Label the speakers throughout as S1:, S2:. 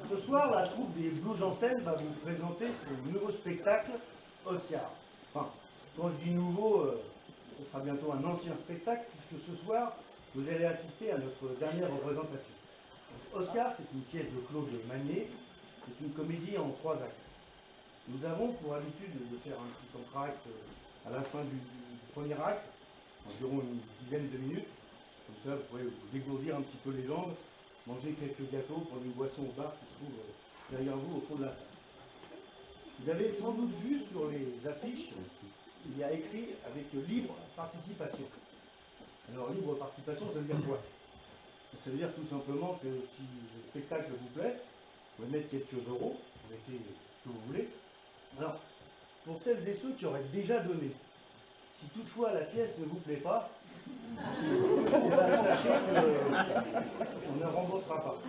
S1: Ce soir, la troupe des Blues en scène va vous présenter son nouveau spectacle, Oscar. Enfin, quand je dis nouveau, ce sera bientôt un ancien spectacle, puisque ce soir, vous allez assister à notre dernière représentation. Donc, Oscar, c'est une pièce de Claude Magnier, c'est une comédie en 3 actes. Nous avons pour habitude de faire un petit entracte à la fin du premier acte, environ une dizaine de minutes. Comme ça, vous pourrez vous dégourdir un petit peu les jambes, manger quelques gâteaux, prendre une boisson au bar qui se trouve derrière vous au fond de la salle. Vous avez sans doute vu sur les affiches, il y a écrit avec libre participation. Alors libre participation, ça veut dire quoi? Ça veut dire tout simplement que si le spectacle vous plaît, vous pouvez mettre quelques euros, vous mettez ce que vous voulez. Alors, pour celles et ceux qui auraient déjà donné, si toutefois la pièce ne vous plaît pas, eh ben, sachez qu'on ne remboursera pas.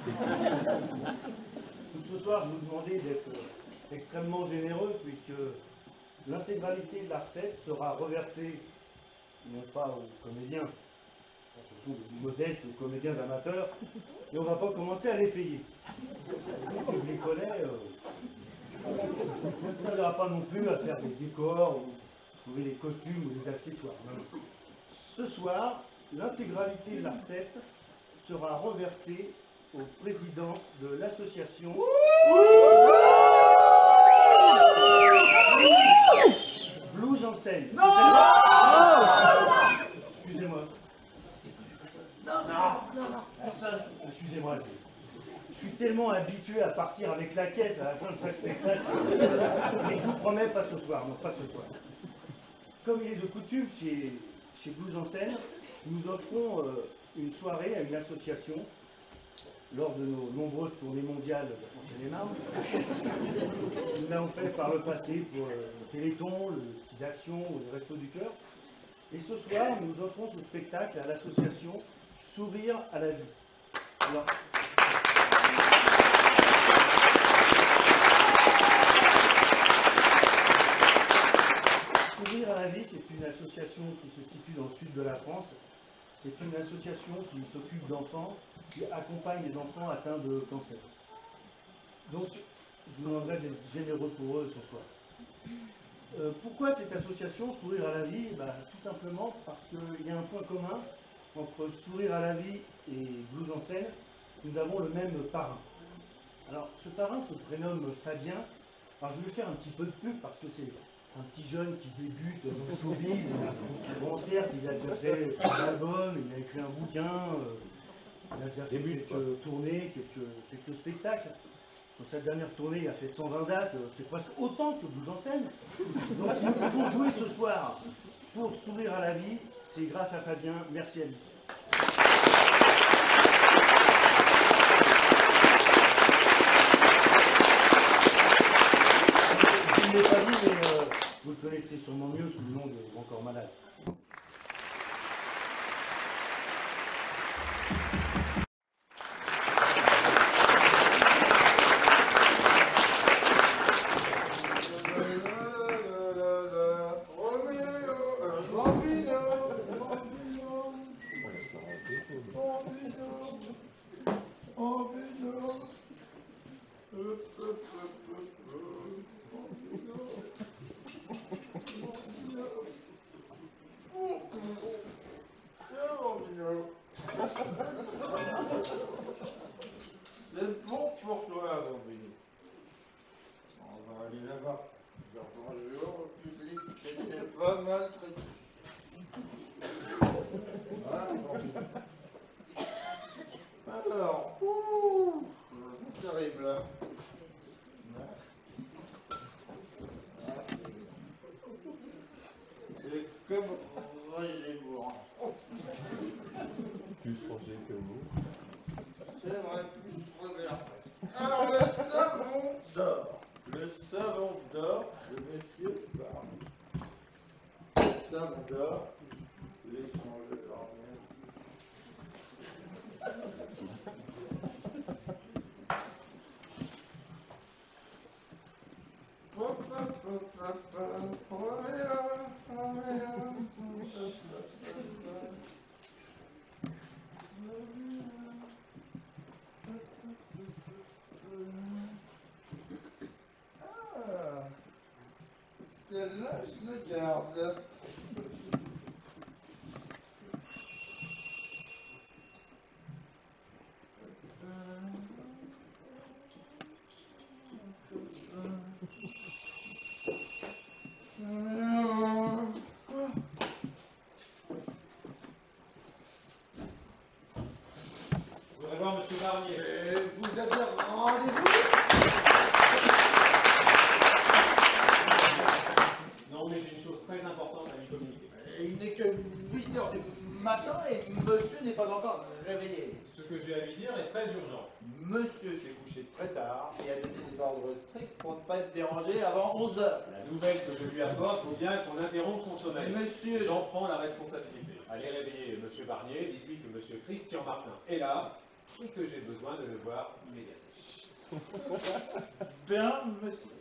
S1: Tout ce soir, je vous demandais d'être extrêmement généreux puisque l'intégralité de la recette sera reversée, non pas aux comédiens, ce sont de modestes comédiens amateurs, et on ne va pas commencer à les payer. Je les connais, ça ne servira pas non plus à faire des décors, ou trouver des costumes ou des accessoires. Non. Ce soir, l'intégralité de la recette sera reversée au président de l'association Blues en scène. Excusez-moi. Excusez-moi. Je suis tellement habitué à partir avec la caisse à la fin de chaque spectacle. Mais je vous promets, pas ce soir. Non, pas ce soir. Comme il est de coutume chez Blues en scène, nous offrons une soirée à une association lors de nos nombreuses tournées mondiales en Seine-et-Marne. Nous l'avons fait par le passé pour le Téléthon, le site d'action ou les Restos du Cœur. Et ce soir, nous offrons ce spectacle à l'association Sourire à la vie. Alors, Sourire à la vie, c'est une association qui se situe dans le sud de la France. C'est une association qui s'occupe d'enfants, qui accompagne les enfants atteints de cancer. Donc, je vous demanderai d'être généreux pour eux ce soir. Pourquoi cette association Sourire à la vie? Tout simplement parce qu'il y a un point commun entre Sourire à la vie et Blues en scène. Nous avons le même parrain. Alors, ce parrain se prénomme Fabien. Alors, je vais faire un petit peu de pub parce que c'est un petit jeune qui débute dans le showbiz. Bon, certes, il a déjà fait un album, il a écrit un bouquin, il a déjà fait quelques tournées, quelques spectacles. Sur cette dernière tournée, il a fait 120 dates, c'est presque autant que Blues en scène. Donc, si nous pouvons jouer ce soir pour Sourire à la vie, c'est grâce à Fabien. Merci à lui. Je ne l'ai pas dit, mais vous le connaissez sûrement mieux sous le nom de Grand Corps Malade.
S2: C'est bon pour toi, Bambino. On va aller là-bas. Dire bonjour au public qui était pas mal traité. Hein, Bambino. Alors, terrible. C'est comme Roger Bourrin.
S3: Plus français que vous.
S2: C'est vrai, plus revers. Alors, le savon d'or. Le savon d'or de Monsieur Barnier. Le savon d'or, laissons-le dormir. là, je le garde.
S3: Je voudrais voir Monsieur Barnier.
S2: Vous avez rendez-vous?
S3: Non, mais j'ai une chose très importante à lui communiquer.
S2: Il n'est que 8 heures du matin et monsieur n'est pas encore réveillé.
S3: Ce que j'ai à lui dire est très urgent.
S2: Monsieur s'est couché très tard et a donné des ordres stricts pour ne pas être dérangé avant 11 heures.
S3: La nouvelle que je lui apporte, faut bien qu'on interrompe son sommeil.
S2: Monsieur...
S3: J'en prends la responsabilité. Allez réveiller Monsieur Barnier, dites-lui que Monsieur Christian Martin est là et que j'ai besoin de le voir immédiatement.
S2: Bien, monsieur.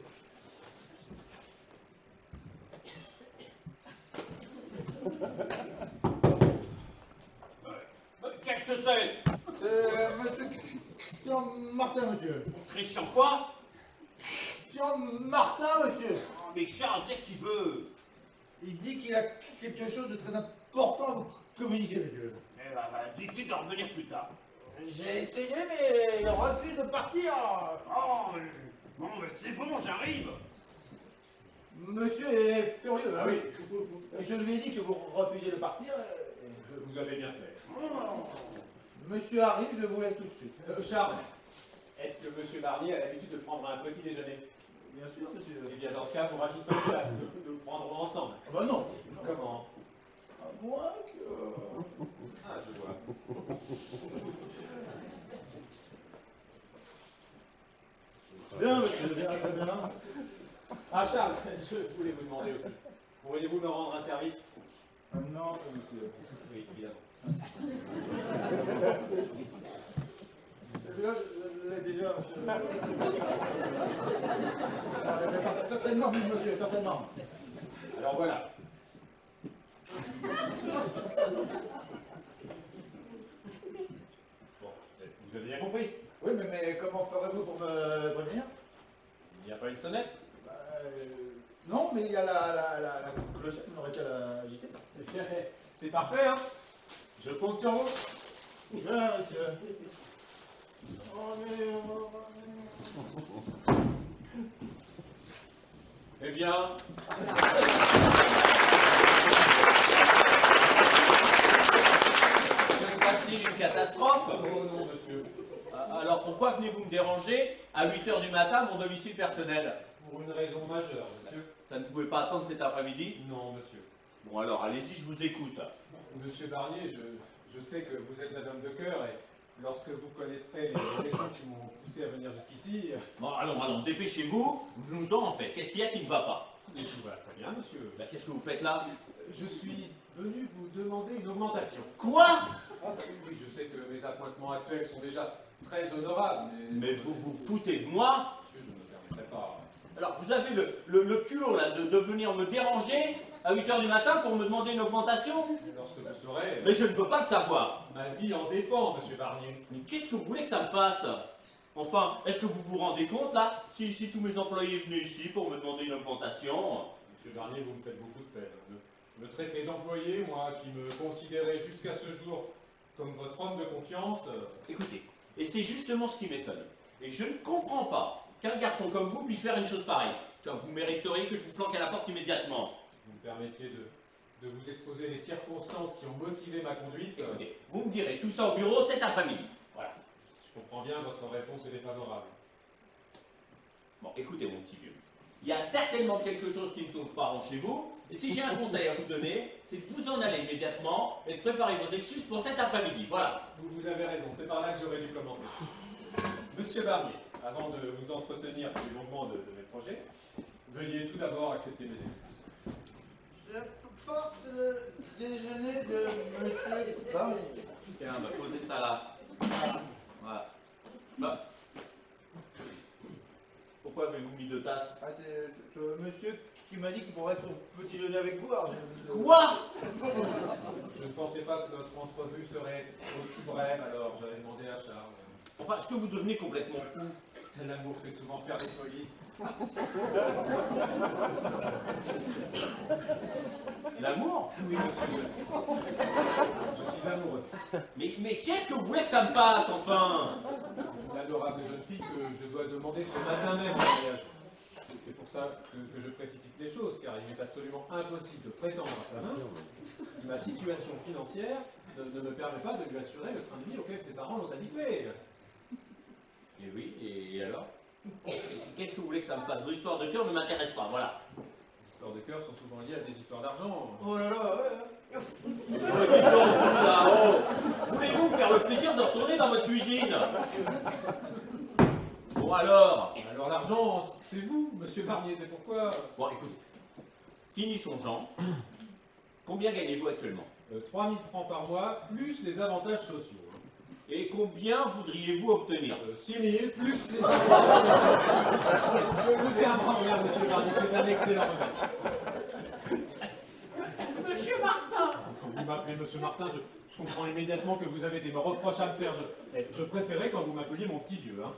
S4: Qu'est-ce que c'est?
S2: C'est monsieur Christian Martin, monsieur.
S4: Christian quoi?
S2: Christian Martin, monsieur.
S4: Oh, mais Charles, qu'est-ce qu'il veut?
S2: Il dit qu'il a quelque chose de très important à vous communiquer, monsieur.
S4: Eh ben, dites-lui de revenir plus tard.
S2: J'ai essayé, mais il refuse de partir.
S4: Oh, mais, bon, mais c'est bon, j'arrive.
S2: Monsieur est furieux.
S3: Ah
S2: hein.
S3: oui.
S2: Je lui ai dit que vous refusiez de partir.
S3: Vous avez bien fait.
S2: Monsieur arrive, je vous laisse tout de suite.
S3: Charles, est-ce que Monsieur Barnier a l'habitude de prendre un petit déjeuner?
S2: Bien sûr, monsieur.
S3: Eh bien, dans ce cas, vous rajouterez une place. Nous le prendrons ensemble.
S2: Ah bah non.
S3: Comment?
S2: À moins que...
S3: Ah, je vois.
S2: Bien, monsieur, bien, très bien.
S3: Ah, Charles, je voulais vous demander aussi. Pourriez-vous me rendre un service?
S2: Non, monsieur.
S3: Oui, évidemment.
S2: Celui-là, je l'ai déjà, monsieur. Certainement, oui, monsieur, certainement.
S3: Alors voilà. Bon, vous avez bien compris.
S2: Oui, mais comment ferez-vous pour me prévenir?
S3: Il n'y a pas une sonnette?
S2: Non, mais il y a la clochette, on aurait qu'à la agiter.
S3: Eh bien, c'est parfait, hein? Je compte sur vous.
S2: Bien, monsieur.
S4: Eh bien... Se passe-t-il une catastrophe?
S3: Oh non, monsieur.
S4: Alors pourquoi venez-vous me déranger à 8 h du matin à mon domicile personnel?
S3: Pour une raison majeure, monsieur.
S4: Ça ne pouvait pas attendre cet après-midi?
S3: Non, monsieur.
S4: Bon alors, allez-y, je vous écoute.
S3: Monsieur Barnier, je sais que vous êtes un homme de cœur et lorsque vous connaîtrez les raisons qui m'ont poussé à venir jusqu'ici,
S4: Bon, allons, dépêchez-vous, venons-en en fait. Qu'est-ce qu'il y a qui ne va pas?
S3: tout va très bien, monsieur.
S4: Ben, qu'est-ce que vous faites là?
S3: Je suis venu vous demander une augmentation.
S4: Quoi?
S3: Ah, oui, je sais que mes appointements actuels sont déjà très honorables, mais...
S4: Mais vous vous foutez de moi?
S3: Monsieur, je ne me permettrai pas.
S4: Alors, vous avez le culot là de venir me déranger à 8 h du matin pour me demander une augmentation?
S3: Lorsque vous saurez,
S4: Mais je ne veux pas le savoir.
S3: ma vie en dépend, monsieur Barnier.
S4: Mais qu'est-ce que vous voulez que ça me fasse? Enfin, est-ce que vous vous rendez compte là, si tous mes employés venaient ici pour me demander une augmentation?
S3: Monsieur Barnier, vous me faites beaucoup de peine. Me traiter d'employé, moi qui me considérais jusqu'à ce jour comme votre homme de confiance.
S4: Écoutez, et c'est justement ce qui m'étonne. Et je ne comprends pas qu'un garçon comme vous puisse faire une chose pareille. Car vous mériteriez que je vous flanque à la porte immédiatement.
S3: Vous me permettiez de vous exposer les circonstances qui ont motivé ma conduite.
S4: Écoutez, vous me direz tout ça au bureau cet après-midi. Voilà.
S3: Je comprends bien, votre réponse est défavorable.
S4: Bon, écoutez mon petit vieux. Il y a certainement quelque chose qui ne tourne pas rond chez vous. Et si j'ai un conseil à vous donner, c'est de vous en aller immédiatement et de préparer vos excuses pour cet après-midi. Voilà.
S3: Vous avez raison, c'est par là que j'aurais dû commencer. Monsieur Barnier, avant de vous entretenir plus longuement de mes projets, veuillez tout d'abord accepter mes excuses.
S2: Je porte le déjeuner de monsieur Barnier.
S4: Tiens, bah, posez ça là. Voilà. Bah. Pourquoi avez-vous mis 2 tasses?
S2: Ah, c'est ce monsieur qui m'a dit qu'il pourrait son petit déjeuner avec vous. Alors
S4: Quoi?
S3: Je ne pensais pas que notre entrevue serait aussi brève, alors j'avais demandé à Charles.
S4: Enfin, est-ce que vous devenez complètement fou?
S3: L'amour fait souvent faire des folies.
S4: L'amour?
S3: Oui, monsieur. Je suis amoureux.
S4: Mais qu'est-ce que vous voulez que ça me fasse, enfin?
S3: Une adorable jeune fille que je dois demander ce matin même en mariage. C'est pour ça que je précipite les choses, car il est absolument impossible de prétendre à sa main si ma situation financière ne me permet pas de lui assurer le train de vie auquel ses parents l'ont habitué.
S4: Et oui, et alors? Qu'est-ce que vous voulez que ça me fasse? Vos histoires de cœur ne m'intéressent pas, voilà.
S3: Les histoires de cœur sont souvent liées à des histoires d'argent.
S2: Oh là là, ouais.
S4: Oh, dites donc, vous, là, oh. Voulez-vous me faire le plaisir de retourner dans votre cuisine? Bon alors?
S3: Alors l'argent, c'est vous, monsieur Barnier, c'est pourquoi...
S4: Bon, écoutez, finissons-en. Combien gagnez-vous actuellement?
S3: 3 000 francs par mois, plus les avantages sociaux.
S4: Et combien voudriez-vous obtenir?
S3: 6 000, plus les avantages sociaux. Je me fais un bras en l'air, monsieur Barnier, c'est un excellent remède.
S4: Monsieur Martin!
S3: Quand vous m'appelez monsieur Martin, je comprends immédiatement que vous avez des reproches à me faire. Je préférais quand vous m'appeliez mon petit vieux. Hein.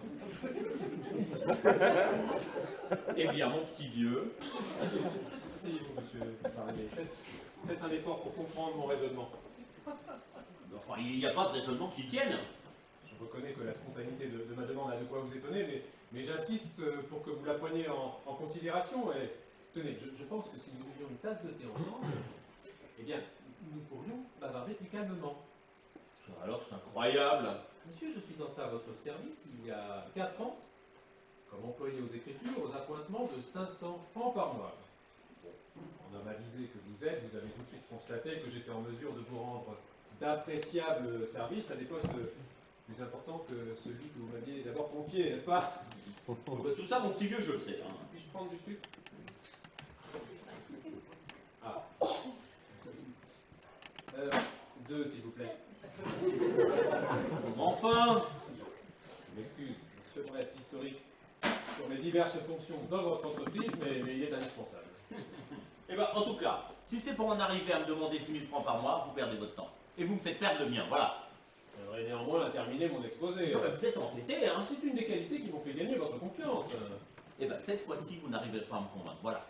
S4: Eh bien, mon petit vieux,
S3: Asseyez-vous, monsieur Barnier. Faites un effort pour comprendre mon raisonnement.
S4: enfin, il n'y a pas de raisonnement qui tienne.
S3: Je reconnais que la spontanéité de ma demande a de quoi vous étonner, mais j'insiste pour que vous la preniez en considération. Et tenez, je pense que si nous buvions une tasse de thé ensemble, eh bien, nous pourrions bavarder plus calmement.
S4: Ça, alors, c'est incroyable.
S3: Monsieur, je suis entré à votre service il y a 4 ans, comme employé aux écritures, aux appointements de 500 francs par mois. Bon, en homme avisé que vous êtes, vous avez tout de suite constaté que j'étais en mesure de vous rendre d'appréciables services à des postes plus importants que celui que vous m'aviez d'abord confié, n'est-ce pas?
S4: Tout ça, mon petit vieux, je le sais. Hein.
S3: Puis-je prendre du sucre? Ah. 2, s'il vous plaît.
S4: Enfin,
S3: Je m'excuse, ce bref historique sur mes diverses fonctions dans votre entreprise, mais il est indispensable.
S4: eh ben, en tout cas, si c'est pour en arriver à me demander 6 000 francs par mois, vous perdez votre temps. Et vous me faites perdre le mien, voilà.
S3: J'aimerais néanmoins terminer mon exposé.
S4: Vous êtes entêté, hein.
S3: C'est une des qualités qui m'ont fait gagner votre confiance.
S4: Eh bien, cette fois-ci, vous n'arriverez pas à me convaincre, voilà.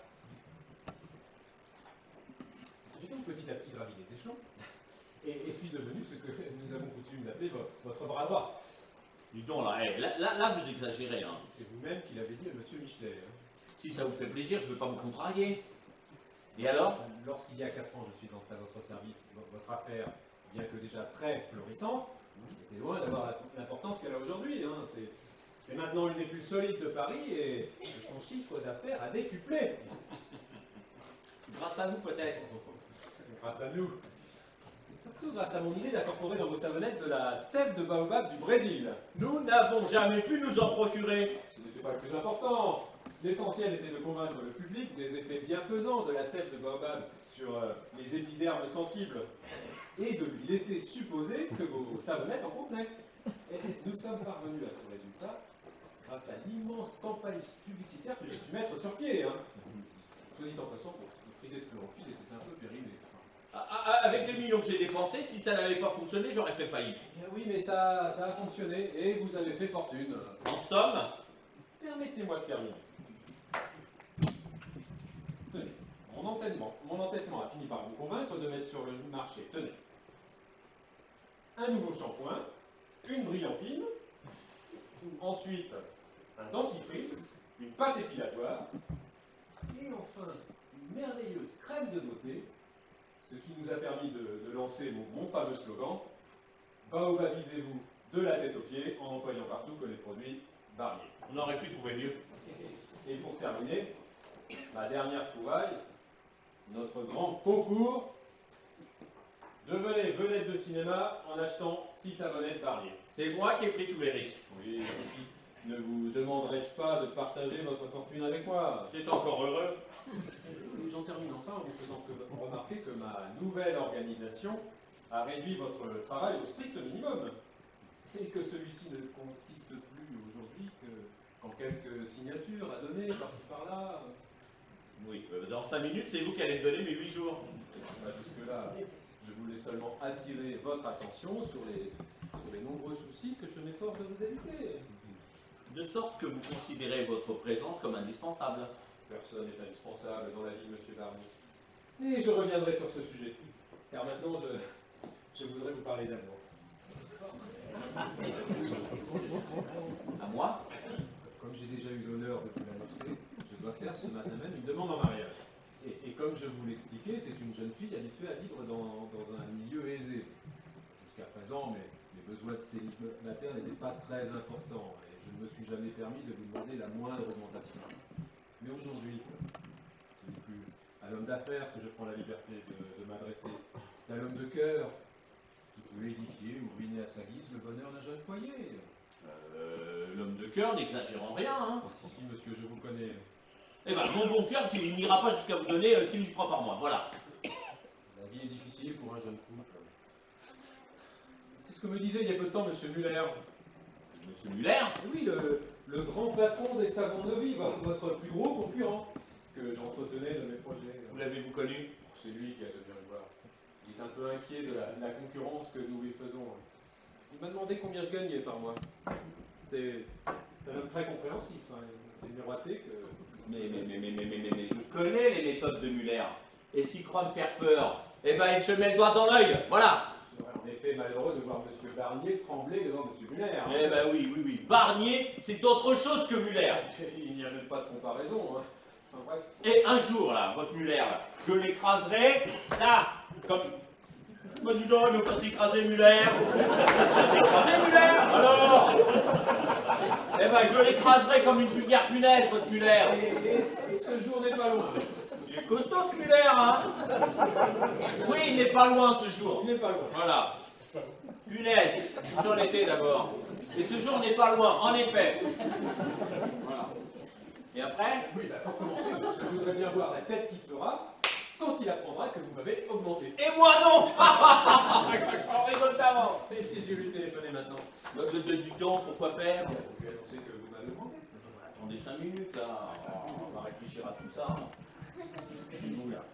S3: J'ai donc petit à petit gravi les échelons et suis devenu ce que nous avons coutume d'appeler votre bras droit.
S4: Dis donc, là, vous exagérez, hein.
S3: C'est vous-même qui l'avez dit à monsieur Michelet. Hein.
S4: Si ça vous fait plaisir, je ne vais pas vous contrarier. Et alors?
S3: Lorsqu'il y a 4 ans, je suis entré à votre service, votre affaire, bien que déjà très florissante, était loin d'avoir l'importance qu'elle a aujourd'hui. Hein. C'est maintenant une des plus solides de Paris et son chiffre d'affaires a décuplé.
S4: Grâce à vous, peut-être.
S3: Grâce à nous. Et surtout grâce à mon idée d'incorporer dans vos savonnettes de la sève de baobab du Brésil.
S4: Nous n'avons jamais pu nous en procurer.
S3: Ce n'était pas le plus important. L'essentiel était de convaincre le public des effets bienfaisants de la sève de baobab sur les épidermes sensibles et de lui laisser supposer que vos savonnettes en contenaient. Et nous sommes parvenus à ce résultat grâce à l'immense campagne publicitaire que j'ai su mettre sur pied. Hein. Soit dit en passant, pour friser de chlorophylle, c'était un peu périmé.
S4: Avec les millions que j'ai dépensés, si ça n'avait pas fonctionné, j'aurais fait faillite.
S3: Bien oui, mais ça a fonctionné et vous avez fait fortune.
S4: En somme,
S3: Permettez-moi de terminer. Tenez, mon entêtement a fini par vous convaincre de mettre sur le marché, tenez, un nouveau shampoing, une brillantine, ensuite un dentifrice, une pâte épilatoire, et enfin une merveilleuse crème de beauté, ce qui nous a permis de lancer mon fameux slogan « Baobabisez-vous de la tête aux pieds en employant partout que les produits Barnier ».
S4: on aurait pu trouver mieux.
S3: Et pour terminer, ma dernière trouvaille, notre grand concours. Devenez vedette de cinéma en achetant 6 savonnettes Barnier.
S4: C'est moi qui ai pris tous les risques.
S3: Oui, ne vous demanderai-je pas de partager votre fortune avec moi?
S4: C'est encore heureux.
S3: J'en termine enfin en vous faisant remarquer que ma nouvelle organisation a réduit votre travail au strict minimum. Et que celui-ci ne consiste plus aujourd'hui qu'en quelques signatures à donner par-ci par-là.
S4: Oui, dans 5 minutes, c'est vous qui allez me donner mes 8 jours.
S3: Jusque-là, je voulais seulement attirer votre attention sur les nombreux soucis que je m'efforce de vous éviter.
S4: de sorte que vous considérez votre présence comme indispensable.
S3: Personne n'est indispensable dans la vie de M. Barnier. Et je reviendrai sur ce sujet. Car maintenant, je voudrais vous parler d'amour.
S4: À moi?
S3: Comme j'ai déjà eu l'honneur de vous l'annoncer, je dois faire ce matin même une demande en mariage. Et comme je vous l'expliquais, c'est une jeune fille habituée à vivre dans un milieu aisé. Jusqu'à présent, mes besoins de célibataire n'étaient pas très importants, et je ne me suis jamais permis de lui demander la moindre augmentation. Mais aujourd'hui, ce n'est plus à l'homme d'affaires que je prends la liberté de m'adresser. C'est à l'homme de cœur qui peut édifier ou ruiner à sa guise le bonheur d'un jeune foyer.
S4: L'homme de cœur n'exagère en rien, hein.
S3: Si, monsieur, je vous connais.
S4: Eh ben, mon bon cœur, il n'ira pas jusqu'à vous donner 6 000 francs par mois, voilà.
S3: La vie est difficile pour un jeune couple. C'est ce que me disait il y a peu de temps Monsieur Muller.
S4: Monsieur Muller?
S3: Oui, le grand patron des savons de vie, votre plus gros concurrent, que j'entretenais de mes projets.
S4: Vous l'avez-vous connu?
S3: C'est lui qui a de bien le voir. Il est un peu inquiet de la concurrence que nous lui faisons. Il m'a demandé combien je gagnais par mois. C'est un homme très compréhensif, hein. Il fait miroiter que...
S4: Mais je connais les méthodes de Muller. Et s'il croit me faire peur, eh ben il se met le doigt dans l'œil, voilà.
S3: C'est en effet malheureux de voir M. Barnier trembler devant M. Muller.
S4: Eh ben oui. Barnier, c'est autre chose que Muller.
S3: Il n'y a même pas de comparaison, hein. Enfin bref.
S4: Et un jour, là, votre Muller, là, je l'écraserai, là, comme... Moi, dis donc, il veut pas s'écraser Muller. Écraser Muller, alors. Eh ben, je l'écraserai comme une vulgaire punaise, votre Muller.
S3: Et ce jour n'est pas loin.
S4: Il est costaud, ce Muller, hein. Oui, il n'est pas loin, ce jour.
S3: Il n'est pas loin.
S4: Voilà. Punaise, j'en étais d'abord. Et ce jour n'est pas loin, en effet. Voilà. Et après?
S3: Oui, pour commencer, je voudrais bien voir la tête qu'il fera quand il apprendra que vous m'avez augmenté.
S4: Et moi non. On rigole d'avant.
S3: Et si je lui téléphonais maintenant?
S4: Du temps, pourquoi faire?
S3: Pour lui annoncer que vous m'avez augmenté.
S4: Attendez 5 minutes, là. On va réfléchir à tout ça. Nous, là.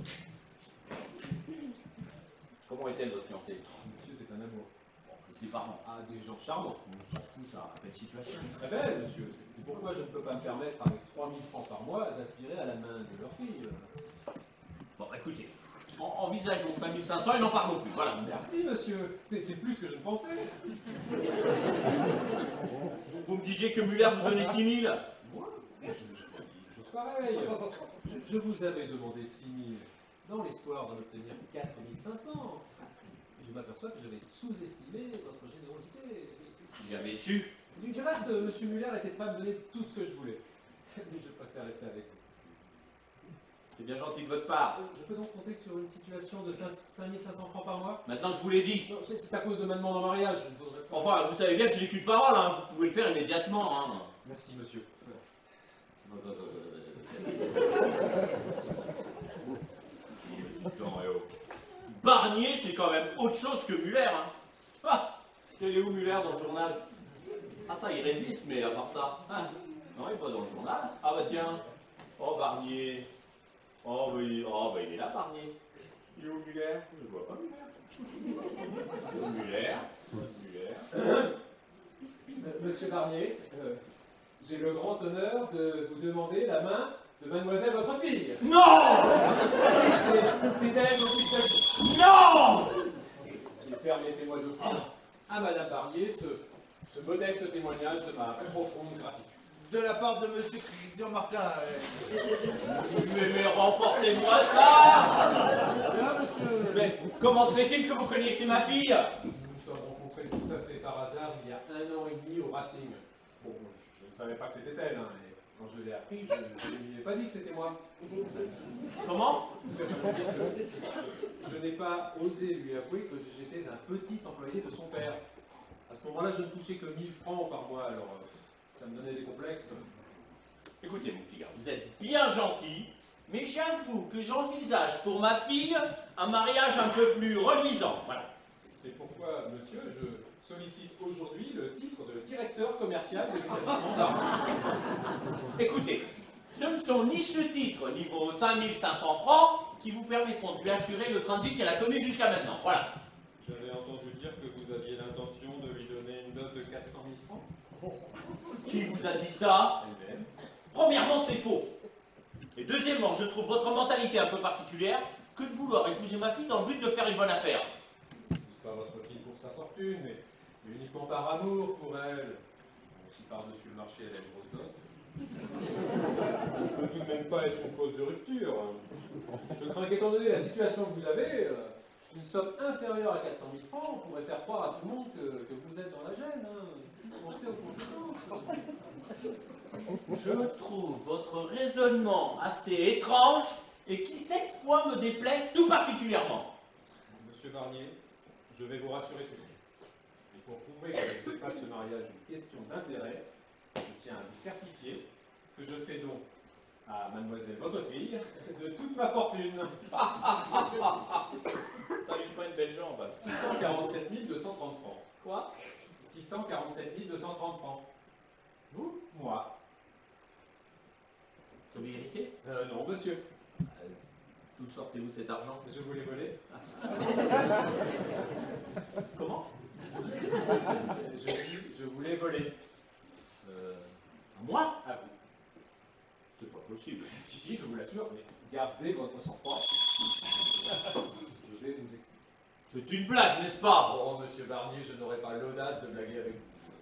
S4: Comment est-elle, votre fiancée?
S3: Monsieur, c'est un amour.
S4: Bon, ses parents.
S3: Ah, des gens charmants.
S4: On s'en fout, ça. Belle situation.
S3: Très belle, monsieur. C'est pourquoi je ne peux pas me permettre, avec 3 000 francs par mois, d'aspirer à la main de leur fille.
S4: Bon, écoutez. Envisageons 5 500 et n'en parlons plus. Voilà.
S3: Merci, monsieur. C'est plus que je ne pensais.
S4: Vous me disiez que Muller vous donnait 6 000.
S3: Moi, je n'ai jamais dit une chose pareille. Je vous avais demandé 6 000 dans l'espoir d'en obtenir 4 500. Et je m'aperçois que j'avais sous-estimé votre générosité.
S4: Si j'avais su.
S3: Du reste, monsieur Muller était prêt à me donner tout ce que je voulais. Mais je préfère rester avec vous.
S4: C'est bien gentil de votre part.
S3: Je peux donc compter sur une situation de 5 500 francs par mois?
S4: Maintenant que je vous l'ai dit.
S3: Non, c'est à cause de ma demande en mariage, je ne poserai pas.
S4: Enfin, vous savez bien que je n'ai qu'une parole, hein. Vous pouvez le faire immédiatement, hein.
S3: Merci, monsieur.
S4: Barnier, c'est quand même autre chose que Muller, hein. Ah, il est où Muller dans le journal? Ah ça, il résiste, mais à part ça. Ah, non, il n'est pas dans le journal. Ah bah tiens. Oh, Barnier. Oh oui, oh bah il est là, Barnier. Il est où Muller? Je ne vois pas Muller. Muller.
S3: Monsieur Barnier, j'ai le grand honneur de vous demander la main de mademoiselle votre fille.
S4: Non!
S3: C'est elle dont il s'agit.
S4: Non!
S3: Et permettez-moi d'offrir à madame Barnier ce modeste témoignage de ma profonde gratitude.
S2: De la part de monsieur Christian Martin.
S4: Mais remportez-moi ça!
S2: Bien, monsieur.
S4: Mais comment se fait-il que vous connaissiez ma fille?
S3: Nous nous sommes rencontrés tout à fait par hasard il y a 1 an et demi au Racing. Bon, je ne savais pas que c'était elle, hein, et quand je l'ai appris, je ne lui ai pas dit que c'était moi.
S4: Comment?
S3: Je n'ai pas osé lui avouer que j'étais un petit employé de son père. À ce moment-là, je ne touchais que 1 000 francs par mois, alors ça me donnait des complexes.
S4: Écoutez, mon petit gars, vous êtes bien gentil, mais j'avoue que j'envisage pour ma fille un mariage un peu plus reluisant. Voilà.
S3: C'est pourquoi, monsieur, je sollicite aujourd'hui le titre de directeur commercial de l'établissement d'art.
S4: Écoutez, ce ne sont ni ce titre, ni vos 5 500 francs qui vous permettront de lui assurer le train de vie qu'elle a connu jusqu'à maintenant. Voilà.
S3: J'avais entendu dire que vous aviez l'intention de lui donner une dot de 400 000 francs.
S4: Qui vous a dit ça?
S3: Elle-même.
S4: Premièrement, c'est faux. Et deuxièmement, je trouve votre mentalité un peu particulière que de vouloir épouser ma fille dans le but de faire une bonne affaire.
S3: C'est pas votre fille pour sa fortune, mais uniquement par amour pour elle. Bon, si par-dessus le marché, elle a une grosse dot. Ça ne peut tout de même pas être une cause de rupture. Je crains qu'étant donné la situation que vous avez, une somme inférieure à 400 000 francs pourrait faire croire à tout le monde que vous êtes dans la gêne. Pensez aux conséquences.
S4: Je trouve votre raisonnement assez étrange et qui cette fois me déplaît tout particulièrement.
S3: Monsieur Barnier, je vais vous rassurer tout de suite. Et pour prouver que je ne fais pas ce mariage une question d'intérêt, je tiens à vous certifier que je fais don à mademoiselle votre fille de toute ma fortune.
S4: Ça lui fera une belle jambe.
S3: 647 230 francs.
S4: Quoi?
S3: 647 230 francs. Vous? Moi.
S4: Je vais hériter?
S3: Non, monsieur.
S4: D'où sortez-vous cet argent?
S3: Je vous l'ai volé.
S4: Comment?
S3: Je vous l'ai volé.
S4: Moi?
S3: À vous.
S4: C'est pas possible.
S3: Si, je vous l'assure, mais gardez votre sang-froid. Je vais vous expliquer.
S4: C'est une blague, n'est-ce pas?
S3: Oh, monsieur Barnier, je n'aurai pas l'audace de blaguer avec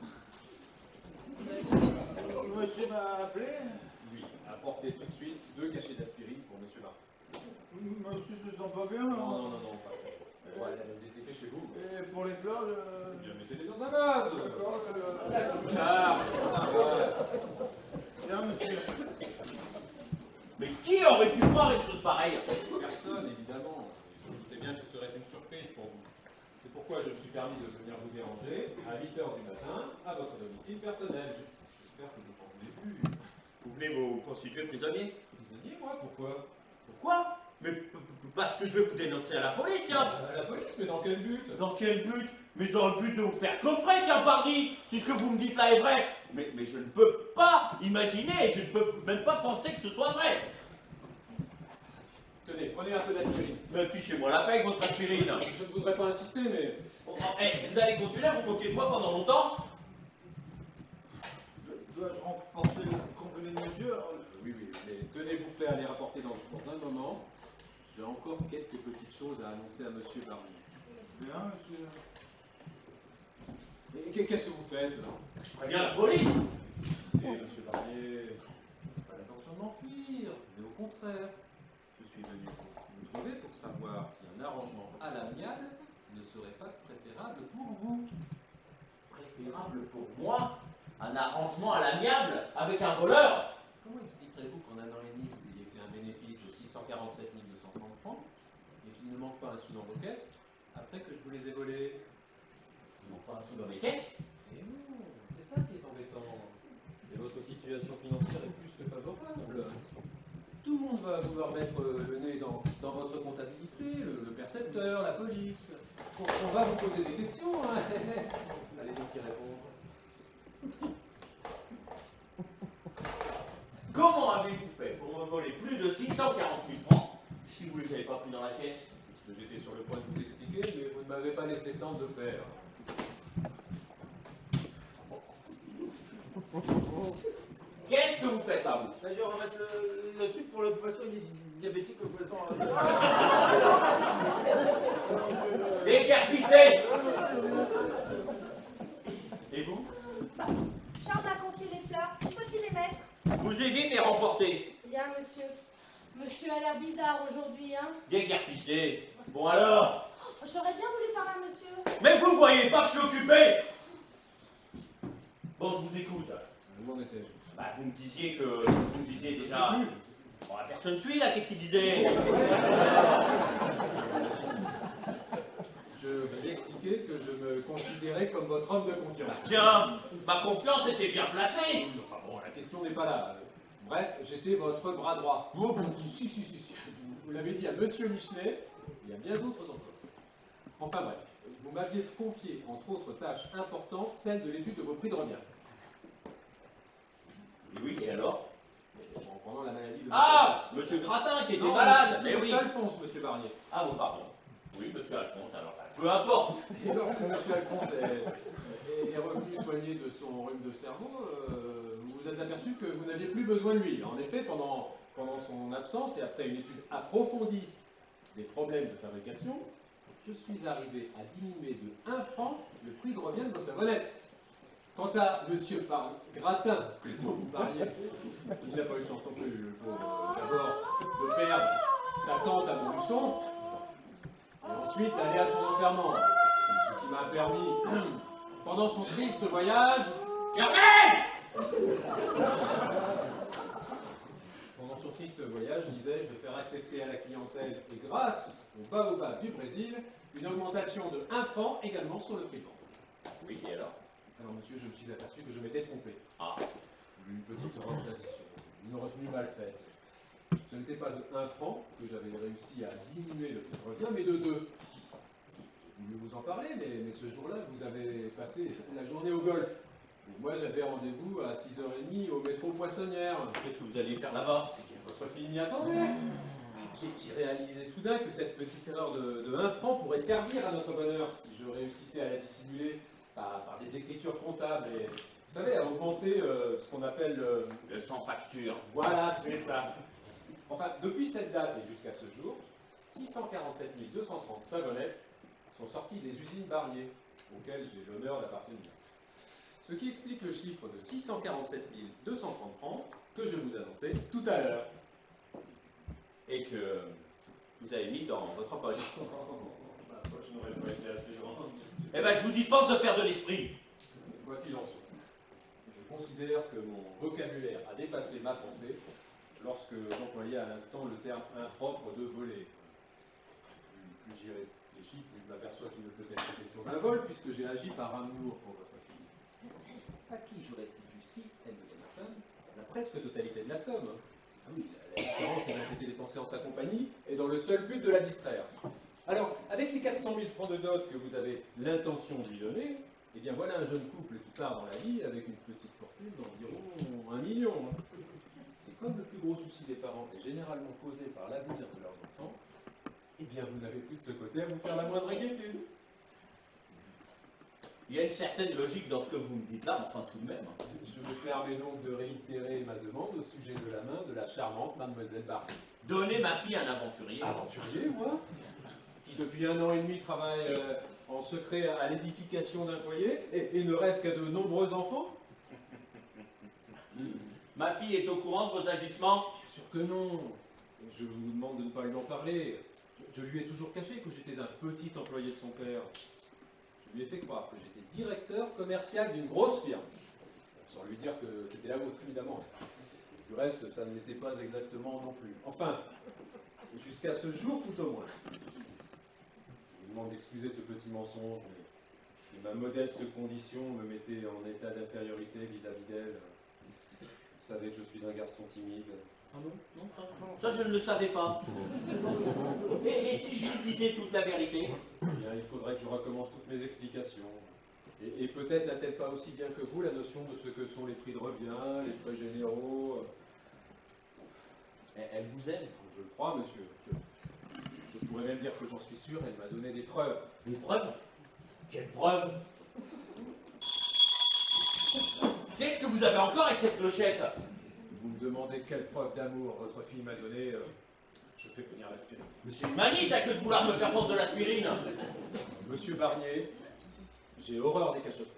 S3: vous.
S2: Monsieur m'a appelé.
S3: Oui, apportez tout de suite 2 cachets d'aspirine pour monsieur Barnier.
S2: Monsieur se sent pas bien.
S3: Non, pas trop. On va aller détecter chez vous.
S2: Et pour les fleurs,
S3: Eh bien, mettez-les dans un vase.
S2: D'accord, Bien, monsieur.
S4: Mais qui aurait pu croire une chose pareille?
S3: Personne, évidemment. Je me doutais bien que ce serait une surprise pour vous. C'est pourquoi je me suis permis de venir vous déranger à 8h du matin à votre domicile personnel. J'espère que vous n'en voulez plus.
S4: Vous voulez vous constituer prisonnier?
S3: Prisonnier, moi, pourquoi?
S4: Pourquoi? Mais parce que je vais vous dénoncer à la police, tiens.
S3: À la police, mais dans quel but?
S4: Dans quel but? Mais dans le but de vous faire coffrer, tiens, pardi. Si ce que vous me dites là est vrai. Mais je ne peux pas imaginer, je ne peux même pas penser que ce soit vrai.
S3: Tenez, prenez un peu d'aspirine.
S4: Mais fichez-moi la paix avec votre aspirine.
S3: Je ne voudrais pas insister, mais...
S4: Oh, vous allez continuer à vous moquer de moi pendant longtemps?
S2: Dois-je remporter le complet de monsieur?
S3: Oui, mais tenez-vous prêt à les rapporter dans un moment. J'ai encore quelques petites choses à annoncer à monsieur Barnier.
S2: Bien, monsieur.
S3: Et qu'est-ce que vous faites?
S4: Je préviens la police.
S3: C'est, monsieur Barnier, pas l'intention de m'enfuir, mais au contraire. Je suis venu vous trouver pour savoir si un arrangement à l'amiable ne serait pas préférable pour vous.
S4: Préférable pour moi? Un arrangement à l'amiable avec un voleur?
S3: Comment expliquerez-vous qu'en un an et demi, vous ayez fait un bénéfice de 647 230 francs et qu'il ne manque pas un sou dans vos caisses après que je vous les ai volés?
S4: Ils n'ont pas un sou dans les caisses?
S3: Et non, c'est ça qui est embêtant. Et votre situation financière est plus que favorable. Tout le monde va vouloir mettre le nez dans votre comptabilité, le percepteur, la police. On va vous poser des questions, hein. Allez donc y répondre.
S4: Comment avez-vous fait pour me voler plus de 640 000 francs si vous ne les avez pas pris dans la caisse?
S3: C'est ce que j'étais sur le point de vous expliquer, mais vous ne m'avez pas laissé le temps de le faire.
S4: Qu'est-ce que vous faites à vous?
S2: Là, je vais remettre le sucre pour le poisson, il est diabétique, le poisson.
S4: Déguerpissez! Et vous?
S5: Charles m'a confié les fleurs. Faut-il les mettre?
S4: Vous aidez et remportez.
S5: Bien, monsieur. Monsieur a l'air bizarre aujourd'hui, hein?
S4: Déguerpissez. Bon alors?
S5: J'aurais bien voulu parler à monsieur.
S4: Mais vous voyez pas que je suis occupé? Bon, je vous écoute.
S3: Où en étais-je?
S4: Bah, vous me disiez déjà... Bon, la personne suit là, qu'est-ce qu'il disait?
S3: Je vais expliquer que je me considérais comme votre homme de confiance.
S4: Tiens, ma confiance était bien placée.
S3: Enfin bon, la question n'est pas là. Bref, j'étais votre bras droit. Si. Vous l'avez dit à monsieur Michelet et à bien d'autres encore. Enfin bref, vous m'aviez confié, entre autres tâches importantes, celle de l'étude de vos prix de revient.
S4: Oui, et alors?
S3: Pendant la maladie de...
S4: Ah, monsieur Gratin qui était
S3: Non,
S4: malade. Mais oui.
S3: Monsieur Alphonse, monsieur Barnier.
S4: Ah bon, pardon. Oui, monsieur Alphonse, alors peu importe.
S3: Et lorsque monsieur Alphonse est est revenu soigner de son rhume de cerveau, vous vous êtes aperçu que vous n'aviez plus besoin de lui. En effet, pendant son absence et après une étude approfondie des problèmes de fabrication, je suis arrivé à diminuer de 1 franc le prix de revient de vos savonnettes. Quant à M. Gratin, dont vous parliez, il n'a pas eu chance non plus, le pauvre, d'abord de perdre sa tante à Montluçon, et ensuite d'aller à son enterrement. Ce qui m'a permis, pendant son triste voyage, pendant son triste voyage, disais-je, de faire accepter à la clientèle, et grâce au baobab du Brésil, une augmentation de 1 franc également sur le prix de vente.
S4: Oui, et alors?
S3: Alors monsieur, je me suis aperçu que je m'étais trompé.
S4: Ah.
S3: Une petite rotation, une retenue mal faite. Ce n'était pas de 1 franc que j'avais réussi à diminuer le prix de revient, mais de 2. J'ai voulu vous en parler, mais ce jour-là, vous avez passé la journée au golf. Et moi, j'avais rendez-vous à 6h30 au métro Poissonnière.
S4: Qu'est-ce que vous alliez faire là-bas?
S3: Votre fille m'y attendait. J'ai réalisé soudain que cette petite erreur de 1 franc pourrait servir à notre bonheur si je réussissais à la dissimuler par des écritures comptables et, vous savez, à augmenter ce qu'on appelle
S4: Le sans facture.
S3: Voilà, c'est ça. Enfin, depuis cette date et jusqu'à ce jour, 647 230 savonnettes sont sorties des usines Barnier, auxquelles j'ai l'honneur d'appartenir. Ce qui explique le chiffre de 647 230 francs que je vous annonçais tout à l'heure.
S4: Et que vous avez mis dans votre poche.
S3: Ma poche n'aurait pas été assez grande.
S4: Eh ben, je vous dispense de faire de l'esprit.
S3: Quoi qu'il en soit, je considère que mon vocabulaire a dépassé ma pensée lorsque j'employais à l'instant le terme impropre de voler. Plus j'y réfléchis, plus je m'aperçois qu'il ne peut être question d'un vol, puisque j'ai agi par amour pour votre fille. À qui je restitue, si elle devient ma femme, la presque totalité de la somme. Ah oui, la différence ayant été dépensée en sa compagnie et dans le seul but de la distraire. Alors, avec les 400 000 francs de dot que vous avez l'intention de lui donner, eh bien voilà un jeune couple qui part dans la vie avec une petite fortune d'environ 1 million. Et comme le plus gros souci des parents est généralement causé par l'avenir de leurs enfants, eh bien vous n'avez plus de ce côté à vous faire la moindre inquiétude.
S4: Il y a une certaine logique dans ce que vous me dites là, mais enfin tout de même.
S3: Je me permets donc de réitérer ma demande au sujet de la main de la charmante mademoiselle Barnier.
S4: Donnez ma fille à un aventurier.
S3: Aventurier, moi, qui depuis 1 an et demi travaille en secret à l'édification d'un foyer et ne rêve qu'à de nombreux enfants.
S4: Ma fille est au courant de vos agissements?
S3: Bien sûr que non. Je vous demande de ne pas lui en parler. Je lui ai toujours caché que j'étais un petit employé de son père. Je lui ai fait croire que j'étais directeur commercial d'une grosse firme. Sans lui dire que c'était la vôtre, évidemment. Du reste, ça ne l'était pas exactement non plus. Enfin, jusqu'à ce jour, tout au moins. Je vous demande d'excuser ce petit mensonge, mais ma modeste condition me mettait en état d'infériorité vis-à-vis d'elle. Vous savez que je suis un garçon timide.
S4: Ah non? Non, ça je ne le savais pas. Et si je lui disais toute la vérité?
S3: Eh bien, il faudrait que je recommence toutes mes explications. Et peut-être n'a-t-elle pas aussi bien que vous la notion de ce que sont les prix de revient, les frais généraux.
S4: Elle vous aime?
S3: Je le crois, monsieur. Je pourrais même dire que j'en suis sûr, elle m'a donné des preuves.
S4: Des preuves? Quelles preuves? Qu'est-ce que vous avez encore avec cette clochette?
S3: Vous me demandez quelle preuve d'amour votre fille m'a donnée, je fais venir l'aspirine.
S4: Mais c'est une manie ça que de vouloir me faire prendre de l'aspirine.
S3: Monsieur Barnier, j'ai horreur des cachotteries.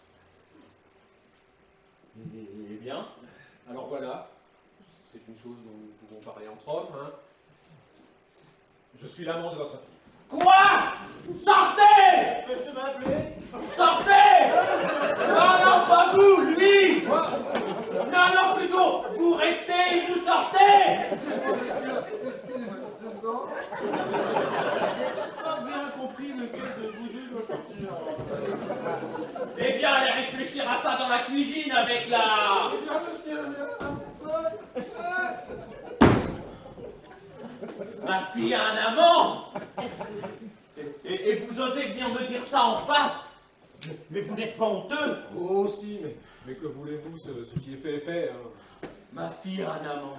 S4: Eh bien?
S3: Alors voilà, c'est une chose dont nous pouvons parler entre hommes, hein. Je suis l'amant de votre fille.
S4: Quoi? Sortez!
S2: Monsieur m'a appelé.
S4: Sortez! Non, non, pas vous, lui! Non, non, plutôt, vous restez et vous sortez!
S2: J'ai pas bien compris lequel de vous deux doit sortir.
S4: Eh bien, allez réfléchir à ça dans la cuisine avec la...
S2: Eh bien, monsieur,
S4: Ma fille a un amant! Et vous osez venir me dire ça en face? Mais vous n'êtes pas honteux?
S3: Oh si, mais que voulez-vous, ce qui est fait est fait, hein.
S4: Ma fille a un amant.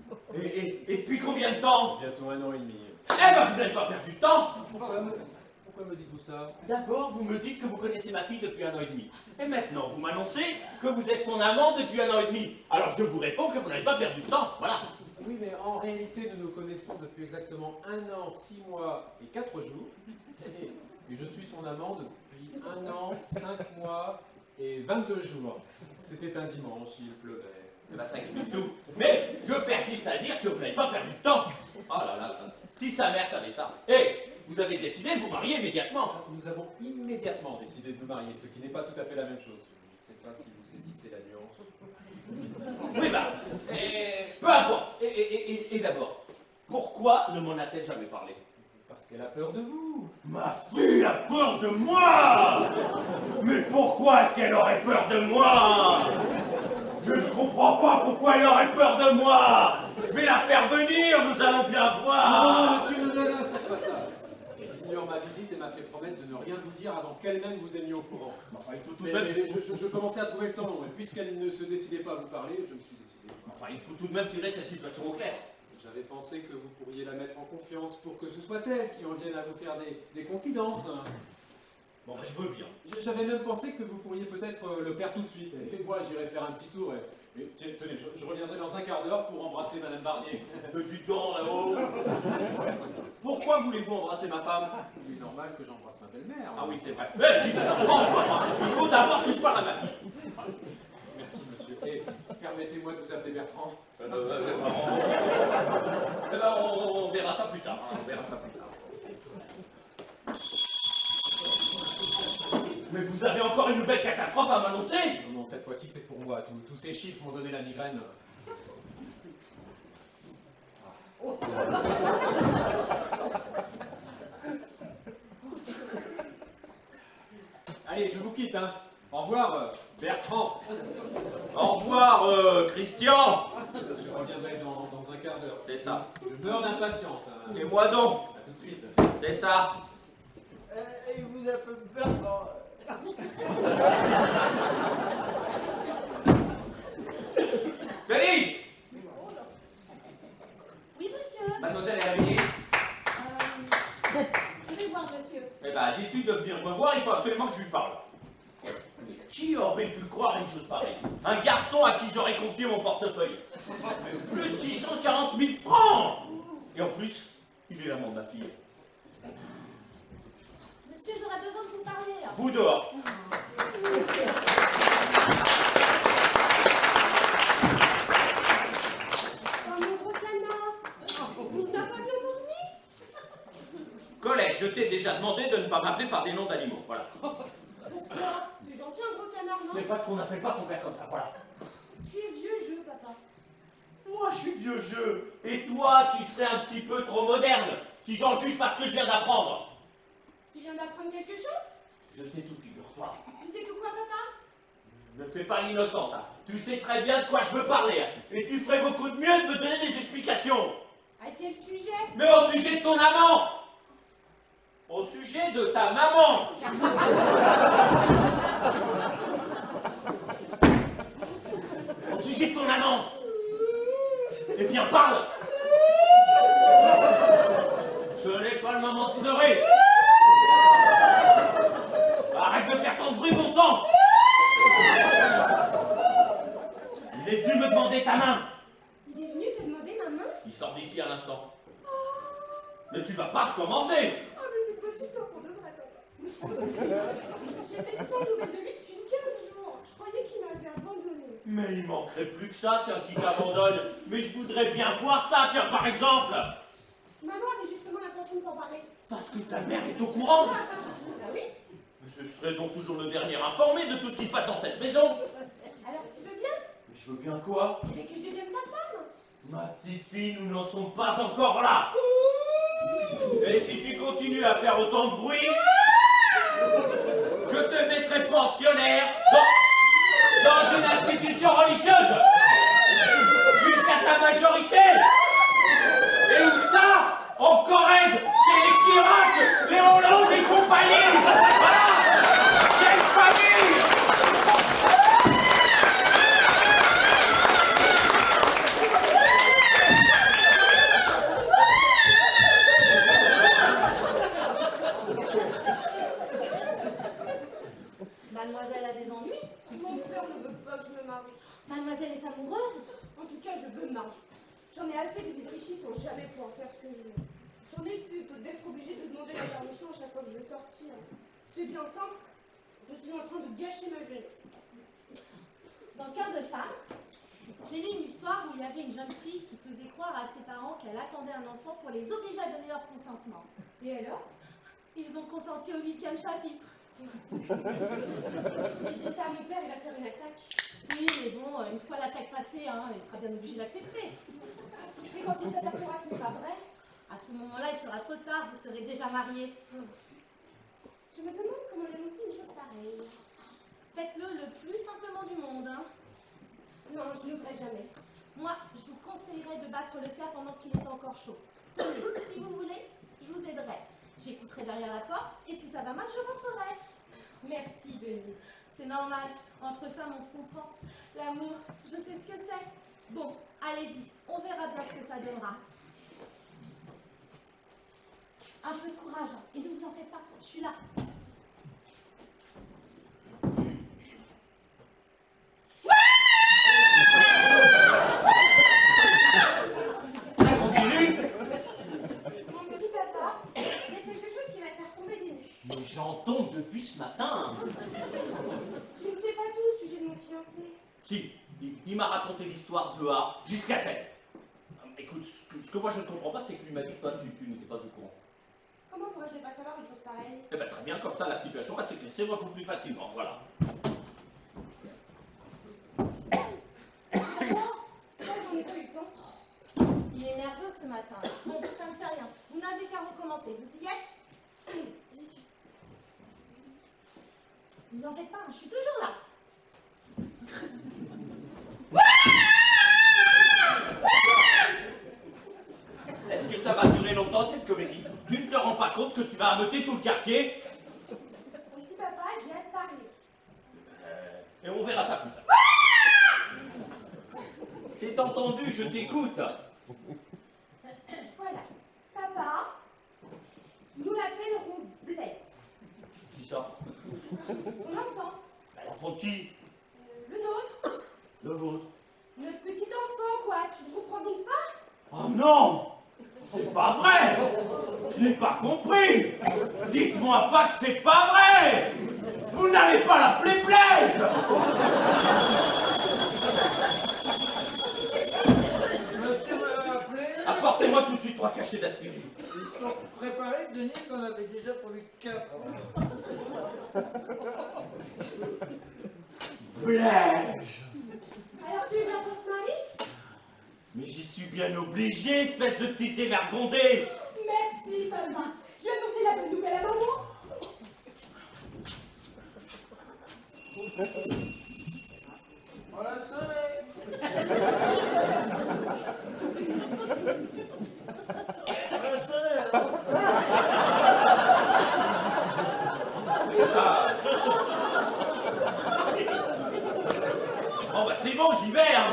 S4: Et depuis combien de temps?
S3: Bientôt 1 an et demi.
S4: Eh ben, vous n'avez pas perdu de temps!
S3: Pourquoi me dites-vous ça?
S4: D'abord, vous me dites que vous connaissez ma fille depuis 1 an et demi. Et maintenant, vous m'annoncez que vous êtes son amant depuis 1 an et demi. Alors je vous réponds que vous n'avez pas perdu de temps, voilà.
S3: Oui, mais en réalité, nous nous connaissons depuis exactement 1 an, 6 mois et 4 jours. Et je suis son amant depuis 1 an, 5 mois et 22 jours. C'était un dimanche, il pleuvait.
S4: Eh ben, ça explique tout. Mais je persiste à dire que vous n'avez pas perdu de temps. Oh là là, si sa mère savait ça. Et vous avez décidé de vous marier immédiatement.
S3: Nous avons immédiatement décidé de nous marier, ce qui n'est pas tout à fait la même chose. Je ne sais pas si vous saisissez la nuance.
S4: Oui, bah, peu importe. Et d'abord, pourquoi ne m'en a-t-elle jamais parlé?
S3: Parce qu'elle a peur de vous.
S4: Ma fille a peur de moi! Mais pourquoi est-ce qu'elle aurait peur de moi? Je ne comprends pas pourquoi elle aurait peur de moi! Je vais la faire venir, nous allons bien voir!
S3: Non, monsieur, ne faites pas ça. Elle ignore ma visite et m'a fait promettre de ne rien vous dire avant qu'elle-même vous ait mis au courant.
S4: Enfin, il faut tout
S3: Mais,
S4: de même...
S3: je commençais à trouver le temps long, et puisqu'elle ne se décidait pas à vous parler, je me suis décidé.
S4: Enfin, il faut tout de même tirer cette situation au clair.
S3: J'avais pensé que vous pourriez la mettre en confiance pour que ce soit elle qui en vienne à vous faire des confidences.
S4: Bon, ben, je veux bien.
S3: J'avais même pensé que vous pourriez peut-être le faire tout de suite. Et moi, j'irai faire un petit tour. Et tenez, je reviendrai dans un quart d'heure pour embrasser Madame Barnier.
S4: Du temps là-haut. Pourquoi voulez-vous embrasser ma femme?
S3: Il est normal que j'embrasse ma belle-mère.
S4: Ah oui, c'est vrai. Il faut d'abord que je parle à ma fille.
S3: Merci, monsieur. Et permettez-moi de vous appeler Bertrand.
S4: On verra ça plus tard. On verra ça plus tard. Mais vous avez encore une nouvelle catastrophe à m'annoncer?
S3: Non, non, cette fois-ci c'est pour moi. Tous ces chiffres m'ont donné la migraine. Allez, je vous quitte, hein. Au revoir, Bertrand.
S4: Au revoir, Christian.
S3: Je reviendrai dans un quart d'heure.
S4: C'est ça.
S3: Je meurs d'impatience. Hein.
S4: Et moi donc?
S3: À tout de suite.
S4: C'est ça.
S2: Et vous appelez Bertrand.
S4: Félix!
S5: Oui, monsieur.
S4: Mademoiselle est réveillée?
S5: Je vais voir, monsieur.
S4: Eh ben, dites-lui de venir me voir, il faut absolument que je lui parle. Mais qui aurait pu croire une chose pareille? Un garçon à qui j'aurais confié mon portefeuille. Plus de 640 000 francs! Et en plus, il est l'amant de ma fille.
S5: Monsieur, j'aurais besoin de vous parler, là.
S4: Vous dehors.
S5: Oh, mon gros canard. Il n'a pas bien dormi.
S4: Colette, je t'ai déjà demandé de ne pas m'appeler par des noms d'animaux. Voilà.
S5: Pourquoi? C'est gentil, un gros canard, non?
S4: Mais parce qu'on n'appelle pas son père comme ça, voilà.
S5: Tu es vieux jeu, papa.
S4: Moi, je suis vieux jeu. Et toi, tu serais un petit peu trop moderne, si j'en juge par ce que je viens d'apprendre.
S5: Tu viens d'apprendre quelque chose?
S4: Je sais tout, figure-toi.
S5: Tu sais tout quoi, papa?
S4: Ne fais pas l'innocente. Hein. Tu sais très bien de quoi je veux parler. Hein. Et tu ferais beaucoup de mieux de me donner des explications.
S5: À quel sujet?
S4: Mais au sujet de ton amant. Au sujet de ta maman. Au sujet de ton amant. Eh bien, parle. Ce n'est pas le moment de pleurer. Arrête de faire tant de bruit, bon sang. Il est venu me demander ta main.
S5: Il est venu te demander ma main?
S4: Il sort d'ici à l'instant. Mais tu vas pas recommencer.
S5: Oh, mais c'est possible pour de vrai, papa. J'étais sans nouvelles de lui depuis 15 jours. Je croyais qu'il m'avait abandonné.
S4: Mais il manquerait plus que ça, tiens, qui t'abandonne. Mais je voudrais bien voir ça, tiens, par exemple.
S5: Maman avait justement l'intention de t'en parler.
S4: Parce que ta mère est au courant.
S5: Ah oui?
S4: Mais je serais donc toujours le dernier informé de tout ce qui se passe dans cette maison.
S5: Alors tu veux bien?
S4: Mais je veux bien quoi?
S5: Mais que je devienne ta femme?
S4: Ma petite fille, nous n'en sommes pas encore là. Et si tu continues à faire autant de bruit, je te mettrai pensionnaire dans une institution religieuse jusqu'à ta majorité. Et où ça? En Corrèze, chez les Chirac, les Hollande et compagnie. Voilà, quelle famille.
S5: nombreuse. En tout cas, je veux me marier. J'en ai assez de vivre ici sans jamais pouvoir faire ce que je veux. J'en ai assez d'être obligée de demander la permission à chaque fois que je veux sortir. C'est bien simple. Je suis en train de gâcher ma jeunesse.
S6: Dans Cœur de femme, j'ai lu une histoire où il y avait une jeune fille qui faisait croire à ses parents qu'elle attendait un enfant pour les obliger à donner leur consentement.
S5: Et alors?
S6: Ils ont consenti au 8e chapitre.
S5: Si je dis ça à mon père, il va faire une attaque.
S6: Oui, mais bon, une fois l'attaque passée, hein, il sera bien obligé d'accepter.
S5: Et quand il s'apercevra que ce n'est pas vrai,
S6: À ce moment-là, il sera trop tard, vous serez déjà mariés.
S5: je me demande comment dénoncer une chose pareille.
S6: Faites-le le plus simplement du monde, hein.
S5: Non, je n'oserais jamais.
S6: Moi, je vous conseillerais de battre le fer pendant qu'il est encore chaud. Tenez, si vous voulez, je vous aiderai. J'écouterai derrière la porte, et si ça va mal, je rentrerai.
S5: Merci, Denise.
S6: C'est normal, entre femmes, on se comprend. L'amour, je sais ce que c'est. Bon, allez-y, on verra bien ce que ça donnera. Un peu de courage, hein, et ne vous en faites pas, je suis là.
S5: Mon petit papa, il y a quelque chose qui va te faire tomber des nues.
S4: Mais j'en tombe depuis ce matin.
S5: Je ne sais pas tout au sujet de mon fiancé.
S4: Si, il m'a raconté l'histoire de A jusqu'à Z. Écoute, ce que moi je ne comprends pas, c'est que lui m'a dit que toi, tu n'étais pas au courant.
S5: Comment pourrais-je ne pas savoir une chose pareille?
S4: Eh bien, très bien, comme ça, la situation va s'éclaircir beaucoup plus facilement, voilà.
S5: Alors, j'en ai pas eu le temps.
S6: Il est nerveux ce matin. Bon, ça ne fait rien. Vous n'avez qu'à recommencer. Vous y êtes?
S5: J'y suis.
S6: Ne vous en faites pas, je suis toujours là.
S4: Est-ce que ça va durer longtemps, cette comédie? Tu ne te rends pas compte que tu vas ameuter tout le quartier?
S5: Mon petit papa, j'ai hâte de parler.
S4: Et on verra ça plus tard. C'est entendu, je t'écoute.
S5: Voilà. Papa, nous l'appellerons Blaise.
S4: Qui ça?
S5: Son enfant.
S4: L'enfant de qui?
S5: Le nôtre.
S4: Le vôtre.
S5: Notre petit enfant, quoi. Tu ne comprends donc pas?
S4: Oh non! C'est pas vrai! Je n'ai pas compris! Dites-moi pas que c'est pas vrai! Vous n'allez pas l'appeler Blaise!
S2: Monsieur m'avait appelé.
S4: Apportez-moi tout de suite 3 cachets d'aspirine.
S2: Ils sont préparés, Denis, qu'on avait déjà prévu 4.
S4: Blaise!
S5: Alors tu es bien pour ce mari?
S4: Mais j'y suis bien obligé, espèce de petite dévergondée!
S5: Merci, papa. Je vais annoncer la bonne nouvelle à maman.
S2: On l'a sonné. On l'a sonné, alors.
S4: Bon bah c'est bon, j'y vais hein.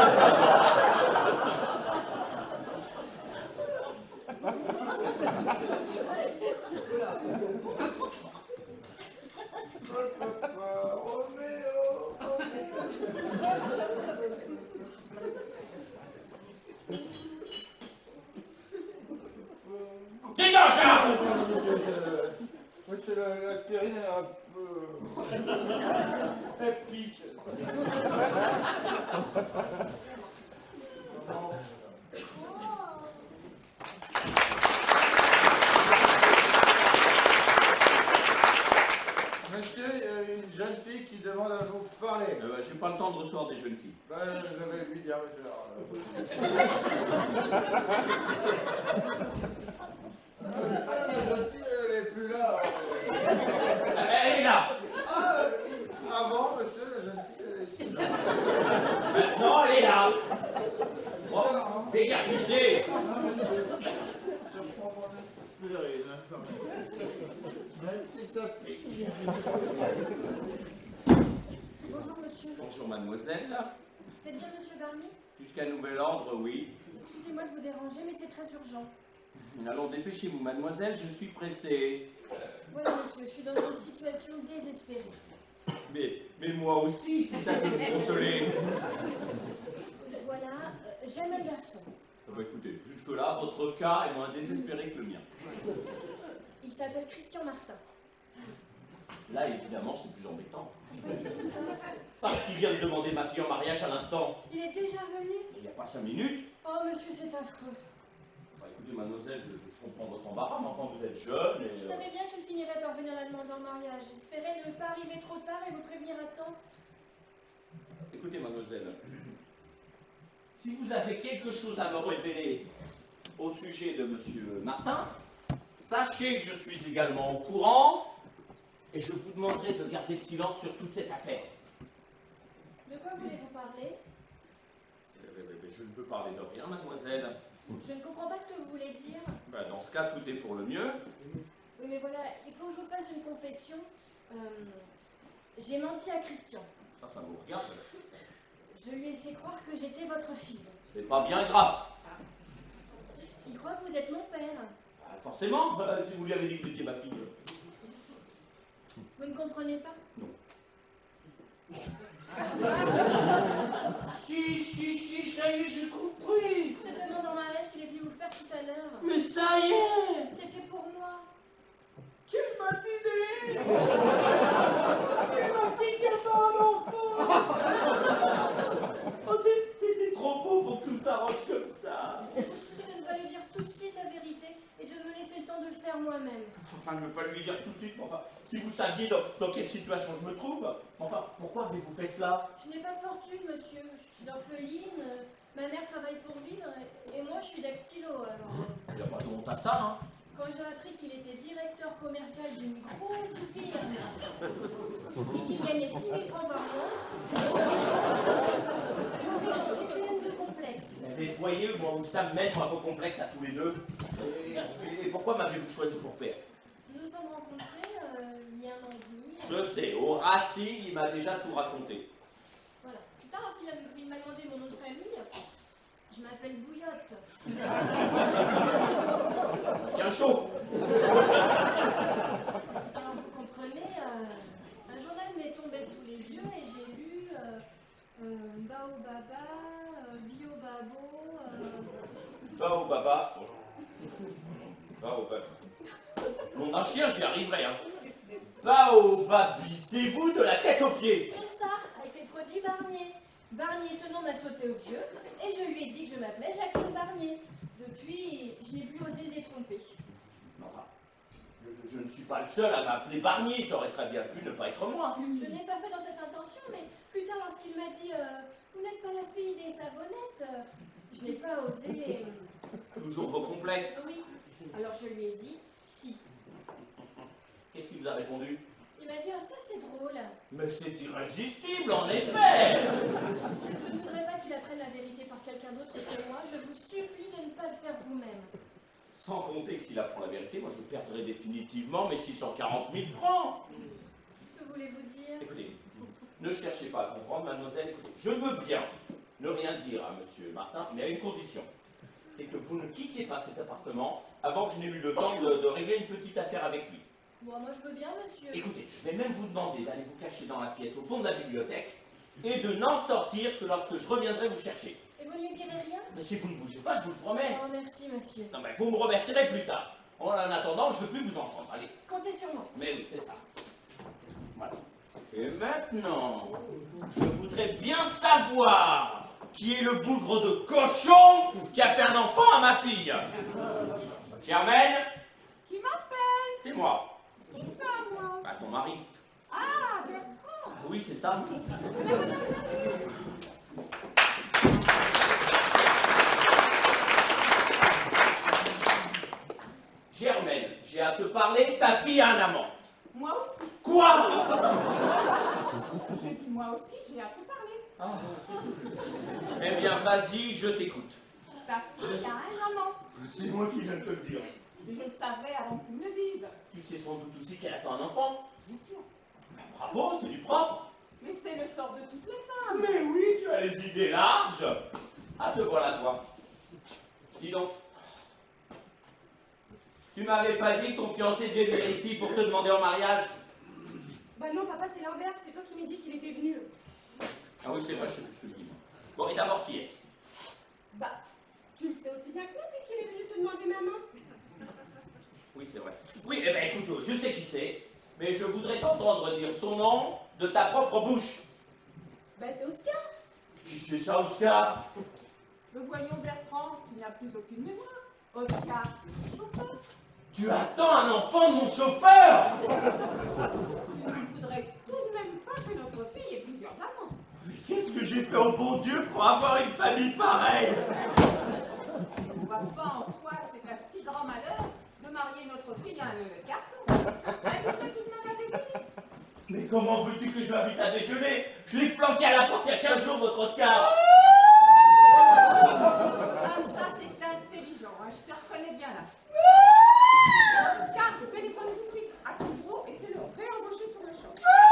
S4: Dégage là!
S2: Monsieur, l'aspirine est un peu... Elle pique. Monsieur, il y a une jeune fille qui demande à vous parler.
S4: J'ai pas le temps de recevoir des jeunes filles.
S2: Ben, je vais lui dire, monsieur. La jeune fille, elle est plus là.
S4: Elle est là!
S2: Ah, avant, monsieur, la jeune fille, elle est plus là.
S4: Maintenant elle est là! Bon,
S2: Non,
S4: dégarpichez!
S2: non, monsieur. Je prends mon aspirine, hein, quand même. Même si ça pique.
S5: Bonjour, monsieur.
S4: Bonjour mademoiselle.
S5: C'est bien monsieur Barmy?
S4: Jusqu'à nouvel ordre, oui.
S5: Excusez-moi de vous déranger, mais c'est très urgent.
S4: Alors dépêchez-vous mademoiselle, je suis pressé.
S5: Oui, monsieur, je suis dans une situation désespérée.
S4: Mais moi aussi, c'est ça que vous consolez.
S5: j'aime un garçon.
S4: Ah bah écoutez, jusque-là, votre cas est moins désespéré que le mien.
S5: Il s'appelle Christian Martin.
S4: Là, évidemment, c'est plus embêtant. Parce qu'il vient de demander ma fille en mariage à l'instant.
S5: Il est déjà venu?
S4: Il n'y a pas 5 minutes.
S5: Oh, monsieur, c'est affreux.
S4: Bah écoutez, mademoiselle, je comprends votre embarras, mais enfin, vous êtes jeune et...
S5: Je savais bien qu'il finirait par venir la demander en mariage. J'espérais ne pas arriver trop tard et vous prévenir à temps.
S4: Écoutez, mademoiselle, si vous avez quelque chose à me révéler au sujet de monsieur Martin, sachez que je suis également au courant et je vous demanderai de garder le silence sur toute cette affaire.
S5: De quoi voulez-vous parler?
S4: Je ne peux parler de rien, mademoiselle.
S5: Je ne comprends pas ce que vous voulez dire.
S4: Ben, dans ce cas, tout est pour le mieux.
S5: Oui, mais voilà, il faut que je vous fasse une confession. J'ai menti à Christian.
S4: Ça vous regarde.
S5: Je lui ai fait croire que j'étais votre fille.
S4: C'est pas bien grave.
S5: Il croit que vous êtes mon père.
S4: Ah, forcément, si vous lui avez dit que c'était ma fille.
S5: Vous ne comprenez pas?
S4: Non. Si, ça y est, j'ai compris.
S5: Cette demande en mariage qu'il est venu vous faire tout à l'heure,
S4: Mais ça y est.
S5: c'était pour moi.
S4: Quelle matinée. Et ma fille qui a pas un enfant. Oh, c'était trop beau pour que tout s'arrange comme ça.
S5: Je vous supplie de ne pas lui dire tout de suite la vérité et de me laisser le temps de le faire moi-même.
S4: Enfin, je ne veux pas lui dire tout de suite, mais enfin, si vous saviez dans quelle situation je me trouve, enfin, pourquoi avez-vous fait cela?
S5: Je n'ai pas de fortune, monsieur. Je suis orpheline. Ma mère travaille pour vivre et moi je suis dactylo. Alors,
S4: Il n'y a pas de honte à ça, hein.
S5: quand j'ai appris qu'il était directeur commercial d'une grosse firme et qu'il gagnait 6 000 francs par mois, je me suis sentie pleine de complexes.
S4: Mais voyez, moi, où ça me mène, moi, vos complexes à tous les deux. Et pourquoi m'avez-vous choisi pour père?
S5: Nous nous sommes rencontrés il y a 1 an et demi.
S4: Je sais, au Racine, il m'a déjà tout raconté.
S5: Voilà. Plus tard, il m'a demandé mon nom de famille. Je m'appelle Bouillotte.
S4: Tiens chaud.
S5: Alors vous comprenez, un journal m'est tombé sous les yeux et j'ai lu Baobaba, Biobabo.
S4: Baobaba. Baobaba. Nom d'un chien, j'y arriverai, hein. Baobabisez-vous de la tête aux pieds.
S5: C'est ça, avec les produits Barnier. Barnier, ce nom m'a sauté aux yeux et je lui ai dit que je m'appelais Jacqueline Barnier. Depuis, je n'ai plus osé les tromper.
S4: Enfin, je ne suis pas le seul à m'appeler Barnier, ça aurait très bien pu ne pas être moi.
S5: Je ne l'ai pas fait dans cette intention, mais plus tard, lorsqu'il m'a dit vous n'êtes pas la fille des savonnettes, je n'ai pas osé.
S4: Toujours vos complexes.
S5: Oui, alors je lui ai dit si.
S4: Qu'est-ce qu'il vous a répondu?
S5: Il m'a dit ça c'est drôle.
S4: Mais c'est irrésistible, en effet.
S5: Je ne voudrais pas qu'il apprenne la vérité par quelqu'un d'autre que moi. Je vous supplie de ne pas le faire vous-même.
S4: Sans compter que s'il apprend la vérité, moi je perdrai définitivement mes 640 000 francs.
S5: Que voulez-vous dire?
S4: Écoutez, ne cherchez pas à comprendre, mademoiselle. Écoutez, je veux bien ne rien dire à monsieur Martin, mais à une condition. C'est que vous ne quittiez pas cet appartement avant que je n'ai eu le temps de régler une petite affaire avec lui.
S5: Bon, moi je veux bien, monsieur.
S4: Écoutez, je vais même vous demander d'aller vous cacher dans la pièce au fond de la bibliothèque et de n'en sortir que lorsque je reviendrai vous chercher.
S5: Et vous ne lui direz rien?
S4: Mais si vous ne bougez pas, je vous le promets.
S5: Oh, merci, monsieur.
S4: Non mais vous me remercierez plus tard. En attendant, je ne veux plus vous entendre. Allez.
S5: Comptez sur moi.
S4: Mais oui, c'est ça. Voilà. Et maintenant, je voudrais bien savoir qui est le bougre de cochon qui a fait un enfant à ma fille. Germaine?
S6: Qui m'appelle?
S4: C'est moi.
S6: Qui ça, moi?
S4: Bah, ton mari.
S6: Ah, Bertrand.
S4: Oui, c'est ça. Germaine, j'ai à te parler, ta fille a un amant.
S6: Moi aussi.
S4: Quoi?
S6: J'ai dit moi aussi, j'ai à te parler.
S4: Eh bien, vas-y, je t'écoute.
S6: Ta fille a un amant.
S4: C'est moi qui viens de te le dire.
S6: Je le savais avant que tu me le dises.
S4: Tu sais sans doute aussi qu'elle attend un enfant.
S6: Bien sûr.
S4: Bravo, c'est du propre.
S6: Mais c'est le sort de toutes les femmes.
S4: Mais oui, tu as les idées larges. Ah, te voilà, toi. Dis donc. Tu m'avais pas dit que ton fiancé devait venir ici pour te demander en mariage?
S5: Bah non, papa, c'est l'inverse. C'est toi qui m'as dit qu'il était venu.
S4: Ah oui, c'est vrai, je sais plus ce que je dis. Bon, et d'abord, qui est-ce?
S5: Bah, tu le sais aussi bien que moi, puisqu'il est venu te demander ma main.
S4: Oui, c'est vrai. Oui, eh ben écoute, je sais qui c'est, mais je voudrais t'entendre dire son nom de ta propre bouche.
S5: Bah, c'est Oscar.
S4: Qui c'est ça, Oscar?
S6: Le voyons Bertrand, tu n'as plus aucune mémoire. Oscar, c'est mon chauffeur.
S4: Tu attends un enfant de mon chauffeur?
S6: Je ne voudrais tout de même pas que notre fille ait plusieurs amants.
S4: Mais qu'est-ce que j'ai fait au bon Dieu pour avoir une famille pareille?
S6: Je ne vois pas en quoi c'est un si grand malheur de marier notre fille à un honnête garçon. Invite-la tout de même à déjeuner.
S4: Mais comment veux-tu que je l'invite à déjeuner? Je l'ai flanqué à la porte il y a 15 jours, votre Oscar.
S6: Ah, ça c'est intelligent, hein, je te reconnais bien là. Oscar, téléphone tout de suite à Coudreau et fais-le réembaucher sur le champ.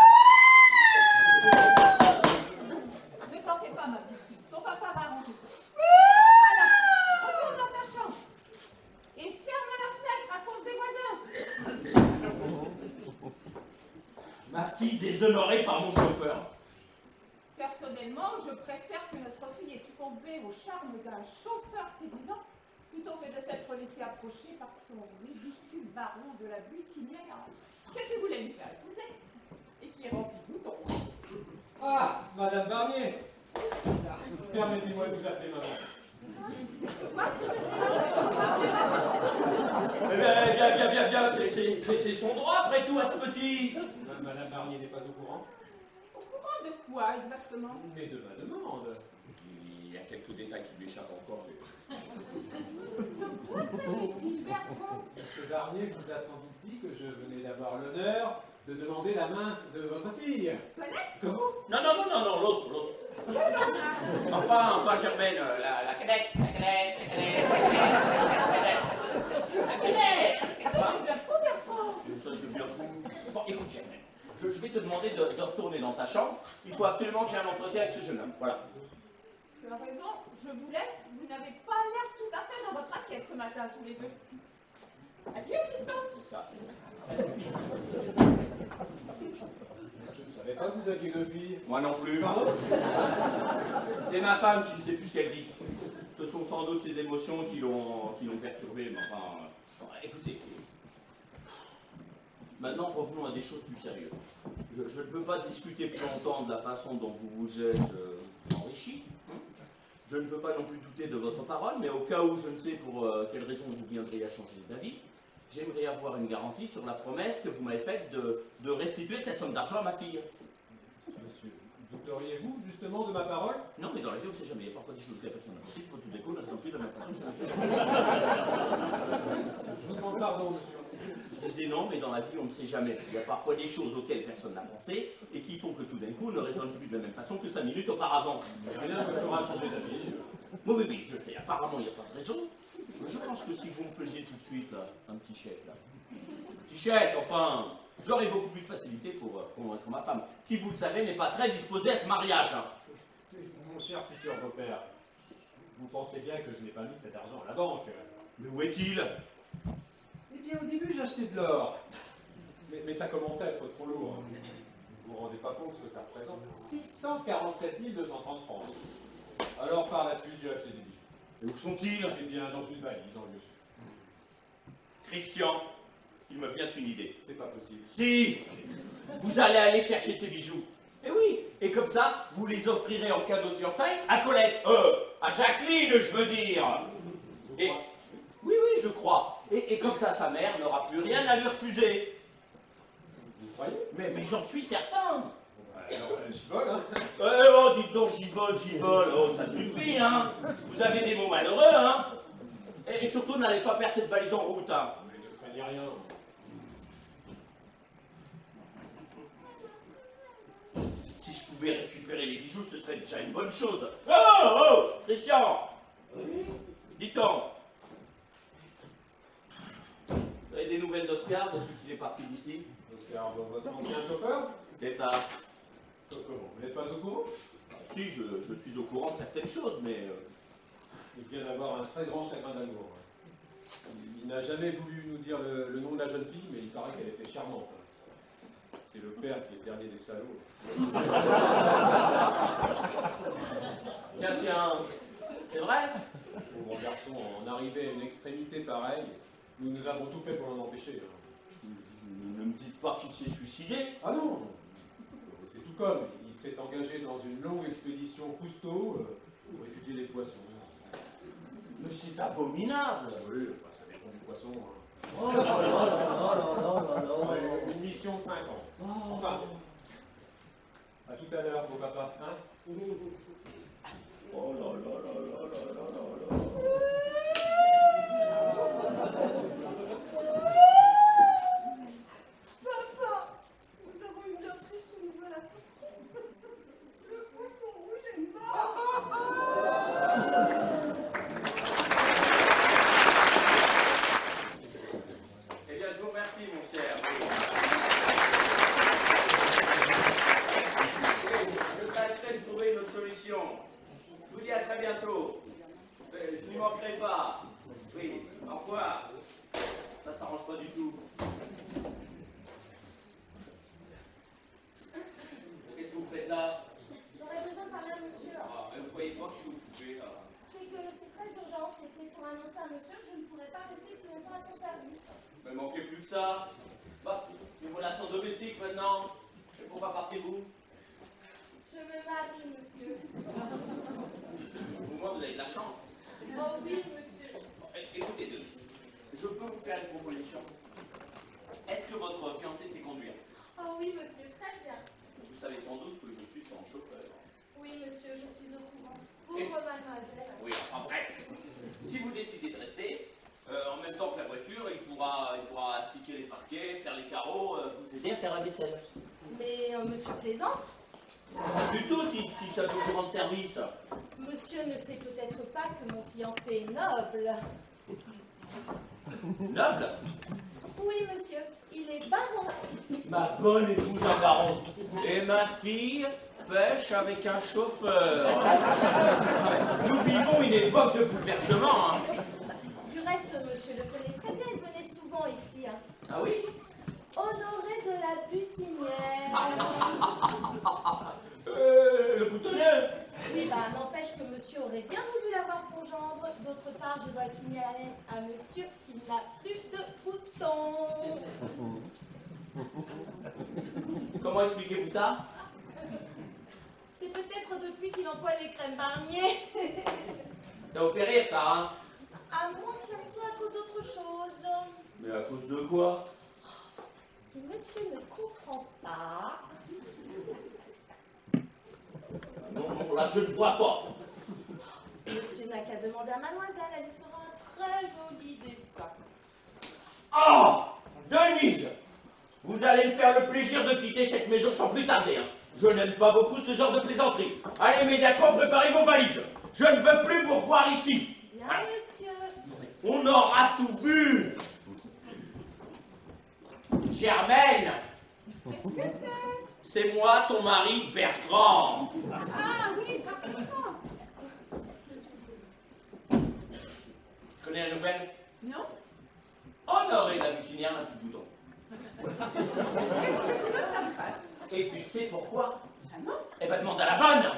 S6: Ne t'en fais pas, ma petite fille. Ton papa va arranger ça. Voilà, retourne dans ta chambre. Et ferme la fenêtre à cause des voisins.
S4: Ma fille déshonorée par mon chauffeur.
S6: Personnellement, je préfère que notre fille ait succombé au charme d'un chauffeur séduisant plutôt que de s'être laissée approcher par ton ridicule baron de la butinière que tu voulais lui faire épouser et qui est rempli de boutons.
S3: Ah, Madame Barnier. Permettez-moi de vous appeler maman.
S4: Bien, c'est son droit après tout à ce petit.
S3: Madame Barnier n'est pas au courant?
S6: Au courant de quoi exactement?
S3: Mais de ma demande.
S4: Il y a quelques détails qui lui échappent encore.
S6: De quoi s'agit-il, Bertrand?
S3: Monsieur Barnier vous a sans doute dit que je venais d'avoir l'honneur de demander la main de votre fille. Comment?
S4: Non, l'autre. Enfin, Germaine, la cadette.
S6: C'est bien fou, Bertrand!
S4: Ça, je suis bien fou. Bon, écoute, Germaine, je vais te demander de retourner dans ta chambre. Il faut absolument que j'ai un entretien avec ce jeune homme. Voilà.
S6: Tu as raison, je vous laisse. Vous n'avez pas l'air tout à fait dans votre assiette ce matin, tous les deux. Adieu, fiston!
S4: C'est ça.
S3: Je ne savais pas que vous aviez deux filles.
S4: Moi non plus.
S3: Pardon?
S4: C'est ma femme qui ne sait plus ce qu'elle dit. Ce sont sans doute ses émotions qui l'ont perturbée. Mais enfin, écoutez. Maintenant, revenons à des choses plus sérieuses. Je ne veux pas discuter plus longtemps de la façon dont vous vous êtes enrichi. Je ne veux pas non plus douter de votre parole, mais au cas où je ne sais pour quelle raison vous viendriez à changer d'avis, j'aimerais avoir une garantie sur la promesse que vous m'avez faite de restituer cette somme d'argent à ma fille.
S3: Monsieur, douteriez-vous justement de ma parole?
S4: Non, mais dans la vie, on ne sait jamais. Il y a parfois des choses que la personne a possible, quand tout découle, elles sont plus de la même façon.
S3: Je vous demande pardon, monsieur.
S4: Je disais non, mais dans la vie, on ne sait jamais. Il y a parfois des choses auxquelles personne n'a pensé et qui font que tout d'un coup ne résonnent plus de la même façon que 5 minutes auparavant.
S3: Rien ne me fera changer d'avis.
S4: Oui, je sais. Apparemment, il n'y a pas de raison. Je pense que si vous me faisiez tout de suite là, un petit chèque, là. Petit chèque, enfin, j'aurais beaucoup plus de facilité pour convaincre ma femme, qui, vous le savez, n'est pas très disposée à ce mariage. Hein.
S3: Mon cher futur beau-père, vous pensez bien que je n'ai pas mis cet argent à la banque.
S4: Mais où est-il?
S3: Eh bien, au début, j'achetais de l'or. Mais ça commençait à être trop lourd. Vous vous rendez pas compte ce que ça représente? 647 230 francs. Alors, par la suite, j'ai acheté des bijoux.
S4: Et où sont-ils?
S3: Eh bien, dans une valise, dans le dessus.
S4: Christian, il me vient une idée.
S3: C'est pas possible.
S4: Si, vous allez aller chercher ces bijoux. Eh oui, et comme ça, vous les offrirez en cadeau de fiançailles à Colette. À Jacqueline, je veux dire.
S3: Vous
S4: Et...
S3: croyez?
S4: Oui, je crois. Et comme ça, sa mère n'aura plus rien à lui refuser.
S3: Vous croyez?
S4: Mais j'en suis certain.
S3: Alors, je vole, hein.
S4: Oh, dites donc, j'y vole. Oh, ça suffit, hein. Vous avez des mots malheureux, hein. Et surtout, n'allez pas perdre cette valise en route, hein.
S3: Mais ne craignez rien.
S4: Si je pouvais récupérer les bijoux, ce serait déjà une bonne chose. Oh, Christian. Dites donc. Vous avez des nouvelles d'Oscar depuis qu'il est parti d'ici?
S3: Oscar, votre ancien chauffeur?
S4: C'est ça.
S3: Comment? Vous n'êtes pas au courant?
S4: Si, je suis au courant de certaines choses, mais...
S3: Il vient d'avoir un très grand chagrin d'amour. Il n'a jamais voulu nous dire le nom de la jeune fille, mais il paraît qu'elle était charmante. C'est le père qui est le dernier des salauds.
S4: Tiens, C'est vrai?
S3: Pauvre garçon, en arriver à une extrémité pareille, nous avons tout fait pour l'en empêcher. Hein.
S4: Ne me dites pas qu'il s'est suicidé.
S3: Ah non, c'est tout comme. Il s'est engagé dans une longue expédition Cousteau pour étudier les poissons.
S4: Mais c'est abominable.
S3: Oui, enfin, ça dépend du poisson. Hein.
S4: Oh là là là là là là là.
S3: Ouais, une mission de 5 ans. Enfin, à tout à l'heure, beau papa. Hein?
S4: Oh là là là là là là là là.
S5: Papa, nous avons une bien triste nouvelle à t'apprendre. Le poisson rouge est mort.
S4: Eh bien, je vous remercie, mon cher. Je tâcherai de trouver une autre solution. Je vous dis à très bientôt. Je n'y manquerai pas. Oui, au revoir. Ça s'arrange pas du tout. Qu'est-ce que vous faites là?
S5: J'aurais besoin de parler à monsieur.
S4: Ah, mais vous voyez pas que je suis occupé là.
S5: C'est que c'est très urgent. C'était pour annoncer à monsieur que je ne pourrais pas rester plus longtemps à son service.
S4: Mais manquez plus que ça. Bah, les relations domestiques maintenant. Et pourquoi partez-vous?
S5: Je me marie, monsieur.
S4: Au moins, vous avez de la chance.
S5: Oh oui, monsieur.
S4: Bon, écoutez, Denis, je peux vous faire une proposition. Est-ce que votre fiancé sait conduire?
S5: Oh oui, monsieur, très bien.
S4: Vous savez sans doute que je suis son chauffeur.
S5: Oui, monsieur, je suis au courant.
S4: Et-
S5: Pauvre mademoiselle.
S4: Oui, enfin bref. Si vous décidez de rester, en même temps que la voiture, il pourra astiquer les parquets, faire les carreaux, vous aider à faire la vaisselle.
S5: Mais monsieur plaisante.
S4: Pas du tout, si ça peut vous rendre service.
S5: Monsieur ne sait peut-être pas que mon fiancé est noble.
S4: Noble?
S5: Oui, monsieur, il est baron.
S4: Ma bonne épouse un baron. Et ma fille pêche avec un chauffeur. Nous vivons une époque de bouleversement. Hein.
S5: Du reste, monsieur le connaît très bien, il venait souvent ici. Hein.
S4: Ah oui?
S5: Honoré de la Butinière.
S4: Le boutonnier.
S5: Oui, bah, n'empêche que monsieur aurait bien voulu l'avoir pour gendre. D'autre part, je dois signaler à monsieur qu'il n'a plus de boutons.
S4: Comment expliquez-vous ça?
S5: C'est peut-être depuis qu'il emploie les crèmes Barnier.
S4: Ça vous fait rire, ça, hein?
S5: À moins que ce ne soit à cause d'autre chose.
S4: Mais à cause de quoi?
S5: Si monsieur ne comprend pas...
S4: Non, non, là, je ne vois pas.
S5: Monsieur n'a qu'à demander à mademoiselle, elle lui fera un très joli dessin.
S4: Oh! Denise! Vous allez me faire le plaisir de quitter cette maison sans plus tarder, hein. Je n'aime pas beaucoup ce genre de plaisanterie. Allez immédiatement préparez vos valises. Je ne veux plus vous revoir ici.
S5: Bien,
S4: Ah.
S5: monsieur.
S4: On aura tout vu. Germaine,
S6: Qu'est-ce que c'est?
S4: c'est moi ton mari Bertrand.
S6: Ah oui, parfaitement.
S4: Tu connais la nouvelle?
S6: Non?
S4: Honoré la butinière n'a plus de bouton.
S6: Qu'est-ce que tu veux que ça me fasse?
S4: Et tu sais pourquoi?
S6: Ah non?
S4: Eh ben demande à la bonne.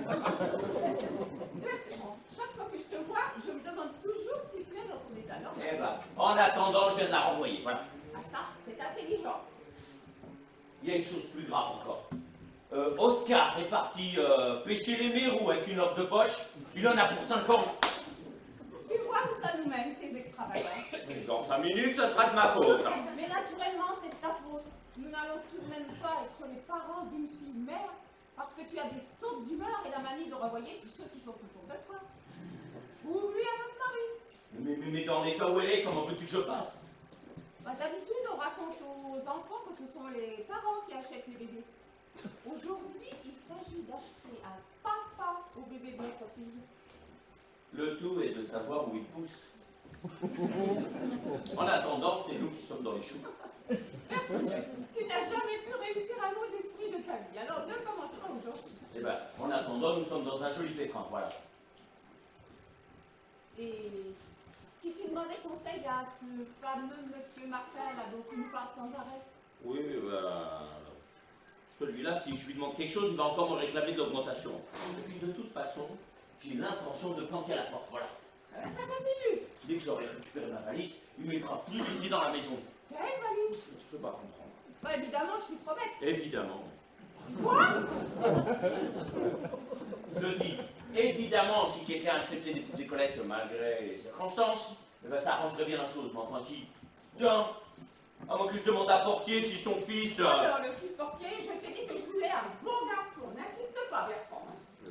S6: Bertrand, chaque fois que je te vois, je me demande toujours si tu es dans ton état normal.
S4: Eh ben, en attendant, je viens de la renvoyer, voilà.
S6: Ah ça, c'est intelligent.
S4: Il y a une chose plus grave encore. Oscar est parti pêcher les mérous avec une lampe de poche. Il en a pour 5 ans.
S6: Tu vois où ça nous mène, tes extravagances.
S4: Dans 5 minutes, ça sera de ma faute.
S6: Mais naturellement, c'est de ta faute. Nous n'allons tout de même pas être les parents d'une fille mère parce que tu as des sautes d'humeur et la manie de renvoyer tous ceux qui sont autour de toi. Ou lui à notre mari.
S4: Mais dans l'état où elle est, comment veux-tu que je fasse?
S6: Bah, d'habitude, on raconte aux enfants que ce sont les parents qui achètent les bébés. Aujourd'hui, il s'agit d'acheter un papa au bébé de notre fille.
S4: Le tout est de savoir où il pousse. En attendant, c'est nous qui sommes dans les choux.
S6: Tu n'as jamais pu réussir un mot d'esprit de ta vie, alors ne commence pas aujourd'hui.
S4: Eh ben, en attendant, nous sommes dans un joli pétrin, voilà.
S6: Et si tu demandais conseil à ce fameux monsieur Martin, là, dont tu nous parles sans arrêt.
S4: Oui, celui-là, si je lui demande quelque chose, il va encore me réclamer de l'augmentation. Et puis de toute façon, j'ai l'intention de planter la porte, voilà.
S6: Ça continue.
S4: Dès que j'aurai récupéré ma valise, il ne mettra plus les pieds dans la maison.
S6: Quelle valise?
S4: Je peux pas comprendre.
S6: Bah évidemment, je suis trop bête.
S4: Évidemment.
S6: Quoi?
S4: Je dis, évidemment, si quelqu'un acceptait d'épouser Colette malgré les circonstances, eh ben, ça arrangerait bien la chose, mais enfin qui? Tiens, à moins que je demande à Portier si son fils...
S6: Alors, le fils portier, je t'ai dit que je voulais un bon garçon. N'insiste pas, Bertrand.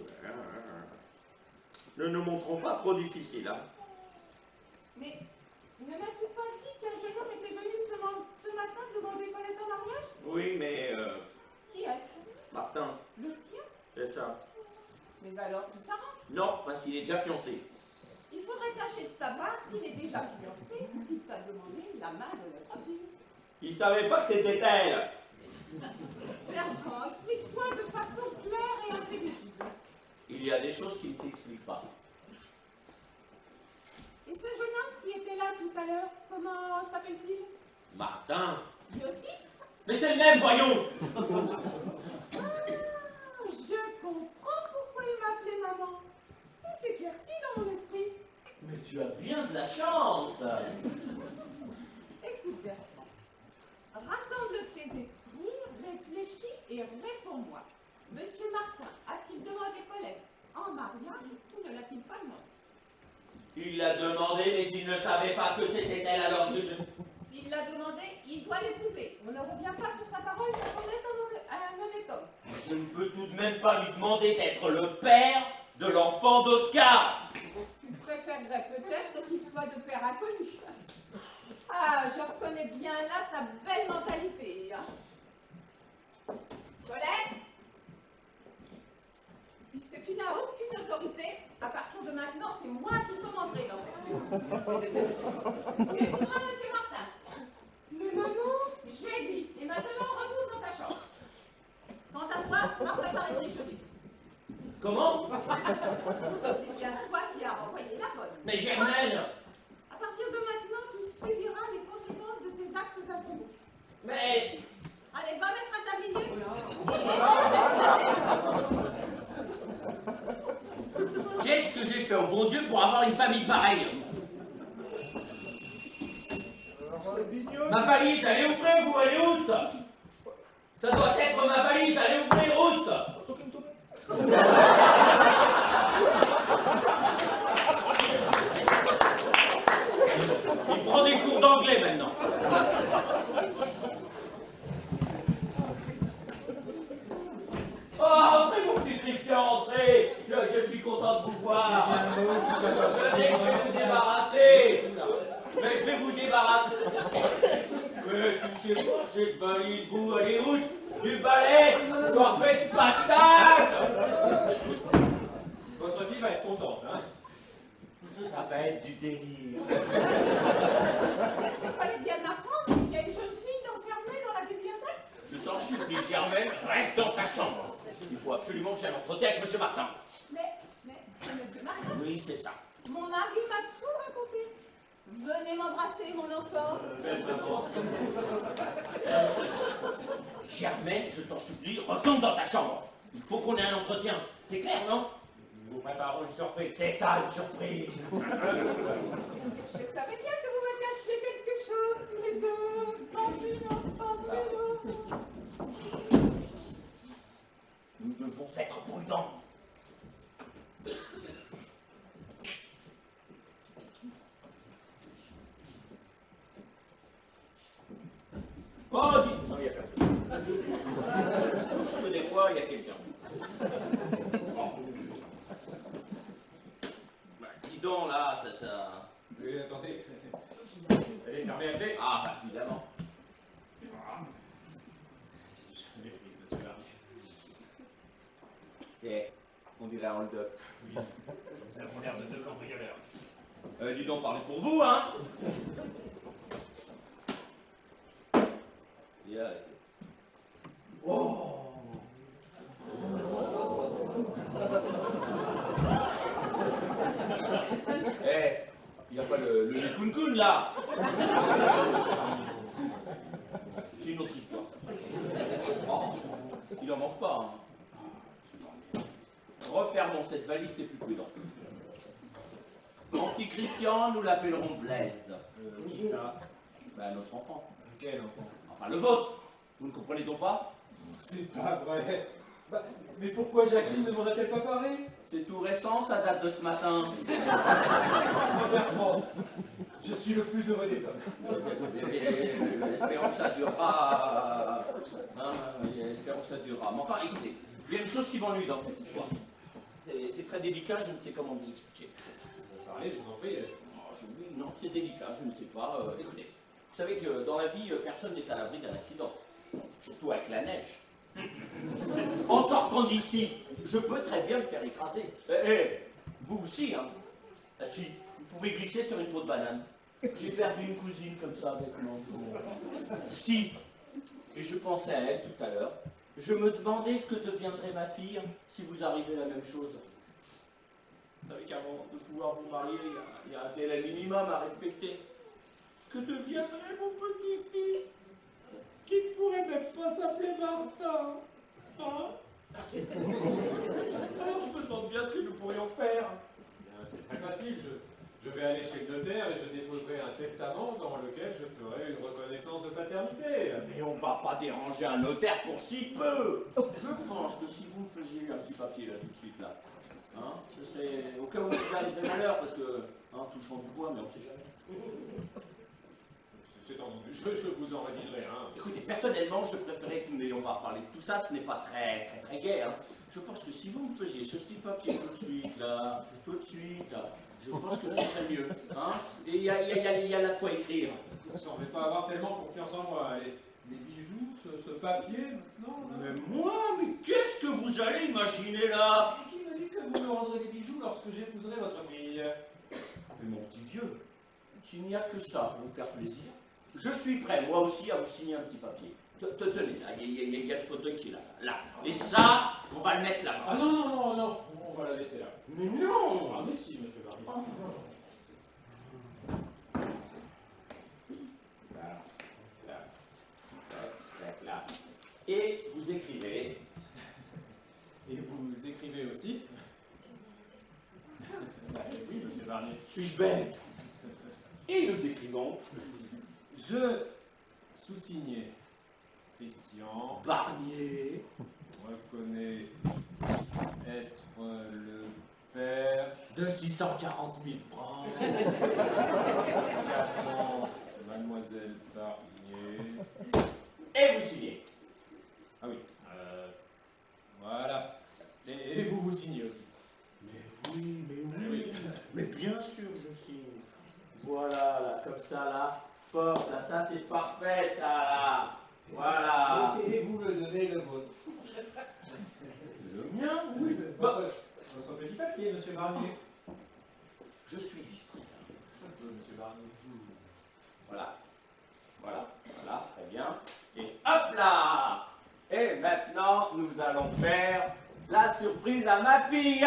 S4: Ne nous montrons pas trop difficile, hein.
S6: Mais ne m'as-tu pas dit qu'un jeune homme était venu ce matin demander Colette en mariage?
S4: Oui, mais...
S6: Qui est-ce?
S4: Martin,
S6: Le tien?
S4: c'est ça.
S6: Mais alors, tout s'arrange.
S4: Non, parce qu'il est déjà fiancé.
S6: Il faudrait tâcher de savoir s'il est déjà fiancé ou s'il t'a demandé la main de notre fille.
S4: Il savait pas que c'était elle.
S6: Bertrand, explique-toi de façon claire et intelligible.
S4: Il y a des choses qui ne s'expliquent pas.
S6: Et ce jeune homme qui était là tout à l'heure, comment s'appelle-t-il?
S4: Martin.
S6: Lui aussi?
S4: Mais c'est le même, voyons.
S6: Je comprends pourquoi il m'appelait maman. Tout s'éclaircit dans mon esprit.
S4: Mais tu as bien de la chance.
S6: Écoute, Bertrand, rassemble tes esprits, réfléchis et réponds-moi. Monsieur Martin a-t-il demandé Colette en mariage ou ne l'a-t-il pas demandé?
S4: Il l'a demandé, mais il ne savait pas que c'était elle, alors que je...
S6: S'il l'a demandé, il doit l'épouser. On ne revient pas sur sa parole quand on est un honnête homme.
S4: Je ne peux tout de même pas lui demander d'être le père de l'enfant d'Oscar.
S6: Tu préférerais peut-être qu'il soit de père inconnu. Ah, je reconnais bien là ta belle mentalité. Hein. Colette, puisque tu n'as aucune autorité, à partir de maintenant, c'est moi qui commanderai dans cette maison. Tu épouseras monsieur Martin. Mais maman, j'ai dit. Et maintenant, retourne dans ta chambre. Quant à toi, va préparer tes chevilles.
S4: Comment?
S6: C'est bien toi qui as envoyé la bonne.
S4: Mais Germaine.
S6: À partir de maintenant, tu subiras les conséquences de tes actes impromptus.
S4: Mais...
S6: Allez, va mettre un tablier.
S4: Qu'est-ce que j'ai fait au bon Dieu pour avoir une famille pareille? Ma valise, elle est ouvrée, vous, elle est où? Ça doit être ma valise, elle est ouvrée, rouste. Il prend des cours d'anglais maintenant. Oh, entrez mon petit Christian, entrez. Je suis content de vous voir. Je sais que je vais vous débarrasser. Mais je vais vous débarrasser. Mais touchez-moi cette valise, vous, elle est où? Du balai, t'en faites patate.
S3: Votre fille va être contente, hein?
S4: Ça va être du délire.
S6: Est-ce que Colette vient d'apprendre qu'il y a une jeune fille enfermée dans la bibliothèque?
S4: Je t'en supplie, Germaine, reste dans ta chambre. Il faut absolument que j'aille m'entretenir avec M. Martin.
S6: Mais c'est monsieur Martin.
S4: Oui, c'est ça.
S6: Mon mari m'a tout raconté. Venez m'embrasser, mon enfant.
S4: Germaine, je t'en supplie, retourne dans ta chambre. Il faut qu'on ait un entretien. C'est clair, non?
S3: Nous vous préparons une surprise.
S4: C'est ça, une surprise.
S6: Je savais bien que vous me cachiez quelque chose, tous les deux. Bambino, bambino.
S4: Nous devons être prudents. Oh, dis... Non, il n'y a personne. Mais des fois, il y a quelqu'un. Bon. Bah, dis donc, là, ça...
S3: Oui, attendez. Elle est fermée à clé.
S4: Ah, bah, évidemment.
S3: Je l'ai prise, monsieur Larry.
S4: Eh, on dirait un hold-up.
S3: Oui, nous avons l'air de deux cambrioleurs.
S4: Dis donc, parlez pour vous, hein. Et arrêtez. Oh. Eh, il n'y a pas le Kun là. C'est une autre histoire. Oh, il en manque pas. Hein. Refermons cette valise, c'est plus prudent. Mon petit Christian, nous l'appellerons Blaise.
S3: Qui ça?
S4: Ben, notre enfant.
S3: Quel enfant?
S4: Enfin, le vôtre. Vous ne comprenez donc pas?
S3: C'est pas vrai. Bah, mais pourquoi Jacqueline ne m'en a-t-elle pas parlé?
S4: C'est tout récent, ça date de ce matin.
S3: Bertrand, je suis le plus heureux des hommes.
S4: Espérons que ça durera. Hein, espérons que ça durera. Mais enfin, écoutez, il y a une chose qui m'ennuie dans cette histoire. C'est très délicat, je ne sais comment vous expliquer.
S3: Vous parlez, je vous en prie.
S4: Oui, non, c'est délicat, je ne sais pas. Écoutez, vous savez que dans la vie, personne n'est à l'abri d'un accident. Surtout avec la neige. En sortant d'ici, je peux très bien me faire écraser. Vous aussi, hein. Ah, si, vous pouvez glisser sur une peau de banane. J'ai perdu une cousine comme ça avec mon... Si, et je pensais à elle tout à l'heure, je me demandais ce que deviendrait ma fille si vous arrivez la même chose. Vous savez qu'avant de pouvoir vous marier, il y a un délai minimum à respecter. Que deviendrait mon petit-fils qui ne pourrait même pas s'appeler Martin? Hein? Alors je me demande bien ce que nous pourrions faire.
S3: C'est très facile. Je vais aller chez le notaire et je déposerai un testament dans lequel je ferai une reconnaissance de paternité.
S4: Mais on va pas déranger un notaire pour si peu. Je pense que si vous me faisiez un petit papier là tout de suite là, hein, ce serait au cas où vous arrivez malheur, parce que, hein, touchons du bois, mais on sait jamais.
S3: C'est entendu, je vous en rédigerai un.
S4: Écoutez, personnellement, je préférais que nous n'ayons pas parlé de tout ça, ce n'est pas très gai, hein. Je pense que si vous me faisiez ce petit papier tout de suite là, je pense que ce serait mieux, hein. Et il y a là quoi écrire.
S3: Vous ne semblez pas avoir tellement confiance en moi. Les bijoux, ce papier, maintenant là.
S4: Mais moi, mais qu'est-ce que vous allez imaginer là?
S3: Et qui me dit que vous me rendrez les bijoux lorsque j'épouserai votre fille?
S4: Mais mon petit vieux, s'il n'y a que ça pour vous faire plaisir, je suis prêt, moi aussi, à vous signer un petit papier. Tenez, là, il y a le fauteuil qui est là. Et ça, on va le mettre là.
S3: Ah non, on va la laisser là.
S4: Mais non!
S3: Ah mais si, monsieur Barnier.
S4: Là. Et vous écrivez.
S3: Et vous écrivez aussi? Oui, monsieur Barnier.
S4: Suis-je bête? Et nous écrivons.
S3: Je, sous-signé Christian,
S4: Barnier.
S3: reconnais être le père
S4: De 640 000 francs.
S3: qu'attend mademoiselle Barnier.
S4: Et vous signez.
S3: Ah oui, voilà. Et vous signez aussi.
S4: Mais oui. Mais bien sûr, je signe. Voilà, là, comme ça, là. Pop, là, ça, c'est parfait, ça, là. Voilà.
S2: Et vous me donnez le vôtre.
S4: Le mien, oui.
S3: Votre petit papier, monsieur Barnier.
S4: Je suis distrait.
S3: Monsieur Barnier.
S4: Voilà, très bien. Et hop là! Et maintenant, nous allons faire la surprise à ma fille.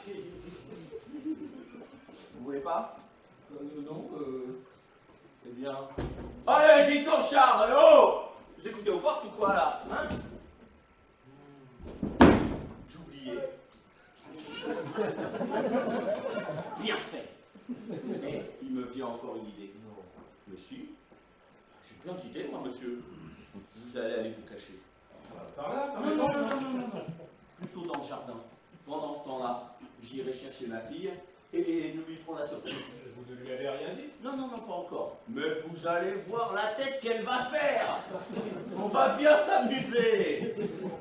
S4: Vous voulez pas?
S3: Non,
S4: Eh bien... Allez, dites donc, Charles, oh! Vous écoutez aux portes ou quoi, là? Hein? J'oubliais. Bien fait. Et il me vient encore une idée. Mais si, j'ai plein d'idées, moi, monsieur. Vous allez aller vous cacher.
S3: par là,
S4: Non. Plutôt dans le jardin. Pendant ce temps-là, j'irai chercher ma fille et nous lui ferons la surprise.
S3: Vous ne lui avez rien dit?
S4: Non, pas encore. Mais vous allez voir la tête qu'elle va faire. On va bien s'amuser.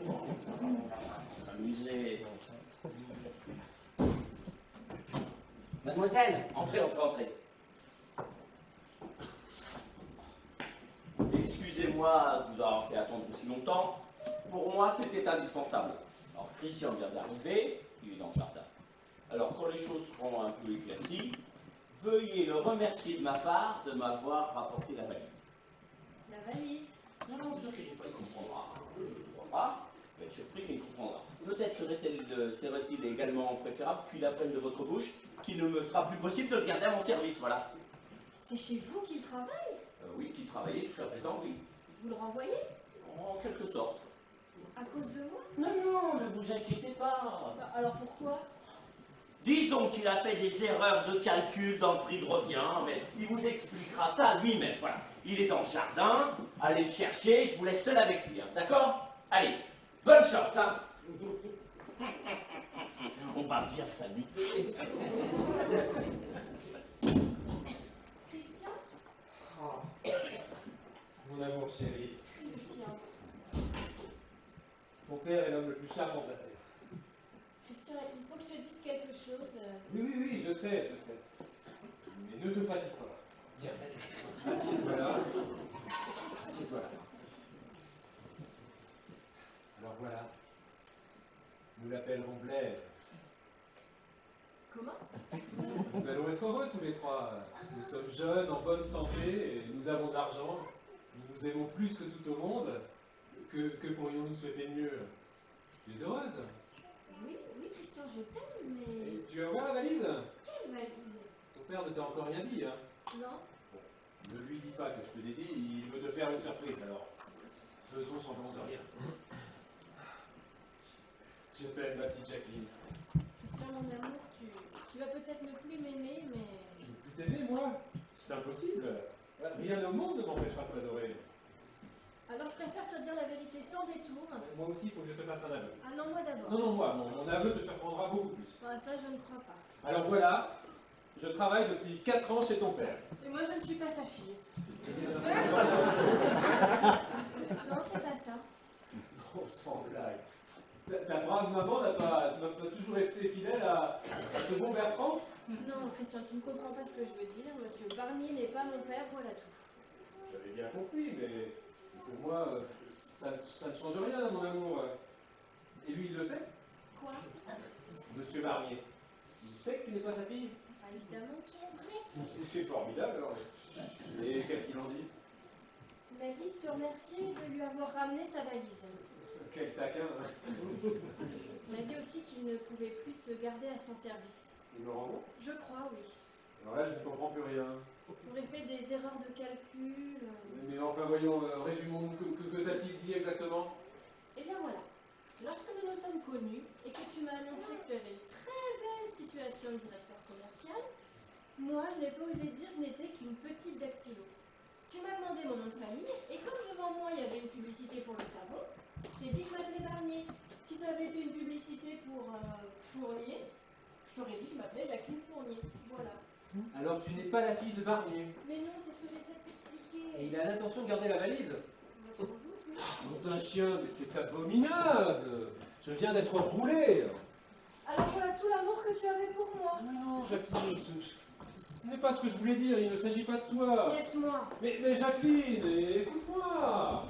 S4: S'amuser. Mademoiselle, entrez. Excusez-moi de vous avoir fait attendre aussi longtemps. Pour moi, c'était indispensable. Alors, Christian vient d'arriver, il est dans le jardin. Alors, quand les choses seront un peu éclaircies, veuillez le remercier de ma part de m'avoir rapporté la valise.
S5: La valise.
S4: Non, vous inquiétez pas, il comprendra. Il ne comprend pas, il va être surpris, mais il comprendra. Peut-être serait-il également préférable, qu'il apprenne de votre bouche, qu'il ne me sera plus possible de le garder à mon service, voilà.
S5: C'est chez vous qu'il travaille?
S4: Oui, qu'il travaillait jusqu'à présent, oui.
S5: Vous le renvoyez?
S4: En quelque sorte.
S5: À cause de moi?
S4: Non, ne vous inquiétez pas.
S5: Bah, alors pourquoi?
S4: Disons qu'il a fait des erreurs de calcul dans le prix de revient, mais il vous expliquera ça lui-même. Voilà. Il est dans le jardin, allez le chercher, je vous laisse seul avec lui, hein, d'accord? Allez, bonne chance, hein. On va bien s'amuser.
S5: Christian?
S3: Mon amour chéri,
S5: Christian.
S3: ton père est l'homme le plus charmant de la terre.
S5: Christian, il faut que je te dise quelque chose.
S3: Oui, je sais. Mais ne te fatigue pas. Tiens, assieds-toi là. Assieds-toi là. Alors voilà, nous l'appellerons Blaise.
S5: Comment?
S3: Nous allons être heureux tous les trois. Nous sommes jeunes, en bonne santé, et nous avons de l'argent. Nous nous aimons plus que tout au monde. Que pourrions-nous souhaiter de mieux? Tu es heureuse?
S5: Oui, Christian, je t'aime, mais...
S3: Et tu as ouvert la valise?
S5: Quelle valise?
S3: Ton père ne t'a encore rien dit, hein?
S5: Non?
S3: Ne lui dis pas que je te l'ai dit, il veut te faire une surprise, alors faisons semblant de rien. Je t'aime, ma petite Jacqueline.
S5: Christian, mon amour, tu vas peut-être ne plus m'aimer, mais...
S3: Je veux plus t'aimer, moi? C'est impossible. Rien au monde ne m'empêchera de t'adorer.
S5: Alors je préfère te dire la vérité sans détour.
S3: Moi aussi, il faut que je te fasse un aveu.
S5: Ah non, moi d'abord.
S3: Non, moi, mon aveu te surprendra beaucoup plus.
S5: Ah, ça, je ne crois pas.
S3: Alors voilà, je travaille depuis 4 ans chez ton père.
S5: Et moi, je ne suis pas sa fille. Non, c'est pas ça.
S3: Oh, sans blague. Ta brave maman n'a pas toujours été fidèle à ce bon Bertrand?
S5: Non, Christian, tu ne comprends pas ce que je veux dire. Monsieur Barnier n'est pas mon père, voilà tout.
S3: J'avais bien compris, mais pour moi, ça ne change rien, mon amour. Et lui, il le sait?
S5: Quoi?
S3: Monsieur Barnier. Il sait que tu n'es pas sa fille?
S5: Ah, évidemment qu'il sait.
S3: C'est formidable, alors. Et qu'est-ce qu'il en dit?
S5: Il m'a dit de te remercier de lui avoir ramené sa valise.
S3: Quel taquin, hein.
S5: Il m'a dit aussi qu'il ne pouvait plus te garder à son service.
S3: Il me rend compte?
S5: Je crois, oui.
S3: Alors là, je ne comprends plus rien.
S5: Il aurait fait des erreurs de calcul.
S3: Mais enfin, voyons, résumons, que t'a-t-il dit exactement?
S5: Eh bien voilà. Lorsque nous nous sommes connus et que tu m'as annoncé que tu avais une très belle situation de directeur commercial, moi, je n'ai pas osé dire que je n'étais qu'une petite dactylo. Tu m'as demandé mon nom de famille, et comme devant moi, il y avait une publicité pour le savon, je t'ai dit que je m'appelais Barnier. Si ça avait été une publicité pour Fournier, je t'aurais dit que je m'appelais Jacqueline Fournier. Voilà.
S3: Alors, tu n'es pas la fille de Barnier.
S5: Mais non, c'est ce que j'essaie de t'expliquer.
S3: Et il a l'intention de garder la valise?
S5: Sans doute, oui.
S3: Mon d'un chien, mais c'est abominable! Je viens d'être roulé!
S5: Alors voilà tout l'amour que tu avais pour moi.
S3: Non, Jacqueline, ce n'est pas ce que je voulais dire, il ne s'agit pas de toi.
S5: Laisse-moi.
S3: Mais Jacqueline, écoute-moi!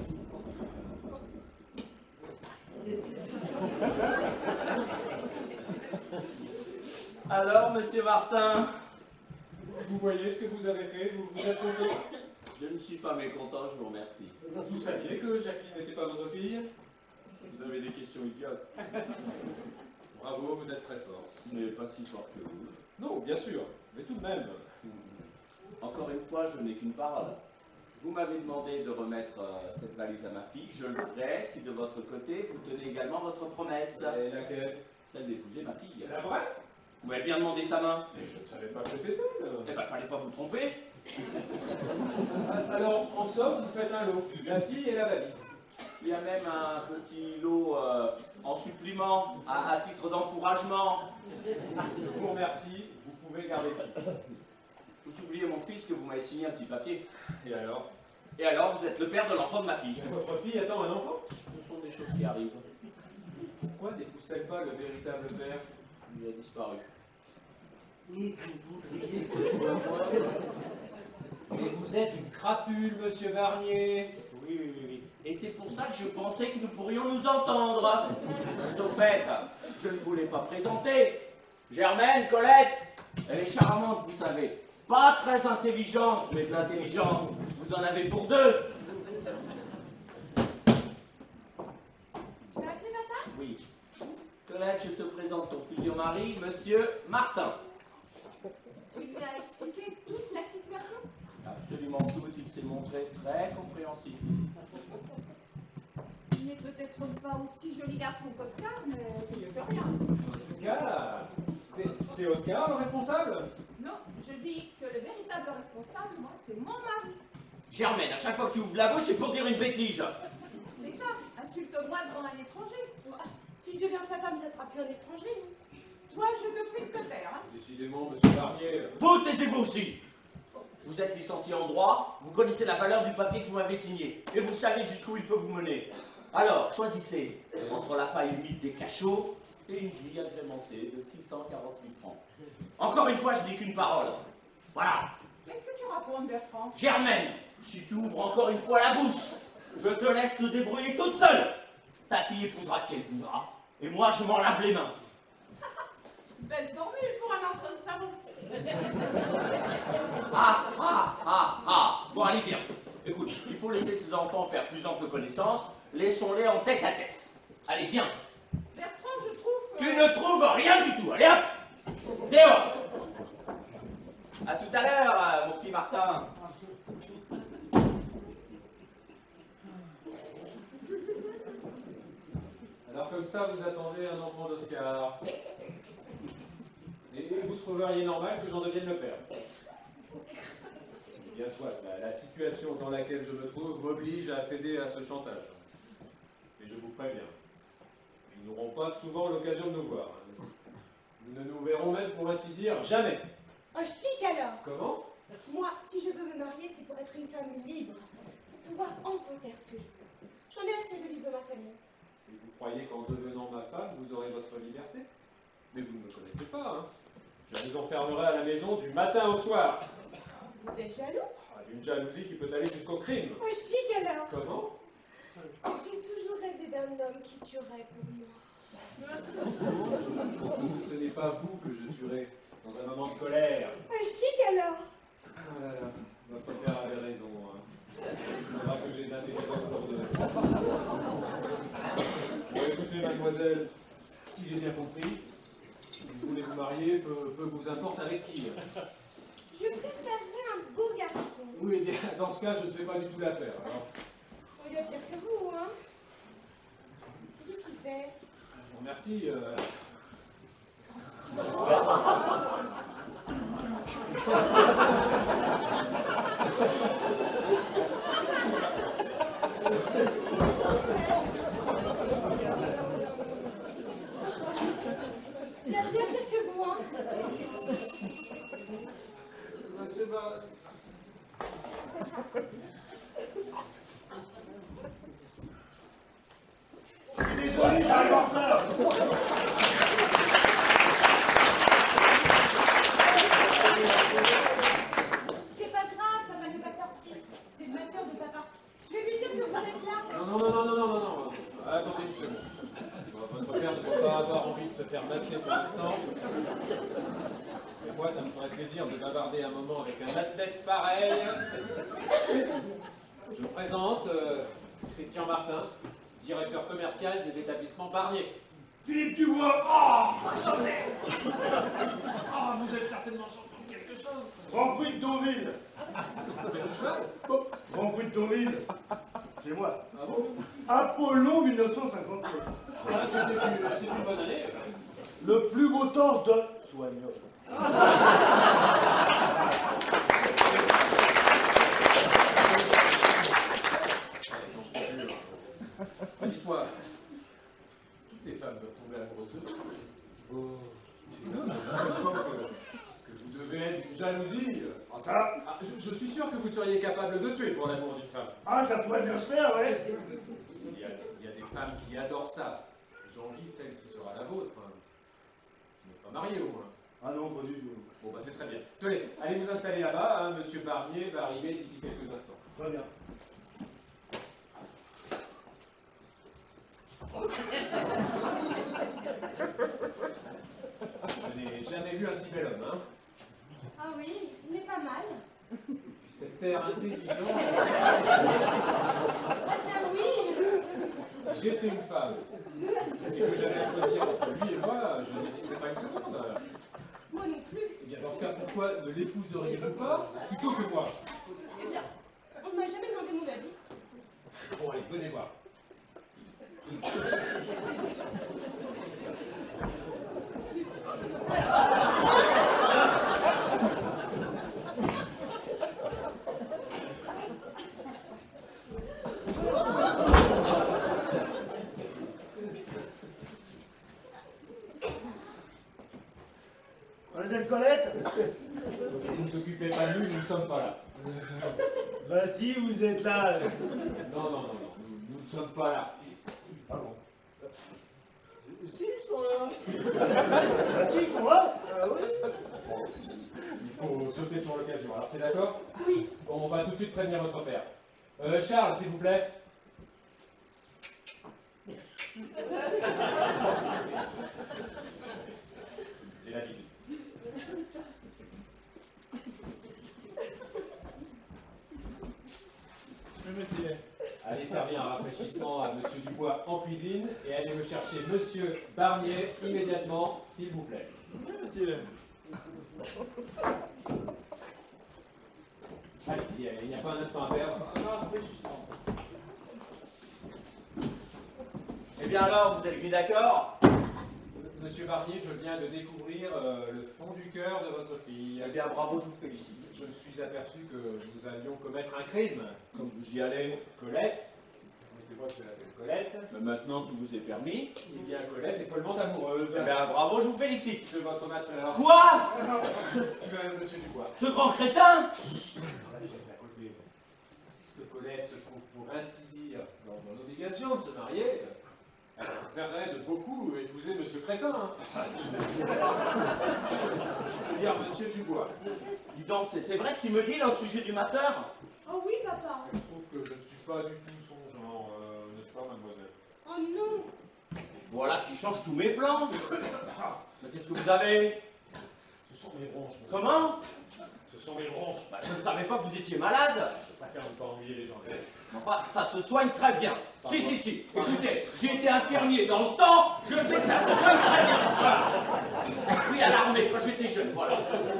S4: Alors, monsieur Martin?
S3: Vous voyez ce que vous avez fait, vous vous êtes trompé?
S4: Je ne suis pas mécontent, je vous remercie.
S3: Vous saviez que Jacqueline n'était pas votre fille?
S4: Vous avez des questions idiotes,
S3: Bravo, vous êtes très fort.
S4: mais pas si fort que vous.
S3: Non, bien sûr, mais tout de même.
S4: Encore une fois, je n'ai qu'une parole. Vous m'avez demandé de remettre cette valise à ma fille. Je le ferai si de votre côté, vous tenez également votre promesse.
S3: Et laquelle?
S4: Celle d'épouser ma fille.
S3: La vraie?
S4: Vous m'avez bien demandé sa main.
S3: Mais je ne savais pas que c'était
S4: Eh
S3: elle.
S4: ben, fallait pas vous tromper.
S3: Alors, en somme, vous faites un lot. La fille et la valise.
S4: Il y a même un petit lot en supplément, à titre d'encouragement.
S3: Je vous remercie, vous pouvez garder tout.
S4: Vous oubliez, mon fils, que vous m'avez signé un petit papier.
S3: Et alors?
S4: Et alors, vous êtes le père de l'enfant de ma fille.
S3: Votre fille attend un enfant?
S4: Ce sont des choses qui arrivent.
S3: Pourquoi n'épouse-t-elle pas le véritable père?
S4: Il a disparu.
S7: Et vous voudriez que ce soit moi?
S3: Mais vous êtes une crapule, monsieur Barnier.
S4: Oui. Et c'est pour ça que je pensais que nous pourrions nous entendre. Au fait, je ne vous l'ai pas présenté. Germaine, Colette, elle est charmante, vous savez. Pas très intelligente, mais de l'intelligence. Vous en avez pour deux.
S5: Tu m'as appelé papa?
S4: Oui. Colette, je te présente ton futur mari, monsieur Martin.
S6: Tu lui as expliqué toute la situation?
S4: Absolument tout, il s'est montré très compréhensif.
S6: Il n'est peut-être pas aussi joli garçon qu'Oscar, mais c'est mieux que rien.
S3: Oscar? C'est Oscar le responsable?
S6: Non, je dis que le véritable responsable, moi, c'est mon mari.
S4: Germaine, à chaque fois que tu ouvres la bouche, c'est pour dire une bêtise.
S6: C'est ça, insulte-moi devant un étranger.
S5: Si je deviens sa femme, ça sera plus un étranger.
S6: Toi, je te prie de te taire. Hein.
S3: Décidément, monsieur Barnier.
S4: Vous, taisez-vous aussi. Vous êtes licencié en droit, vous connaissez la valeur du papier que vous m'avez signé, et vous savez jusqu'où il peut vous mener. Alors, choisissez entre la paille humide des cachots et une vie agrémentée de 640 000 francs. Encore une fois, je dis qu'une parole. Voilà.
S6: Qu'est-ce que tu racontes, Bertrand?
S4: Germaine, si tu ouvres encore une fois la bouche, je te laisse te débrouiller toute seule. Ta fille épousera qui elle voudra, et moi je m'en lave les mains.
S6: Belle formule pour un enfant de savon.
S4: Bon, allez, viens. Écoute, il faut laisser ces enfants faire plus ample connaissance. Laissons-les en tête à tête. Allez, viens.
S6: Bertrand, je trouve que...
S4: Tu ne trouves rien du tout. Allez, hop. Dehors. À tout à l'heure, mon petit Martin.
S3: Alors comme ça, vous attendez un enfant d'Oscar. Et vous trouveriez normal que j'en devienne le père. Bien soit, la situation dans laquelle je me trouve m'oblige à céder à ce chantage. Et je vous préviens, ils n'auront pas souvent l'occasion de nous voir. Nous ne nous verrons même, pour ainsi dire, jamais.
S5: Un chic alors.
S3: Comment?
S5: Moi, si je veux me marier, c'est pour être une femme libre. Pour pouvoir enfin faire ce que je veux. J'en ai assez de vivre de ma famille.
S3: Et vous croyez qu'en devenant ma femme, vous aurez votre liberté? Mais vous ne me connaissez pas, hein. Je vous enfermerai à la maison du matin au soir.
S5: Vous êtes jaloux?
S3: D'une jalousie qui peut aller jusqu'au crime.
S5: Un chic alors.
S3: Comment?
S5: J'ai toujours rêvé d'un homme qui tuerait pour moi.
S3: Ce n'est pas vous que je tuerai dans un moment de colère.
S5: Un chic alors.
S3: Ah là là, votre père avait raison. Hein. Il faudra que j'ai d'intelligence pour deux. Bon, écoutez, mademoiselle, si j'ai bien compris, vous voulez vous marier, peu vous importe avec qui.
S5: Je préférerais un beau garçon.
S3: Oui, eh bien, dans ce cas, je ne fais pas du tout l'affaire. Alors,
S5: Il a pire que vous, hein. Qu'est-ce qu'il fait?
S3: je vous remercie.
S5: Il a bien pire que vous, hein.
S1: Désolé, j'arrive en retard.
S5: C'est pas grave, papa n'est pas sorti. C'est le masseur de papa. Je vais lui dire que vous êtes là.
S3: Non. Attendez une seconde. Votre père ne doit pas avoir envie de se faire masser pour l'instant. Mais moi, ça me ferait plaisir de bavarder un moment avec un athlète pareil. Je me présente, Christian Martin, directeur commercial des établissements Barnier.
S1: Philippe Dubois. Oh, attendez.
S3: Ah, vous êtes certainement champion de quelque chose.
S1: Grand Prix de Deauville.
S3: Vous faites du cheval?
S1: Grand Prix de Deauville. C'est moi.
S3: Ah bon?
S1: Apollon 1953.
S3: Ah, c'est une bonne année.
S1: Le plus beau torse de Soignol.
S3: Dites-moi, toutes les femmes doivent tomber amoureuses de vous. J'ai l'impression que vous devez être une jalousie.
S1: Ah, ça.
S3: Ah, je suis sûr que vous seriez capable de tuer pour l'amour d'une femme.
S1: Ah, ça pourrait bien se faire, ouais.
S3: Il y a des femmes qui adorent ça. J'envie celle qui sera la vôtre. Vous n'êtes pas marié au moins.
S1: Ah non, pas du tout.
S3: Bon, bah c'est très bien. Tenez, allez vous installer là-bas. Hein, Monsieur Barnier va arriver d'ici quelques instants.
S1: Très bien.
S3: Je n'ai jamais vu un si bel homme, hein.
S5: Ah oui, il est pas mal.
S3: Cet air intelligent.
S5: Ah ça oui.
S3: Si j'étais une femme et que j'avais à choisir entre lui et moi, je n'hésiterais pas une seconde.
S5: Moi non plus.
S3: Eh bien, dans ce cas, pourquoi ne l'épouseriez-vous pas plutôt que moi?
S5: Eh bien, on ne m'a jamais demandé mon avis.
S3: Bon, allez, venez voir.
S1: Mademoiselle Colette?
S3: Ne vous occupez pas de nous, nous ne sommes pas là.
S1: Bah si, vous êtes là.
S3: Non, non, non, non, nous ne sommes pas là.
S1: Pardon.
S2: Si, ils sont là.
S1: Bah si, ils sont là.
S2: Ah oui.
S3: Il faut sauter sur l'occasion. Alors c'est d'accord?
S5: Oui.
S3: Bon, on va tout de suite prévenir votre père. Charles, s'il vous plaît. J'ai l'habitude.
S2: Oui, monsieur.
S3: Allez servir un rafraîchissement à Monsieur Dubois en cuisine et allez me chercher Monsieur Barnier immédiatement, s'il vous plaît.
S2: Oui, monsieur.
S3: Allez, il n'y a pas un instant à perdre.
S4: Eh bien alors, vous êtes mis d'accord?
S3: Monsieur Barnier, je viens de découvrir le fond du cœur de votre fille.
S4: Eh bien, bravo, je vous félicite.
S3: Je me suis aperçu que nous allions commettre un crime.
S4: Comme vous y allez,
S3: Colette, mettez-moi que je l'appelle Colette,
S4: mais maintenant tout vous est permis.
S3: eh bien Colette est follement amoureuse
S4: Eh bien, bravo, je vous félicite.
S3: de votre ma sœur.
S4: Quoi?
S3: Monsieur Dubois.
S4: Ce grand crétin?
S3: La pièce à côté. Puisque Colette se trouve pour ainsi dire dans mon obligation de se marier, elle préférerait de beaucoup épouser Monsieur Crétin. Hein. Je veux dire Monsieur Dubois.
S4: Dis donc, c'est vrai ce qu'il me dit là au sujet du masseur?
S5: Oh oui, papa.
S3: Je trouve que je ne suis pas du tout son genre, n'est-ce pas, mademoiselle?
S5: Oh non.
S4: Voilà qui change tous mes plans. Mais qu'est-ce que vous avez?
S3: Ce sont mes bronches. monsieur.
S4: Comment?
S3: Ce sont mes bronches.
S4: Bah, je ne savais pas que vous étiez malade.
S3: Je préfère ne pas ennuyer les gens.
S4: Enfin, ça se soigne très bien. Si, si, si. Écoutez, j'ai été infirmier dans le temps, je sais que ça se soigne très bien. Voilà. Oui, à l'armée, quand j'étais jeune, voilà.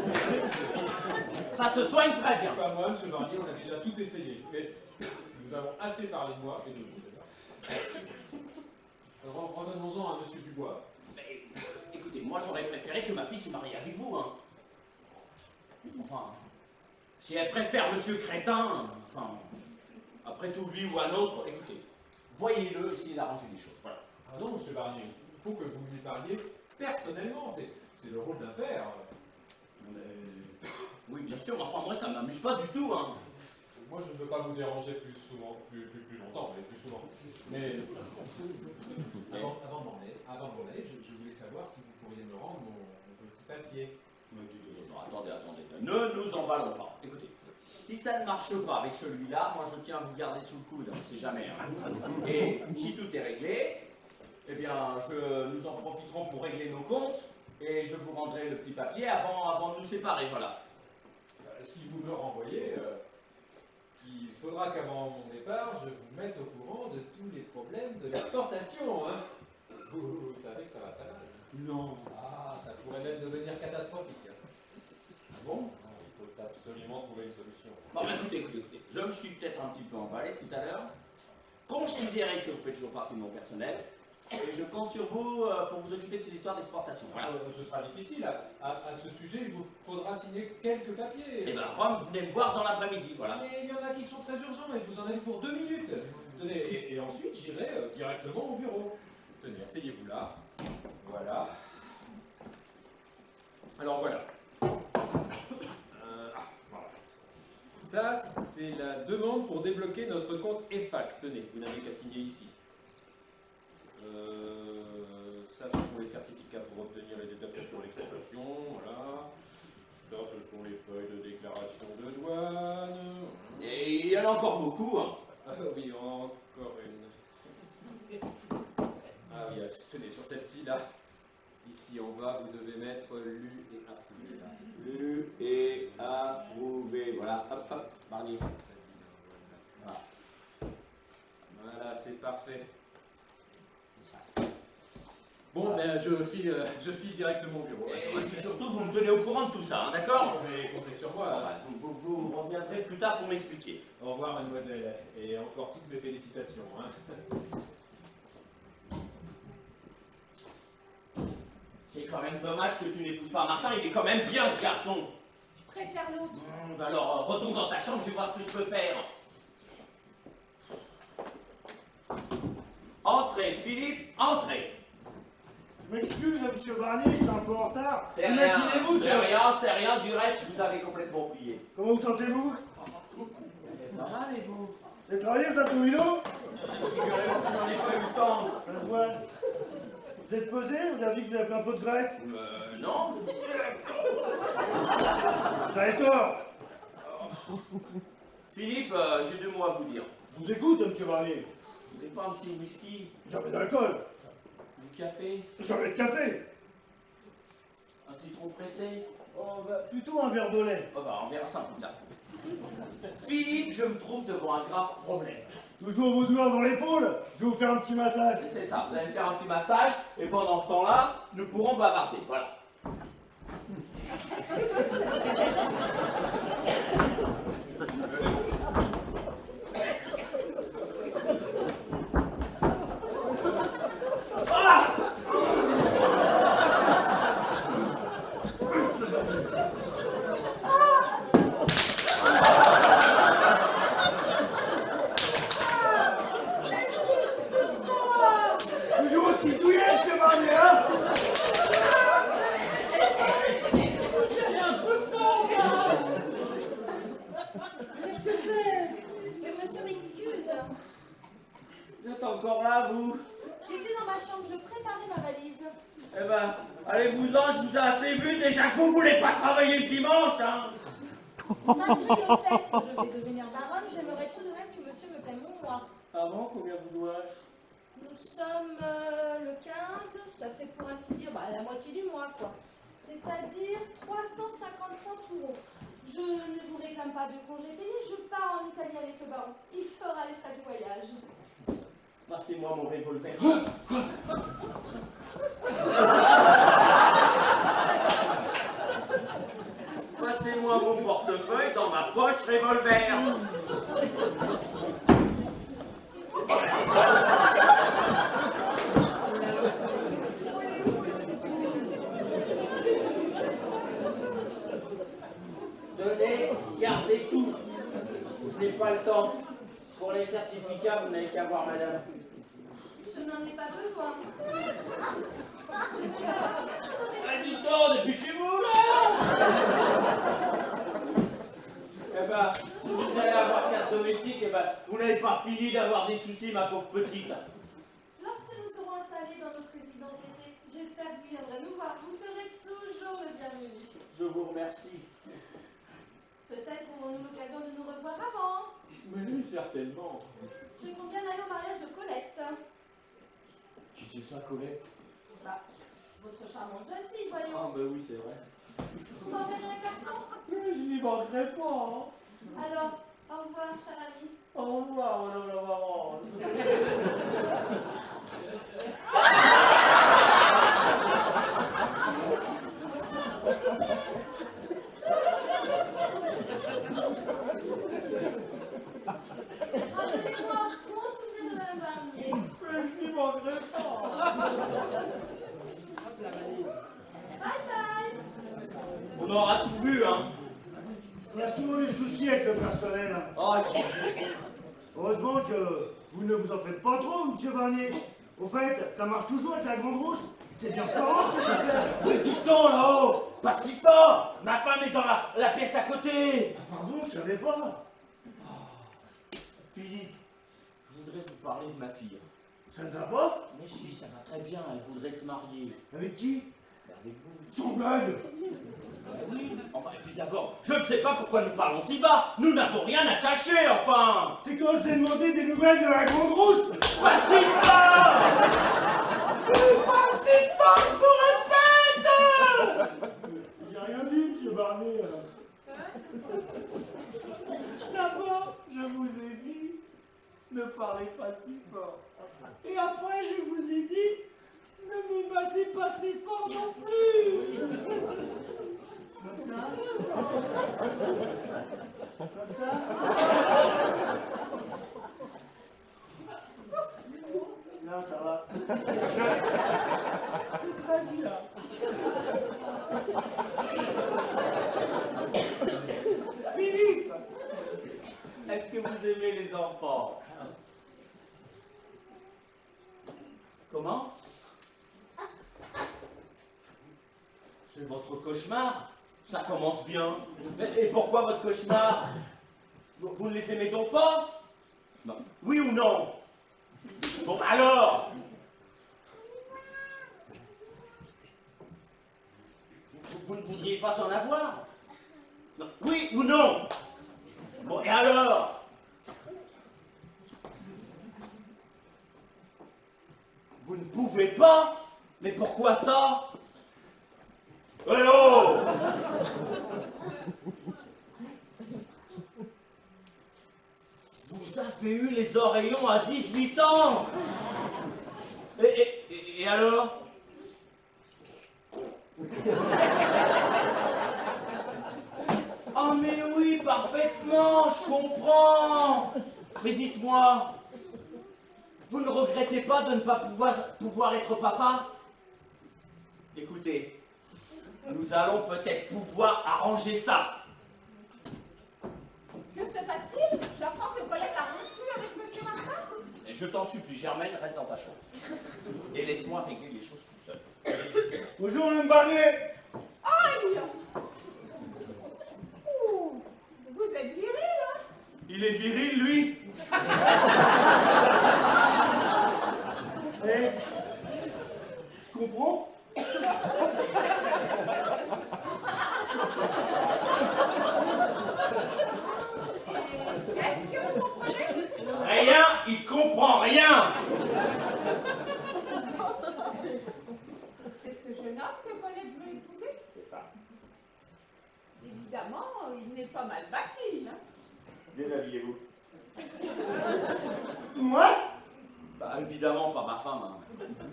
S4: Ça se soigne très bien.
S3: Pas moi, monsieur Barnier, on a déjà tout essayé. Mais nous avons assez parlé de moi et de vous, d'ailleurs. Revenons-en à monsieur Dubois.
S4: Mais, écoutez, moi j'aurais préféré que ma fille se marie avec vous, hein. Enfin, si elle préfère monsieur Crétin, enfin, après tout lui ou un autre, écoutez, voyez-le, essayez d'arranger les choses, voilà.
S3: Ah non, monsieur Barnier, il faut que vous lui parliez personnellement. C'est le rôle d'un père.
S4: Oui, bien sûr, enfin moi ça m'amuse pas du tout, hein.
S3: Moi, je ne veux pas vous déranger plus souvent, plus longtemps, mais plus souvent. Mais avant de m'en aller, je voulais savoir si vous pourriez me rendre mon petit papier.
S4: Non, attendez, ne nous emballons pas. Écoutez, si ça ne marche pas avec celui-là, moi je tiens à vous garder sous le coude, on ne sait jamais. Hein. Et si tout est réglé, eh bien nous en profiterons pour régler nos comptes et je vous rendrai le petit papier avant de nous séparer, voilà.
S3: Si vous me renvoyez, il faudra qu'avant mon départ, je vous mette au courant de tous les problèmes de l'exportation. Hein. Vous savez que ça va très mal.
S4: Non.
S3: Ah, ça pourrait même devenir catastrophique. Ah bon? Non, il faut absolument trouver une solution.
S4: Bon, ben, écoutez, je me suis peut-être un petit peu emballé tout à l'heure. Considérez que vous faites toujours partie de mon personnel. Et je compte sur vous pour vous occuper de ces histoires d'exportation. Voilà.
S3: Ce sera difficile. À ce sujet, il vous faudra signer quelques papiers.
S4: Et ben, venez me voir dans l'après-midi, voilà.
S3: Mais il y en a qui sont très urgents et vous en avez pour 2 minutes. Tenez, et ensuite j'irai directement au bureau. Tenez, asseyez-vous là. Voilà. Alors voilà. Voilà. Ça, c'est la demande pour débloquer notre compte EFAC. Tenez, vous n'avez qu'à signer ici. Ça, ce sont les certificats pour obtenir les détachements sur l'exportation. Voilà. Ça, ce sont les feuilles de déclaration de douane.
S4: Et il y en a encore beaucoup, hein.
S3: Ah oui, encore une. Ah oui, tenez, sur celle-ci, là. Ici en bas, vous devez mettre lu et approuvé. Là.
S4: Lu et approuvé. Voilà, hop, hop, Barnier.
S3: Voilà, voilà c'est parfait. Bon, ben, je file directement au bureau.
S4: Et puis surtout, vous me tenez au courant de tout ça, hein, d'accord?
S3: Vous pouvez compter sur moi.
S4: Bon,
S3: Hein.
S4: bah, vous reviendrez plus tard pour m'expliquer.
S3: Au revoir, mademoiselle. Et encore toutes mes félicitations. Hein.
S4: quand même dommage que tu n'épouses pas Martin, il est quand même bien ce garçon.
S6: Je préfère l'autre.
S4: Alors, retourne dans ta chambre, je vais voir ce que je peux faire. Entrez, Philippe, entrez.
S1: Je m'excuse, monsieur Barnier, j'étais un peu en retard.
S4: C'est
S1: Imaginez-vous que...
S4: c'est rien, du reste, je vous avais complètement oublié.
S1: Comment vous sentez-vous?
S4: Pas mal, et vous?
S1: Vous avez travaillé, vous êtes Torino?
S4: Figurez-vous que j'en ai pas eu le temps.
S1: Ouais. Vous êtes pesé? Vous avez dit que vous avez fait un peu de graisse?
S4: Non.
S1: Vous avez tort.
S4: Philippe, j'ai 2 mots à vous dire.
S1: Je vous écoute, monsieur Barnier.
S4: Vous voulez pas un petit whisky?
S1: Jamais d'alcool.
S4: Du café?
S1: Jamais de café.
S4: Un citron pressé?
S1: Oh, bah, plutôt un verre de lait.
S4: Oh bah, on verra ça plus tard. Philippe, je me trouve devant un grave problème.
S1: Toujours vos doigts dans l'épaule. Je vais vous faire un petit massage.
S4: C'est ça, vous allez me faire un petit massage, et pendant ce temps-là, nous pourrons bavarder, voilà.
S1: Toujours aussi douillet, monsieur Barnier, hein?
S5: Mais monsieur m'excuse.
S4: Vous êtes encore là, vous?
S5: J'étais dans ma chambre, je préparais ma valise.
S4: Eh ben, allez-vous-en, je vous ai assez vu, déjà que vous voulez pas travailler le dimanche, hein?
S5: Malgré le fait que je vais devenir baronne, j'aimerais tout de même que monsieur me paie mon mois.
S4: Ah bon, combien vous dois-je?
S5: Nous sommes le 15, ça fait pour ainsi dire la moitié du mois, quoi. C'est-à-dire 350 €. Je ne vous réclame pas de congé payé, je pars en Italie avec le baron. Il fera les frais du voyage.
S4: Passez-moi mon revolver. Passez-moi mon portefeuille dans ma poche revolver. Tenez, gardez tout. Je n'ai pas le temps. Pour les certificats, vous n'avez qu'à voir madame.
S5: Je n'en ai pas besoin.
S4: Dis donc, dépêchez-vous là! Eh ben, si vous allez avoir carte domestique, eh ben, vous n'avez pas fini d'avoir des soucis, ma pauvre petite.
S5: Lorsque nous serons installés dans notre résidence d'été, j'espère que vous viendrez nous voir. Vous serez toujours le bienvenu.
S4: Je vous remercie.
S5: Peut-être aurons-nous l'occasion de nous revoir avant.
S4: Mais oui, certainement.
S5: Je compte bien aller au mariage de Colette.
S4: Qui c'est ça, Colette?
S5: Votre charmante jeune fille,
S4: Ah,
S5: voyons.
S4: ben oui, c'est vrai.
S5: Vous m'enverrez un carton.
S4: Mais je n'y manquerai pas. Hein.
S5: Alors, au revoir, cher ami.
S4: Au revoir, madame la baronne.
S5: Rappelez-moi, mon souvenir de Madame Barnier.
S4: Mais je n'y manquerai pas.
S5: Bye bye.
S4: On aura tout vu, hein.
S1: Il y a souvent des soucis avec le personnel. Hein.
S4: Oh,
S1: Heureusement que vous ne vous en faites pas trop, monsieur Barnier. Au fait, ça marche toujours avec la grande rousse. C'est bien Florence que ça fait.
S4: mais dis donc là-haut, pas si fort. Ma femme est dans la pièce à côté.
S1: Ah, pardon, je savais pas.
S4: Philippe, je voudrais vous parler de ma fille.
S1: Ça ne va pas?
S4: Mais si, ça va très bien, elle voudrait se marier.
S1: Avec qui?
S4: Avec vous.
S1: Sans blague.
S4: Oui. Enfin, et puis d'abord, je ne sais pas pourquoi nous parlons si bas. Nous n'avons rien à cacher, enfin.
S1: C'est quand je t'ai demandé des nouvelles de la grande rousse.
S4: Pas si fort. Pas si fort, je vous répète.
S1: J'ai rien dit, monsieur Barnier.
S4: D'abord, je vous ai dit, ne parlez pas si fort. Et après, je vous ai dit, ne me battez pas si fort non plus.
S1: Comme ça? Comme ça? Non, ça va.
S4: Très bien. Est-ce que vous aimez les enfants? Comment? C'est votre cauchemar? Ça commence bien. Et pourquoi votre cauchemar? Vous ne les aimez donc pas? Non. Oui ou non? Bon, alors? Vous ne voudriez pas en avoir? Non. Oui ou non? Bon, et alors? Vous ne pouvez pas? Mais pourquoi ça? Eh oh! Vous avez eu les oreillons à 18 ans! Et alors? Oh mais oui, parfaitement, je comprends! Mais dites-moi, vous ne regrettez pas de ne pas pouvoir être papa? Écoutez, nous allons peut-être pouvoir arranger ça.
S6: Que se passe-t-il? J'apprends que Colette a rompu avec Monsieur Martin.
S4: Et je t'en supplie, Germaine, reste dans ta chambre. Et laisse-moi régler les choses tout seul.
S1: Bonjour, Mme Barnier.
S6: Aïe! Oh, vous êtes viril, hein?
S4: Il est viril, lui.
S1: Eh, je comprends.
S6: Qu'est-ce que vous comprenez?
S4: Rien, il comprend rien.
S6: C'est ce jeune homme que Colette veut épouser?
S4: C'est ça.
S6: Évidemment, il n'est pas mal bâti, hein?
S4: Déshabillez-vous.
S1: Moi?
S4: Bah, évidemment, pas ma femme. Hein.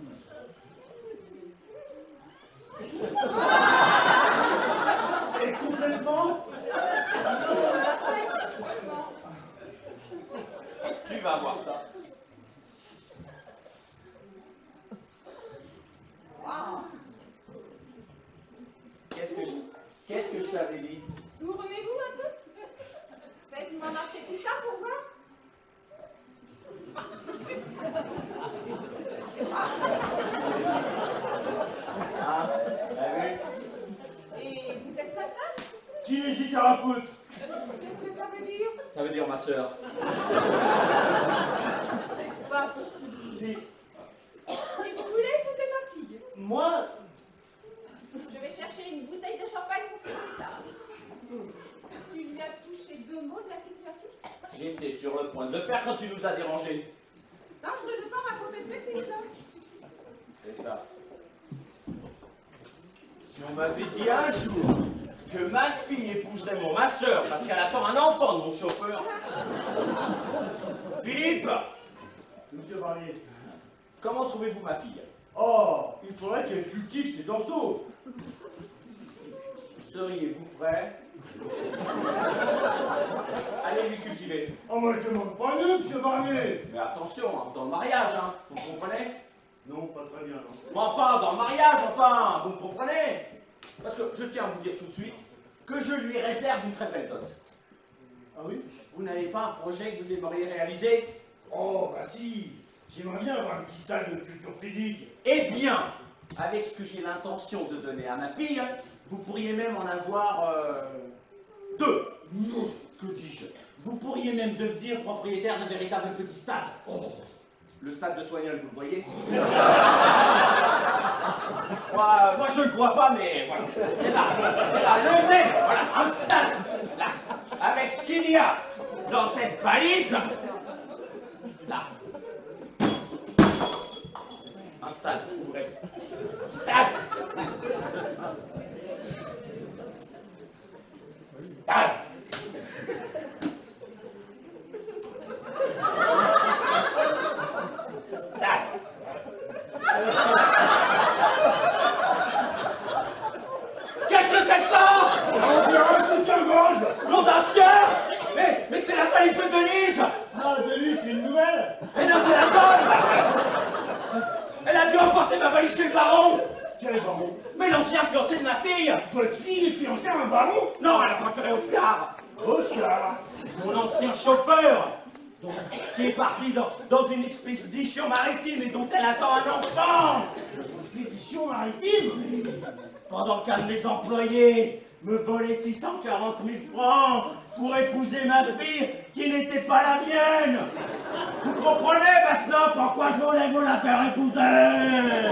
S1: Et complètement.
S4: Tu vas voir ça.
S6: Wow.
S4: Qu'est-ce que je t'avais dit?
S6: Tournez-vous un peu? Faites-moi marcher tout ça pour voir.
S4: Ah, t'as vu?
S6: Et vous êtes pas sage?
S1: Kinésithérapeute.
S6: Qu'est-ce que ça veut dire?
S4: Ça veut dire ma sœur.
S6: C'est pas possible.
S1: Si.
S6: Si vous voulez épouser ma fille,
S1: Moi,
S6: je vais chercher une bouteille de champagne pour faire ça. Tu lui as touché 2 mots de la situation?
S4: J'étais sur le point de le faire quand tu nous as dérangés.
S6: Non, je ne veux pas raconter de bêtises.
S4: C'est ça. Si on m'avait dit un jour que ma fille épouserait ma sœur parce qu'elle attend un enfant de mon chauffeur. Philippe,
S1: Monsieur Barnier.
S4: comment trouvez-vous ma fille?
S1: Oh, il faudrait qu'elle cultive ses dorsaux.
S4: Seriez-vous prêt? Allez lui cultiver.
S1: Oh, moi je demande pas mieux, monsieur Barnier.
S4: Mais attention, hein, dans le mariage, hein, vous comprenez?
S1: Non, pas très bien, non.
S4: Mais enfin, dans le mariage, enfin, vous me comprenez? Parce que je tiens à vous dire tout de suite que je lui réserve une très belle dot.
S1: Ah oui?
S4: Vous n'avez pas un projet que vous aimeriez réaliser?
S1: Oh, bah si. J'aimerais bien avoir une petite salle de culture physique.
S4: Eh bien, avec ce que j'ai l'intention de donner à ma fille, vous pourriez même en avoir 2. Non, que dis-je? Vous pourriez même devenir propriétaire d'un véritable petit stade. Oh. Le stade de Soignol, vous le voyez? Moi, je ne le vois pas, mais voilà. C'est là, le même, voilà, un stade, là, avec ce qu'il y a dans cette valise, là. Un stade, ouvrez. Stade. Stade. Qu'est-ce que c'est que ça?
S1: On dirait un soutien-gorge.
S4: Nom d'un chien? Mais c'est la valise de Denise!
S1: Ah, Denis, c'est une nouvelle.
S4: Mais non, c'est la bonne! Elle a dû emporter ma valise chez le baron!
S1: Quel baron?
S4: Mais l'ancien fiancé de ma fille!
S1: Votre fille est fiancée à un baron?
S4: Non, elle a préféré au flard!
S1: Oscar!
S8: Mon ancien chauffeur, qui est parti dans une expédition maritime et dont elle attend un enfant.
S1: Expédition maritime?
S8: Pendant qu'un de mes employés me volait 640 000 francs pour épouser ma fille qui n'était pas la mienne. Vous comprenez maintenant pourquoi je voulais vous la faire épouser?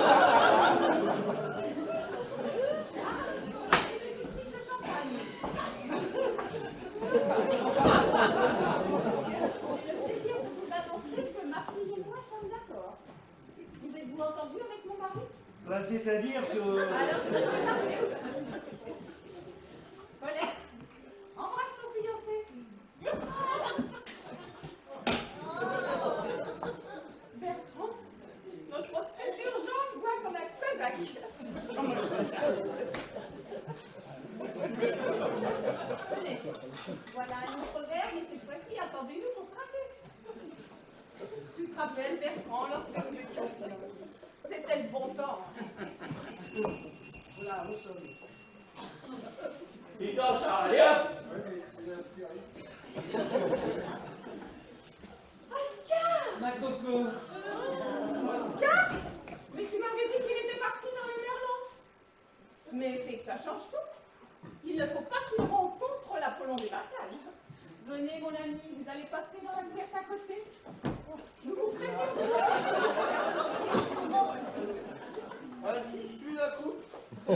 S6: Vous entendu avec mon mari?
S1: Bah, c'est-à-dire que...
S6: Alors, Colette, embrasse ton fiancé. Bertrand, notre futur Jean boit comme un Cosaque. Tenez, voilà un autre verre, mais cette fois-ci, attendez-nous pour craquer. Tu te rappelles, Bertrand, lorsque nous étions fiancés? C'était le bon temps.
S7: Voilà, vous savez.
S8: Dis donc, Charles, hop!
S6: Oscar!
S7: Ma coco.
S6: Oscar? Mais tu m'avais dit qu'il était parti dans le Merlot. Mais c'est que ça change tout. Il ne faut pas qu'il rencontre l'Apollon des Vassales. Venez, mon ami, vous allez passer dans la pièce à côté. Vous vous prévenez?
S2: Un tissu la coupe.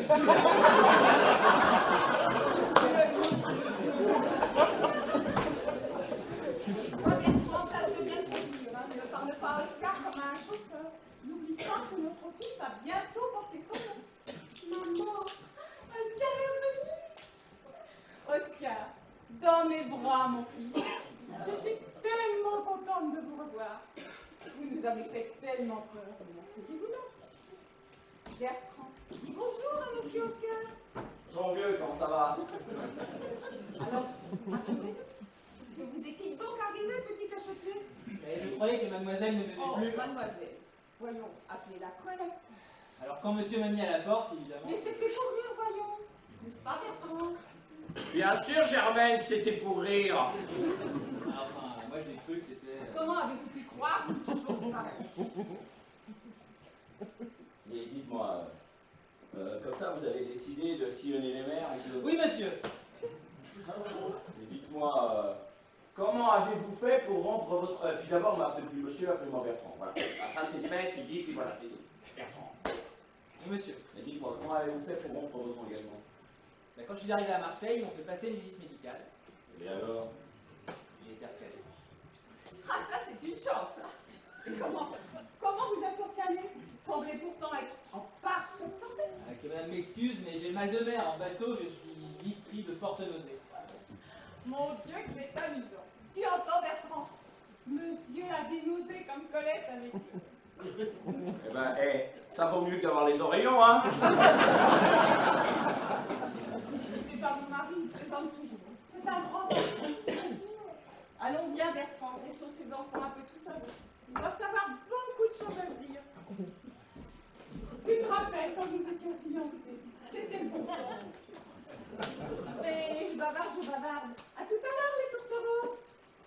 S6: Toi, Bertrand, tâche de bien te dire, hein. Ne parle pas à Oscar comme à un chauffeur. N'oublie pas que notre fille va bientôt porter son nom. Maman, Oscar est revenu. Oscar, dans mes bras, mon fils. Je suis tellement contente de vous revoir. Vous nous avez fait tellement peur. Merci du boulot. Bertrand, dis bonjour à monsieur Oscar.
S8: Jean Vieux, comment ça va?
S6: Alors, arrivé. Que vous étiez donc arrivé, petit cachotier?
S7: Je croyais que mademoiselle ne venait
S6: Oh,
S7: plus.
S6: mademoiselle. Voyons, appelez-la Colette.
S7: Alors quand monsieur m'a mis à la porte, évidemment.
S6: Mais c'était pour rire, voyons. N'est-ce pas, Bertrand?
S8: Bien sûr, Germaine, que c'était pour rire.
S7: Enfin, moi j'ai cru que c'était...
S6: Comment avez-vous pu croire une chose pareille?
S8: Mais dites-moi, comme ça, vous avez décidé de sillonner les mers et que...
S7: Oui, monsieur.
S8: Mais dites-moi, comment avez-vous fait pour rompre votre... puis d'abord, on m'appelle plus monsieur, appelez-moi Bertrand. Voilà. Ah, ça, c'est fait, c'est dit, puis voilà, c'est dit. Bertrand.
S7: Oui, monsieur.
S8: Mais dites-moi, comment avez-vous fait pour rompre votre engagement?
S7: Ben, quand je suis arrivé à Marseille, ils m'ont fait passer une visite médicale.
S8: Et alors?
S7: J'ai été recalé.
S6: Ah, ça, c'est une chance. Hein. Comment vous êtes recalé? Vous semblez pourtant être en parfaite santé.
S7: Que madame m'excuse, mais j'ai mal de mer. En bateau, je suis vite pris de fortes nausées.
S6: Mon Dieu, que c'est amusant. Tu entends, Bertrand? Monsieur a des nausées comme Colette avec eux.
S8: Eh ben, ça vaut mieux qu'avoir les oreillons, hein?
S6: C'est pas mon mari, il présente toujours. C'est un grand garçon. Allons, viens, Bertrand, laissons ces enfants un peu tout seuls. Ils doivent avoir beaucoup de choses à se dire. Tu te rappelles quand nous étions fiancés? C'était le bon temps. Mais je bavarde. À tout à l'heure, les tourtereaux.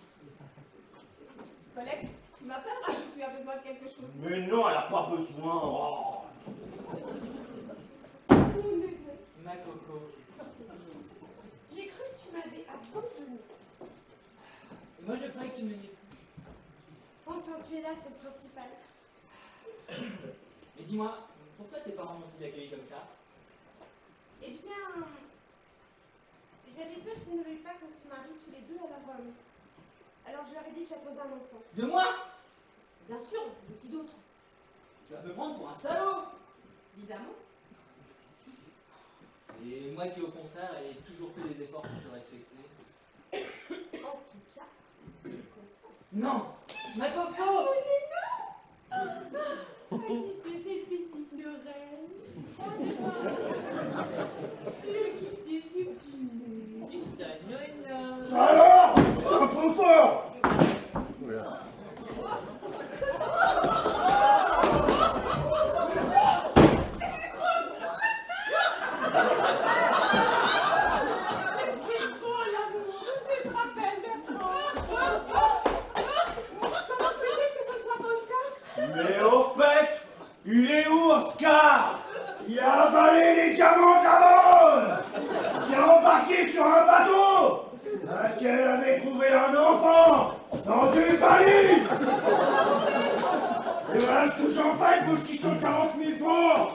S6: Colette, tu m'appelleras si tu as besoin de quelque chose.
S8: Mais non, elle n'a pas besoin. Oh.
S7: Ma coco.
S5: J'ai cru que tu m'avais abandonné.
S7: Et moi, je croyais que tu me disais.
S5: Enfin, tu es là, c'est le principal.
S7: Mais dis-moi, pourquoi tes parents m'ont-ils accueilli comme ça?
S5: Eh bien, j'avais peur qu'ils ne veuillent pas qu'on se marie tous les deux à la Rome. Alors je leur ai dit que j'attendais un enfant.
S7: De moi?
S5: Bien sûr, de qui d'autre?
S7: Tu vas me prendre pour un salaud!
S5: Évidemment.
S7: Et moi qui, au contraire, ai toujours fait des efforts pour te respecter.
S5: En tout cas, je consens.
S7: Non! Ma coco!
S5: Qui c'est cette petite Lorraine? Qui c'est ce petit nez?
S1: Alors, c'est un peu fort.
S5: C'est beau l'amour!
S8: trouvé un enfant dans une valise. Et voilà ce que j'en fais pour 640 000 francs.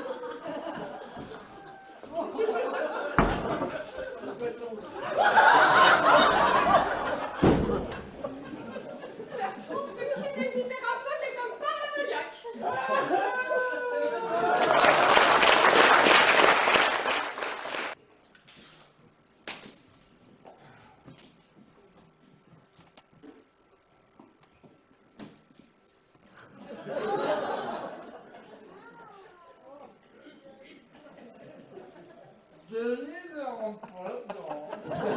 S5: Ce kinésithérapeute est un paranoïaque.
S2: Denise, elle rentre pas là-dedans.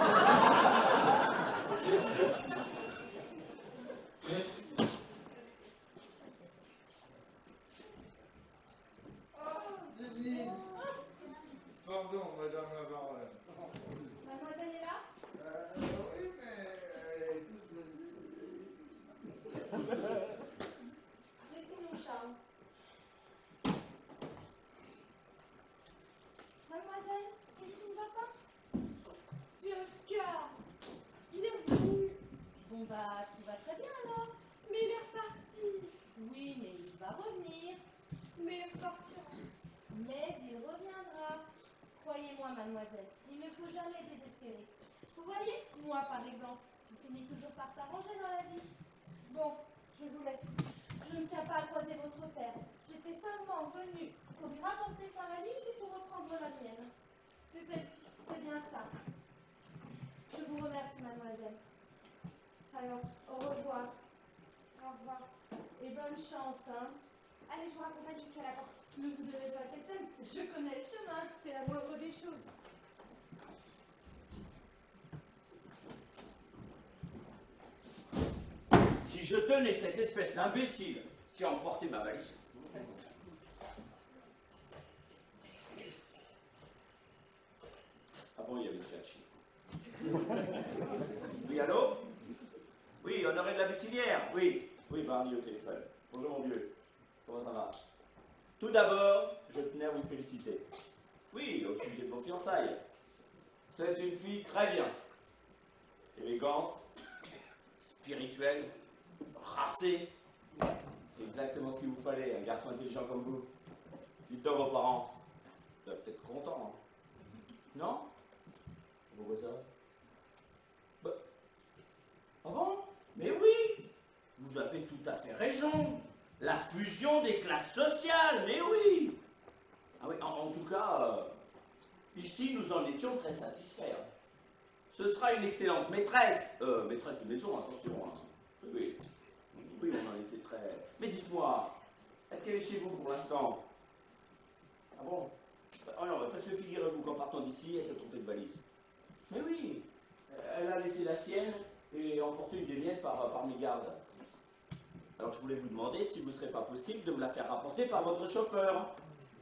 S2: Ah, Denise. Pardon, madame la baronne.
S5: Mademoiselle est là?
S2: Oui, mais elle est toute
S5: Laissez mon charme. Mademoiselle, qu'est-ce qui ne va pas? C'est Oscar. Il est revenu.
S9: Bon bah, tout va très bien alors.
S5: Mais il est reparti.
S9: Oui, mais il va revenir.
S5: Mais il repartira.
S9: Mais il reviendra. Croyez-moi, mademoiselle, il ne faut jamais désespérer. Vous voyez, moi par exemple, tout finit toujours par s'arranger dans la vie. Bon, je vous laisse. Je ne tiens pas à croiser votre père. J'étais simplement venue pour lui rapporter sa valise et pour reprendre la mienne. C'est celle-ci, c'est bien ça. Je vous remercie, mademoiselle. Alors, au revoir.
S5: Au revoir.
S9: Et bonne chance, hein.
S5: Allez, je vous raccompagne jusqu'à la porte.
S9: Ne vous donnez pas cette peine, je connais le chemin.
S5: C'est la moindre des choses.
S8: Si je tenais cette espèce d'imbécile qui a emporté ma valise. Ah bon, il y avait une catch. Oui, allô? Oui, Honoré de la Butinière. Oui, oui, Barney au téléphone. Bonjour mon vieux. Comment ça va? Tout d'abord, je tenais à vous féliciter. Oui, au sujet de vos fiançailles. C'est une fille très bien. Élégante, spirituelle, racée. C'est exactement ce qu'il vous fallait, un garçon intelligent comme vous. Dites donc vos parents. Ils doivent être contents, hein. Non? Pourquoi ça? Bah. Ah bon? Mais oui! Vous avez tout à fait raison. La fusion des classes sociales, mais oui! Ah oui, en tout cas, ici nous en étions très satisfaits. Ce sera une excellente maîtresse. Maîtresse de maison, attention. Hein. Oui, oui, on en était très... Mais dites-moi, est-ce qu'elle est chez vous pour l'instant? Ah bon? Oh non, parce que figurez-vous qu'en partant d'ici, elle s'est trompée de valise. Mais oui, elle a laissé la sienne et emporté une des miennes par mégarde. Alors je voulais vous demander si vous ne serait pas possible de me la faire rapporter par votre chauffeur.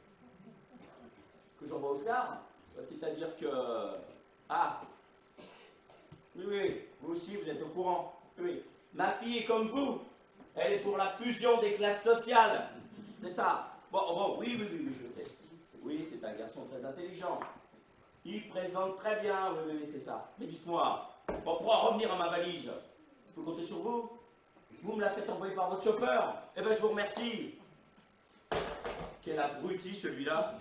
S8: Que j'envoie au SAR? C'est-à-dire que... Ah! Oui, oui, vous aussi vous êtes au courant. Oui. Ma fille est comme vous. Elle est pour la fusion des classes sociales. C'est ça. Bon, oui, je sais. Oui, c'est un garçon très intelligent. Il présente très bien, oui, c'est ça. Mais dites-moi, pour en revenir à ma valise, je peux compter sur vous? Vous me la faites envoyer par votre chauffeur? Eh bien, je vous remercie. Quel abruti, celui-là.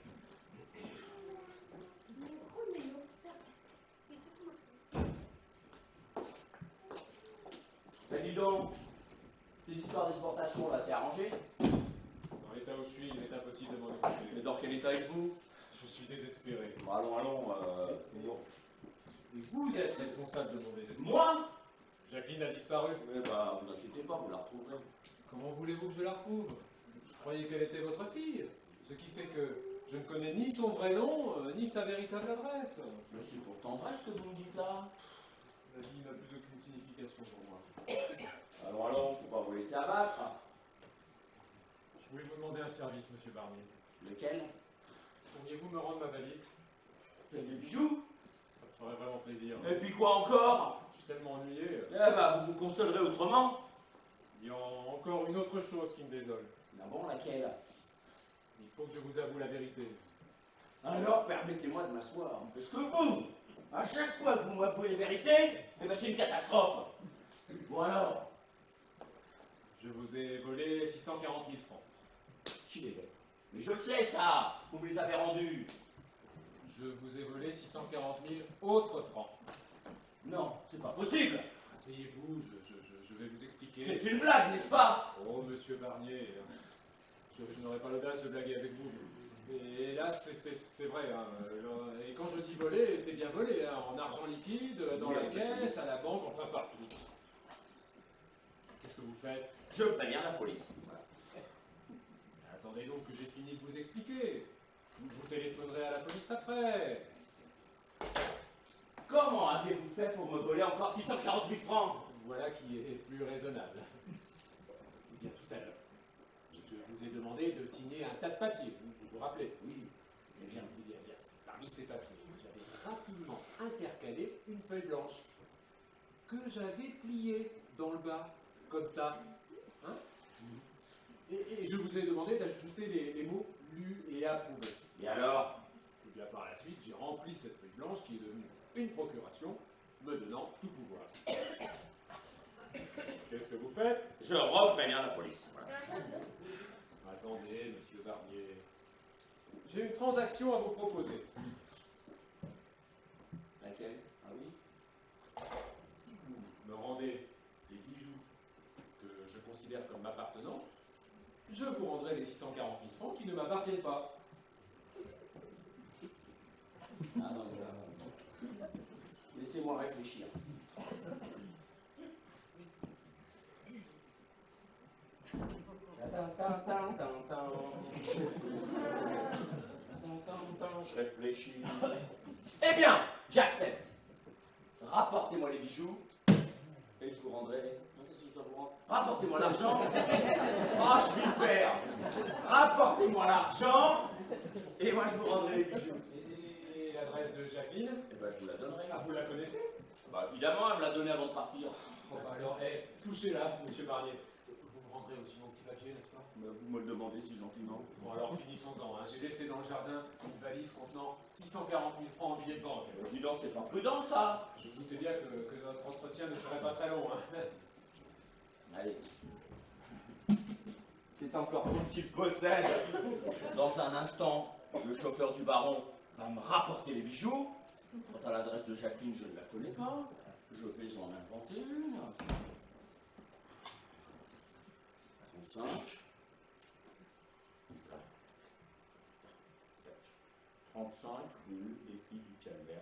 S8: Mais dis donc, ces histoires d'exportation, là, c'est arrangé?
S3: Dans l'état où je suis, il est impossible de m'en occuper.
S8: Mais dans quel état êtes-vous?
S3: Je suis désespéré.
S8: Bon, allons, non.
S3: Et vous êtes responsable de mon désespoir.
S8: Moi?
S3: Jacqueline a disparu.
S8: Eh ben, vous inquiétez pas, vous la retrouverez.
S3: Comment voulez-vous que je la retrouve? Je croyais qu'elle était votre fille. Ce qui fait que je ne connais ni son vrai nom, ni sa véritable adresse.
S8: Mais c'est pourtant vrai ce que vous me dites là.
S3: La vie n'a plus aucune signification pour moi.
S8: Allons, faut pas vous laisser abattre.
S3: Je voulais vous demander un service, monsieur Barnier.
S8: Lequel?
S3: Pourriez-vous me rendre ma valise?
S8: C'est des bijoux?
S3: Ça me ferait vraiment plaisir.
S8: Et puis quoi encore?
S3: Je suis tellement ennuyé.
S8: Eh ben, vous vous consolerez autrement.
S3: Il y a encore une autre chose qui me désole.
S8: Ah bon, laquelle?
S3: Il faut que je vous avoue la vérité.
S8: Alors, permettez-moi de m'asseoir. Qu'est-ce que vous? À chaque fois que vous m'avouez la vérité, eh ben c'est une catastrophe. Bon alors,
S3: Je vous ai volé 640 000 francs.
S8: qui les fait? Mais je le sais ça, vous me les avez rendus.
S3: Je vous ai volé 640 000 autres francs.
S8: Non, c'est pas possible.
S3: Asseyez-vous, je vais vous expliquer.
S8: C'est une blague, n'est-ce pas?
S3: Oh, monsieur Barnier, je n'aurais pas l'audace de blaguer avec vous. Et là, c'est vrai. Hein. Et quand je dis voler, c'est bien voler. Hein. En argent liquide, dans la caisse, à la banque, enfin partout. Qu'est-ce que vous faites?
S8: Je préviens la police.
S3: Attendez donc que j'ai fini de vous expliquer. Je vous téléphonerai à la police après.
S8: Comment avez-vous fait pour me voler encore 640 000 francs?
S3: Voilà qui est plus raisonnable. Eh bien, tout à l'heure, je vous ai demandé de signer un tas de papiers. Vous vous rappelez?
S8: Oui.
S3: Eh bien, parmi ces papiers, j'avais rapidement intercalé une feuille blanche que j'avais pliée dans le bas, comme ça. Hein? Et je vous ai demandé d'ajouter les mots lus et approuvés.
S8: Et alors?
S3: Et bien, par la suite, j'ai rempli cette feuille blanche qui est devenue une procuration, me donnant tout pouvoir. Qu'est-ce que vous faites?
S8: Je repréviens la police. Voilà.
S3: Attendez, monsieur Barnier. J'ai une transaction à vous proposer.
S8: Laquelle? Ah oui?
S3: Si vous me rendez les bijoux que je considère comme m'appartenant, je vous rendrai les 640 000 francs qui ne m'appartiennent pas.
S8: Ah non, laissez-moi réfléchir. Je réfléchis. Eh bien, j'accepte. Rapportez-moi les bijoux et je vous rendrai. Qu'est-ce que je dois vous rendre? Rapportez-moi l'argent. Ah, je suis le père. Rapportez-moi l'argent et moi je vous rendrai les bijoux.
S3: Et l'adresse de Jacqueline?
S8: Eh ben, je vous la donnerai.
S3: Ah, vous la connaissez?
S8: Bah, évidemment, elle me l'a donné avant de partir.
S3: Bon, bah alors, touchez-la, monsieur Barnier. Vous me rendrez aussi mon petit papier, n'est-ce pas?
S8: Bah, vous me le demandez si gentiment.
S3: Bon, alors finissons-en. Hein. J'ai laissé dans le jardin une valise contenant 640 000 francs en billets de banque.
S8: Dis donc, c'est pas prudent ça.
S3: Je vous doutais bien que notre entretien ne serait pas très long. Hein.
S8: Allez. C'est encore vous qui le possède. Dans un instant, le chauffeur du baron va me rapporter les bijoux. Quant à l'adresse de Jacqueline, je ne la connais pas. Je vais en inventer une. 35. 35 rue des Filles du Calvaire.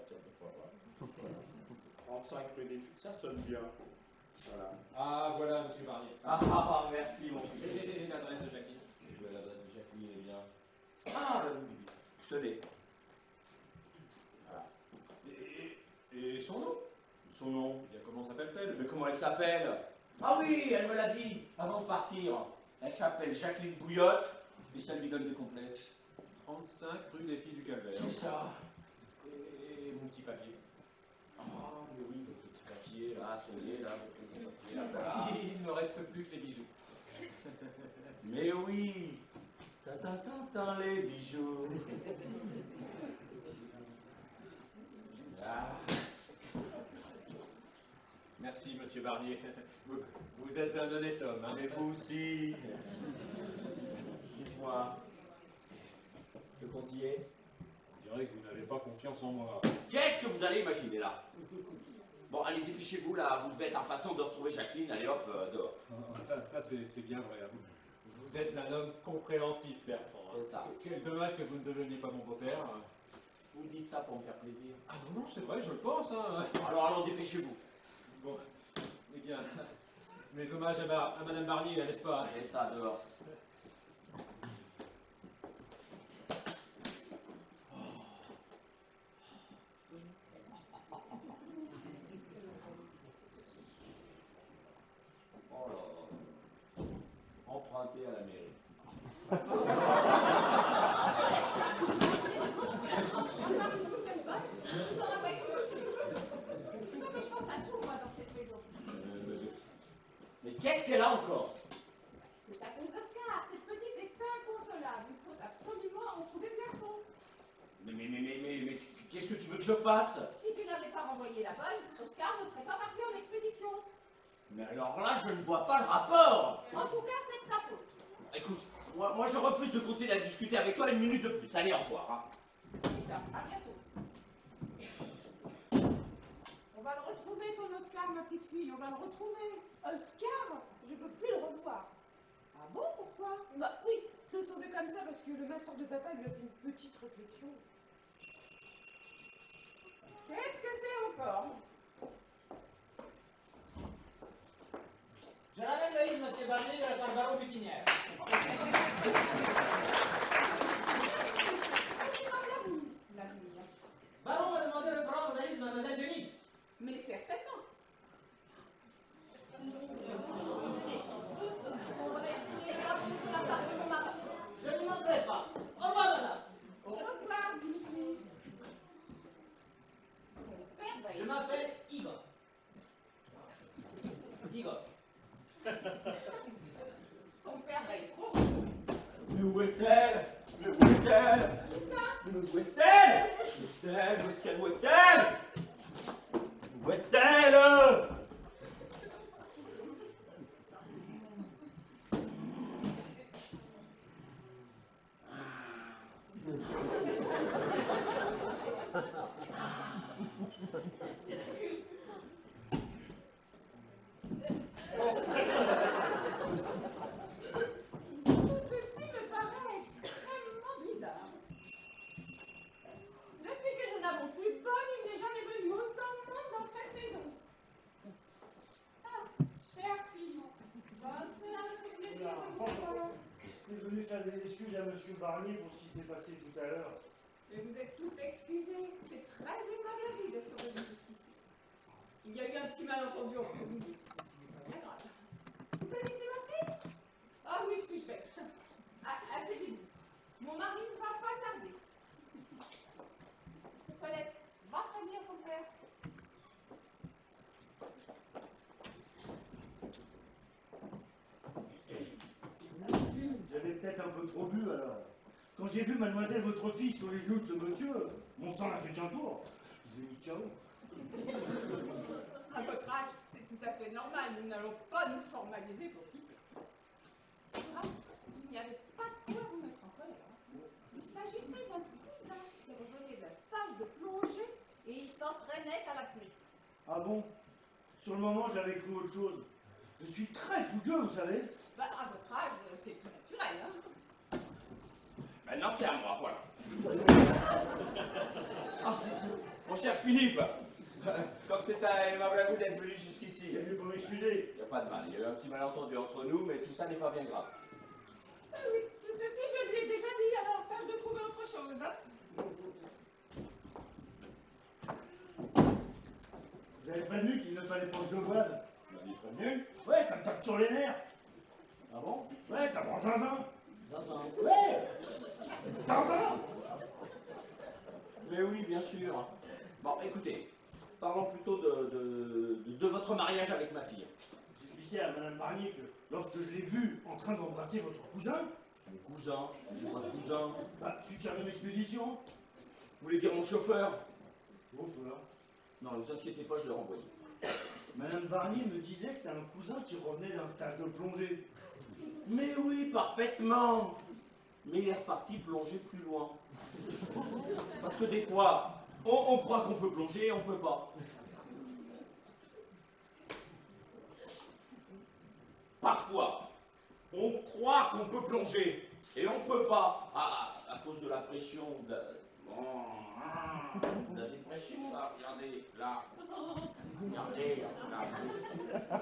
S8: 35 rue des Filles, ça sonne bien. Voilà.
S3: Ah, voilà, monsieur Barnier.
S8: Ah, merci mon fils.
S3: Et l'adresse de Jacqueline?
S8: L'adresse de Jacqueline est bien. Ah, oui. Tenez. Voilà.
S3: Et son nom?
S8: Son nom.
S3: Eh bien, comment s'appelle-t-elle?
S8: Mais comment elle s'appelle? Ah oui, elle me l'a dit avant de partir. Elle s'appelle Jacqueline Bouillotte et ça lui donne des complexes.
S3: 35 rue des Filles du Calvaire.
S8: C'est ça.
S3: Et mon petit papier?
S8: Ah, mais oui, votre petit papier, là, ça y est, là, votre petit papier, là, voilà.
S3: Il ne me reste plus que les bijoux.
S8: Mais oui. Les bijoux. Ah.
S3: Merci, monsieur Barnier. Vous êtes un honnête homme. Hein.
S8: Mais vous aussi. Dites-moi. Le compte y est?
S3: On dirait que vous n'avez pas confiance en moi.
S8: Qu'est-ce que vous allez imaginer là? Bon, allez, dépêchez-vous là, vous devez être impatient de retrouver Jacqueline, allez hop, dehors.
S3: Ça c'est bien vrai. Vous êtes un homme compréhensif, Bertrand. Hein.
S8: C'est ça.
S3: Quel dommage que vous ne deveniez pas mon beau-père.
S8: Vous dites ça pour me faire plaisir.
S3: Ah non, c'est vrai, je le pense. Hein.
S8: Alors allons, dépêchez-vous.
S3: Bon, eh bien, mes hommages à Madame Barnier, n'est-ce pas?
S8: Et ça, dehors. Oh là là. Emprunté à la mairie. Mais qu'est-ce qu'elle a encore?
S6: C'est à cause d'Oscar, cette petite est inconsolable. Il faut absolument en trouver ce garçon.
S8: Mais qu'est-ce que tu veux que je fasse?
S6: Si tu n'avais la bonne, Oscar ne serait pas parti en expédition.
S8: Mais alors là, je ne vois pas le rapport.
S6: En tout cas, c'est de ta faute.
S8: Écoute, moi je refuse de continuer à discuter avec toi une minute de plus. Allez, au revoir. Hein.
S6: C'est ça, à bientôt. On va le retrouver, ton Oscar, ma petite fille, on va le retrouver.
S5: Oscar, je peux plus le revoir.
S6: Ah bon, pourquoi?
S5: Bah oui, se sauver comme ça parce que le masseur de papa lui a fait une petite réflexion.
S6: Qu'est-ce que c'est encore?
S7: Je ramène Loïse, monsieur Barnier, de la Barbaron Butinière.
S6: L'avenir.
S7: Baron m'a demandé de prendre Loïse, mademoiselle Denise.
S6: Mais certainement.
S7: Je n'y manquerai pas. Au revoir, madame.
S6: Au revoir, Bibi. Mon père va
S7: Je m'appelle Igor. Igor.
S6: Ton père va être trop.
S8: Mais où est-elle? Mais où est-elle?
S6: Qui ça?
S8: Mais où est-elle? Où est-elle? Où est-elle? Où est-elle?
S6: Tout ceci me paraît extrêmement bizarre. Depuis que nous n'avons plus de bonne, il n'est jamais venu autant de monde dans cette maison. Ah, cher Philou, comme cela me fait plaisir de vous voir.
S1: Je suis venu faire des excuses à M. Barnier pour ce qui s'est passé tout à l'heure.
S6: Et vous êtes tout excusés. C'est très aimable à vous d'être venu jusqu'ici. Il y a eu un petit malentendu entre nous. C'est pas grave. Vous connaissez ma fille? Ah oui, suis-je bête. Assez vite. Mon mari ne va pas tarder. Colette, va prévenir ton père.
S1: J'avais peut-être un peu trop bu alors. Quand j'ai vu mademoiselle votre fille sur les genoux de ce monsieur, mon sang n'a fait qu'un tour. Je lui ai dit ciao.
S6: À votre âge, c'est tout à fait normal. Nous n'allons pas nous formaliser pour si peu. Grâce, il n'y avait pas de quoi vous mettre en colère. Il s'agissait d'un cousin qui revenait d'un stage de plongée et il s'entraînait à l'apnée.
S1: Ah bon? Sur le moment, j'avais cru autre chose. Je suis très fougueux, vous savez.
S6: Bah, à votre âge, c'est tout naturel, hein.
S8: Maintenant, c'est à moi, voilà. Ah, mon cher Philippe, comme c'est aimable à vous d'être venu jusqu'ici.
S1: C'est venu pour m'excuser.
S8: Il n'y a pas de mal, il y a eu un petit malentendu entre nous, mais tout ça n'est pas bien grave.
S6: Ah oui, tout ceci, je lui ai déjà dit, alors tâche de trouver autre chose, hein.
S1: Vous avez prévenu qu'il ne fallait pas que je boive.
S8: Vous m'avez prévenu?
S1: Ouais, ça me tape sur les nerfs.
S8: Ah bon?
S1: Ouais, ça prend zinzin.
S8: Zinzin.
S1: Ouais. Zinzin.
S8: Mais oui, bien sûr. Bon, écoutez, parlons plutôt de votre mariage avec ma fille.
S1: J'expliquais à Madame Barnier que lorsque je l'ai vu en train d'embrasser votre cousin,
S8: Mon cousin? J'ai pas de cousin.
S1: bah, celui qui a une expédition.
S8: Vous voulez dire mon chauffeur?
S1: Ouf, là.
S8: Non, ne vous inquiétez pas, je l'ai renvoyé.
S1: Madame Barnier me disait que c'était un cousin qui revenait d'un stage de plongée.
S8: Mais oui, parfaitement. Mais il est reparti plonger plus loin. Parce que des fois, on croit qu'on peut plonger et on peut pas. Parfois, on croit qu'on peut plonger et on peut pas à cause de la pression de la dépression, là, regardez, là. Regardez, là.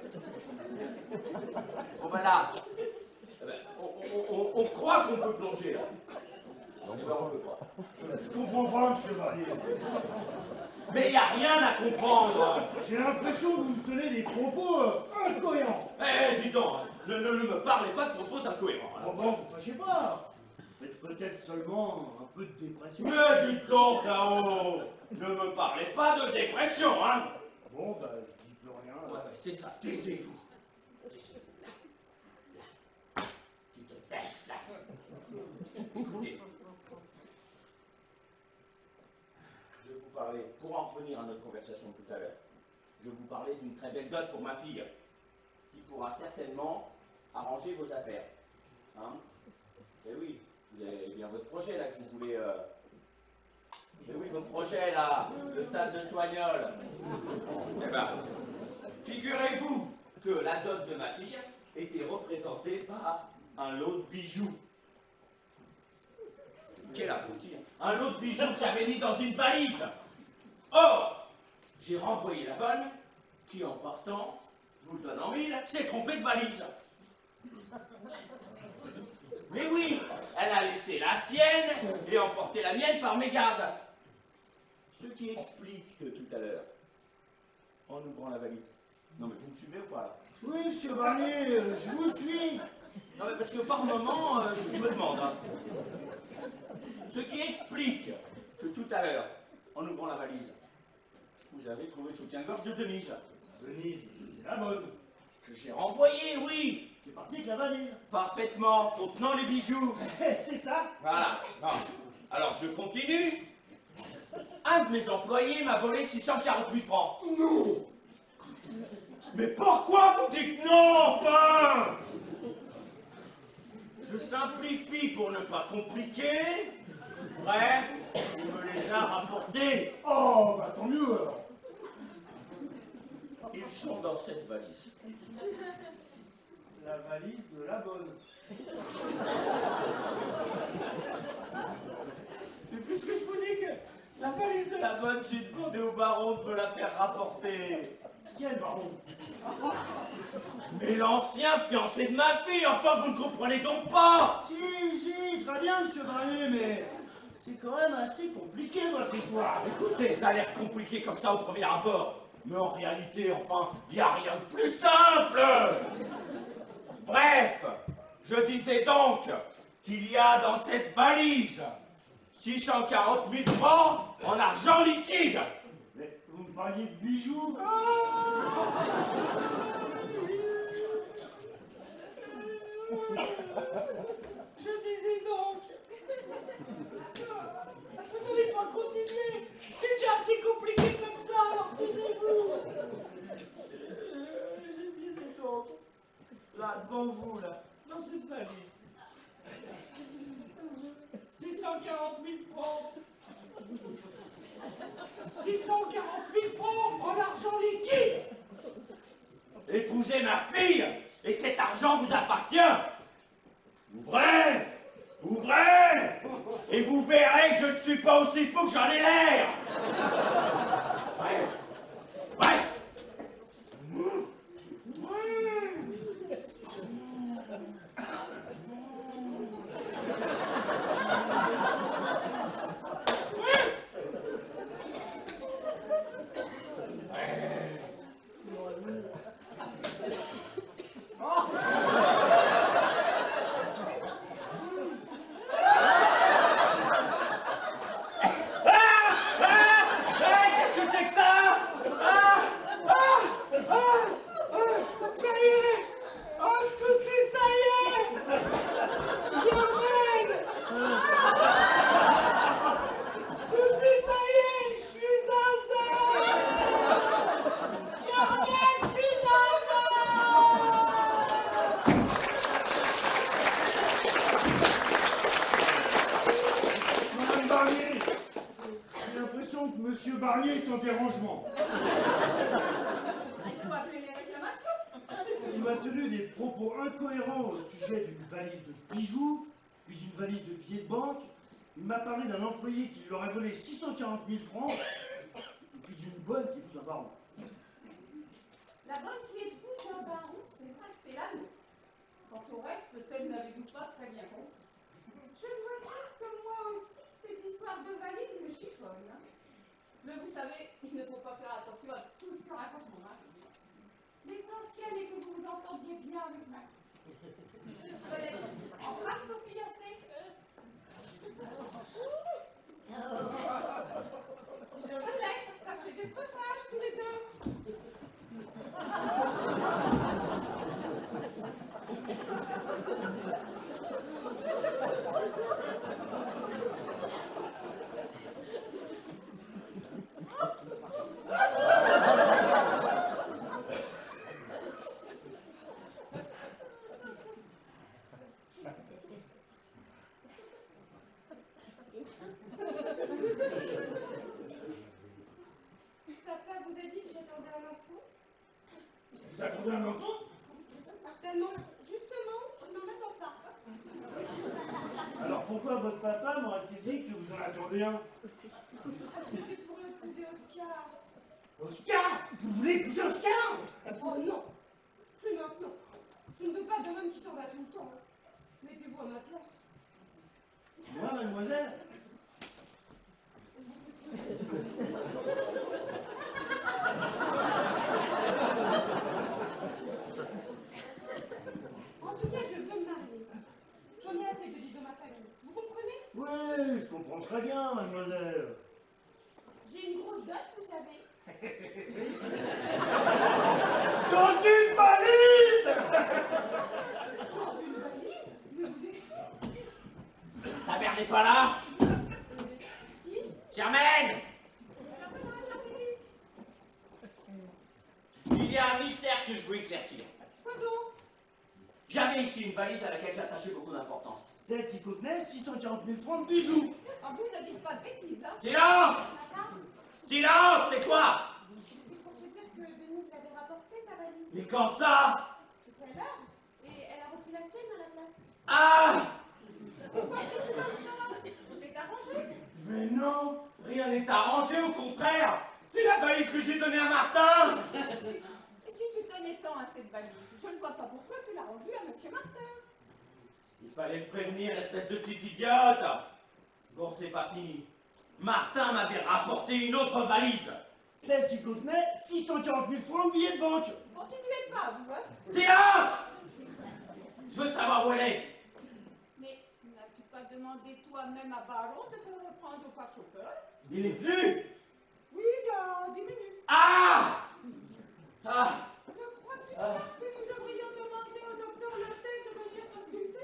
S8: Bon ben là, eh ben, on croit qu'on peut plonger là. Eh ben on peut pas.
S1: Je comprends pas, monsieur Barnier.
S8: Mais il n'y a rien à comprendre.
S1: J'ai l'impression que vous me tenez des propos incohérents.
S8: Eh, dis donc, ne me parlez pas de propos incohérents.
S1: Oh bon, vous fâchez pas. Faites peut-être seulement un peu de dépression.
S8: Mais dites donc, là-haut, ne me parlez pas de dépression, hein.
S1: Bon, bah, je dis plus rien.
S8: Ouais, c'est ça, taisez-vous. Tu te baisses, là. Écoutez, je vous parler, pour en revenir à notre conversation de tout à l'heure, je vous parlais d'une très belle dot pour ma fille, qui pourra certainement arranger vos affaires. Hein? Eh oui, vous avez bien votre projet là que vous voulez... Eh oui, votre projet là, le stade de Soignol. Eh ben, figurez-vous que la dot de ma fille était représentée par un lot de bijoux. Quel abruti, hein. Un lot de bijoux que j'avais mis dans une valise. Or, j'ai renvoyé la bonne, qui en partant, je vous le donne en mille, s'est trompée de valise. Mais oui, elle a laissé la sienne et emporté la mienne par mégarde. Ce qui explique que tout à l'heure, en ouvrant la valise... Non mais vous me suivez ou pas là?
S1: Oui, monsieur Barnier, je vous suis.
S8: Non mais parce que par moment, je me demande. Hein. Ce qui explique que tout à l'heure, en ouvrant la valise, vous avez trouvé le soutien-gorge de Denise.
S1: Denise, c'est la bonne.
S8: Que j'ai renvoyé, oui.
S1: Qui est parti avec la valise.
S8: Parfaitement, contenant les bijoux.
S1: C'est ça.
S8: Voilà. Bon. Alors je continue. Un de mes employés m'a volé 640 000 francs.
S1: Non.
S8: Mais pourquoi vous dites non, enfin? Je simplifie pour ne pas compliquer. Bref, il me les a rapportés.
S1: Oh, bah tant mieux alors.
S8: Ils sont dans cette valise.
S1: La valise de la bonne.
S8: C'est plus que je vous dis que la valise de la bonne, j'ai demandé au baron de me la faire rapporter.
S1: Quel baron?
S8: Mais l'ancien fiancé de ma fille, enfin vous ne comprenez donc pas.
S1: Si, très bien, monsieur Barnier, mais c'est quand même assez compliqué votre histoire.
S8: Écoutez, ça a l'air compliqué comme ça au premier abord. Mais en réalité, enfin, il n'y a rien de plus simple. Bref, je disais donc qu'il y a dans cette valise 640 000 francs en argent liquide.
S1: Mais vous me parliez de bijoux.
S8: Je disais donc. Vous n'allez pas continuer. C'est déjà assez compliqué comme ça, alors taisez-vous. Je disais donc, là, devant vous, là, dans cette valise, 640 000 francs. 640 000 francs en argent liquide. Épousez ma fille, et cet argent vous appartient. Ouvrez, ouvrez, et vous verrez que je ne suis pas aussi fou que j'en ai l'air. Ouais, ouais.
S1: Monsieur Barnier est en dérangement.
S6: Il faut appeler les réclamations.
S1: Il m'a tenu des propos incohérents au sujet d'une valise de bijoux, puis d'une valise de billets de banque. Il m'a parlé d'un employé qui lui aurait volé 640 000 francs, et puis d'une bonne qui épouse un baron.
S6: La bonne qui épouse un baron, c'est vrai que c'est la nôtre. Quant au reste, peut-être n'avez-vous pas très bien compris. Je dois dire que moi aussi, cette histoire de valise me chiffonne. Hein. Mais vous savez, il ne faut pas faire attention à tout ce que raconte mon mari. L'essentiel est que vous vous entendiez bien avec ma fille. En face, Sophie, assez. Je vous laisse, tâchez d'être sages tous les deux.
S8: Vous attendez un enfant?
S5: Ben non, justement, je n'en attends pas.
S1: Alors pourquoi votre papa m'aurait-il dit que vous en attendez un?
S5: C'était pour épouser Oscar.
S1: Oscar? Vous voulez épouser Oscar?
S5: Oh non, plus maintenant. Je ne veux pas d'un homme qui s'en va tout le temps. Mettez-vous à ma place.
S1: Moi, mademoiselle?
S5: En tout cas, je veux me marier. J'en ai assez de vivre dans ma famille. Vous comprenez?
S1: Oui, je comprends très bien, mademoiselle.
S5: J'ai une grosse dot, vous savez.
S1: Dans une valise!
S5: Dans une valise? Mais vous êtes fou.
S8: Ta mère n'est pas là?
S5: Si?
S8: Germaine! Il y a un mystère que je veux éclaircir.
S5: Quoi donc?
S8: J'avais ici une valise à laquelle j'attachais beaucoup d'importance.
S1: Celle qui contenait 640 000 francs de bijoux.
S6: Ah, vous ne dites pas de bêtises, hein?
S8: Silence!
S5: Madame,
S8: Silence, c'est quoi?
S5: c'est pour te dire que Denise l'avait rapporté ta valise.
S8: Mais quand ça?
S5: Tout à l'heure. Et elle a repris la sienne à la place.
S8: Ah!
S6: Pourquoi est-ce que tu comme ça? Tout est arrangé.
S8: Mais non, rien n'est arrangé, au contraire. C'est la valise que j'ai donnée à Martin.
S6: Et si tu tenais tant à cette valise, je ne vois pas pourquoi tu l'as rendue à Monsieur Martin.
S8: Il fallait me prévenir, espèce de petite idiote. Bon, c'est pas fini. Martin m'avait rapporté une autre valise.
S1: Celle qui contenait 640 000 francs de billets de banque.
S6: Continuez pas, vous, hein?
S8: Silence! Je veux savoir où elle est.
S6: Mais n'as-tu pas demandé toi-même à Baron de te reprendre au pare-chauffeur?
S8: Il est venu.
S6: Oui, il y a 10 minutes.
S8: Ah! Ah!
S6: Ne crois-tu pas que nous devrions demander au docteur Leté de venir consulter?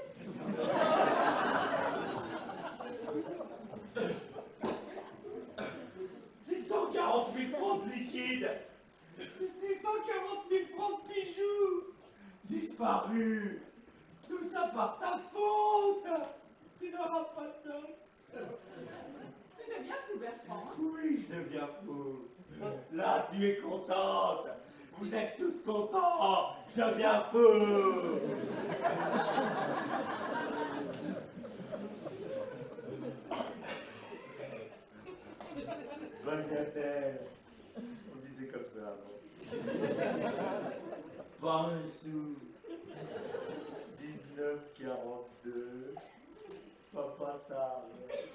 S8: 640 000 francs de liquide. 640 000 francs de bijoux. Disparus. Tout ça par ta faute. Tu n'auras pas de tort.
S6: Tu deviens fou, Bertrand, hein?
S8: Oui, je deviens fou. Là, tu es contente. Vous êtes tous contents. Je deviens fou. Bagatelle. On disait comme ça avant. Pas un sou. 19,42. Papa Sarr.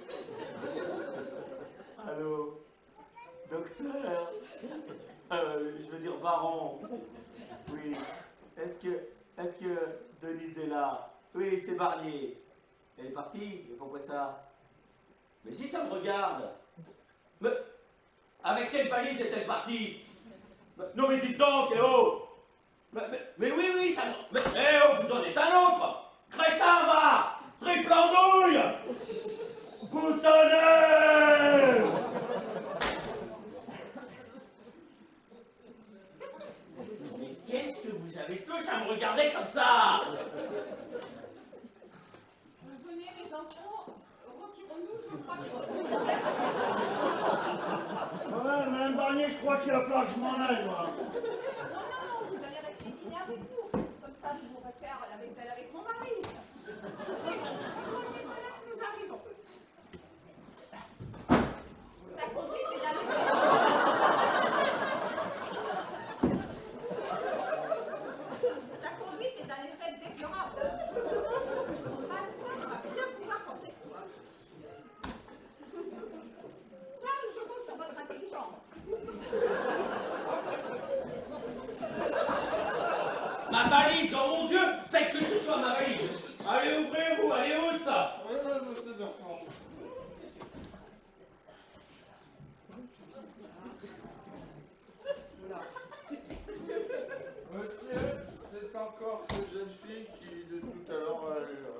S8: Allô? Docteur? Je veux dire baron. Oui. Est-ce que Denise est là? Oui, c'est Barnier. Elle est partie? Et pourquoi ça? Mais si ça me regarde. Mais avec quelle valise est-elle partie? Non mais dites donc, eh oh! Mais oui, ça me... Mais eh oh, vous en êtes un autre! Crétin, va! Triple andouille! Boutonnet! Mais qu'est-ce que vous avez tous à me regarder comme ça?
S6: Venez, mes enfants, retirons-nous, je crois que...
S1: Ouais, Madame Barnier, je crois qu'il va falloir que je m'en aille, moi.
S6: Non, vous allez rester dîner avec nous. Comme ça, vous pourrez faire la vaisselle avec mon mari. Oui, voilà, nous arrivons. Ta conduite est un effet... Ta conduite est un effet déplorable. Ma soeur va bien pouvoir penser de toi. Charles, je compte sur votre intelligence.
S8: Ma valise, oh mon Dieu! Faites que ce soit ma valise! Allez, ouvrez-vous, allez, où ça?
S2: Oui, monsieur Bertrand. Monsieur, c'est encore cette jeune fille qui, de tout à l'heure, va aller là.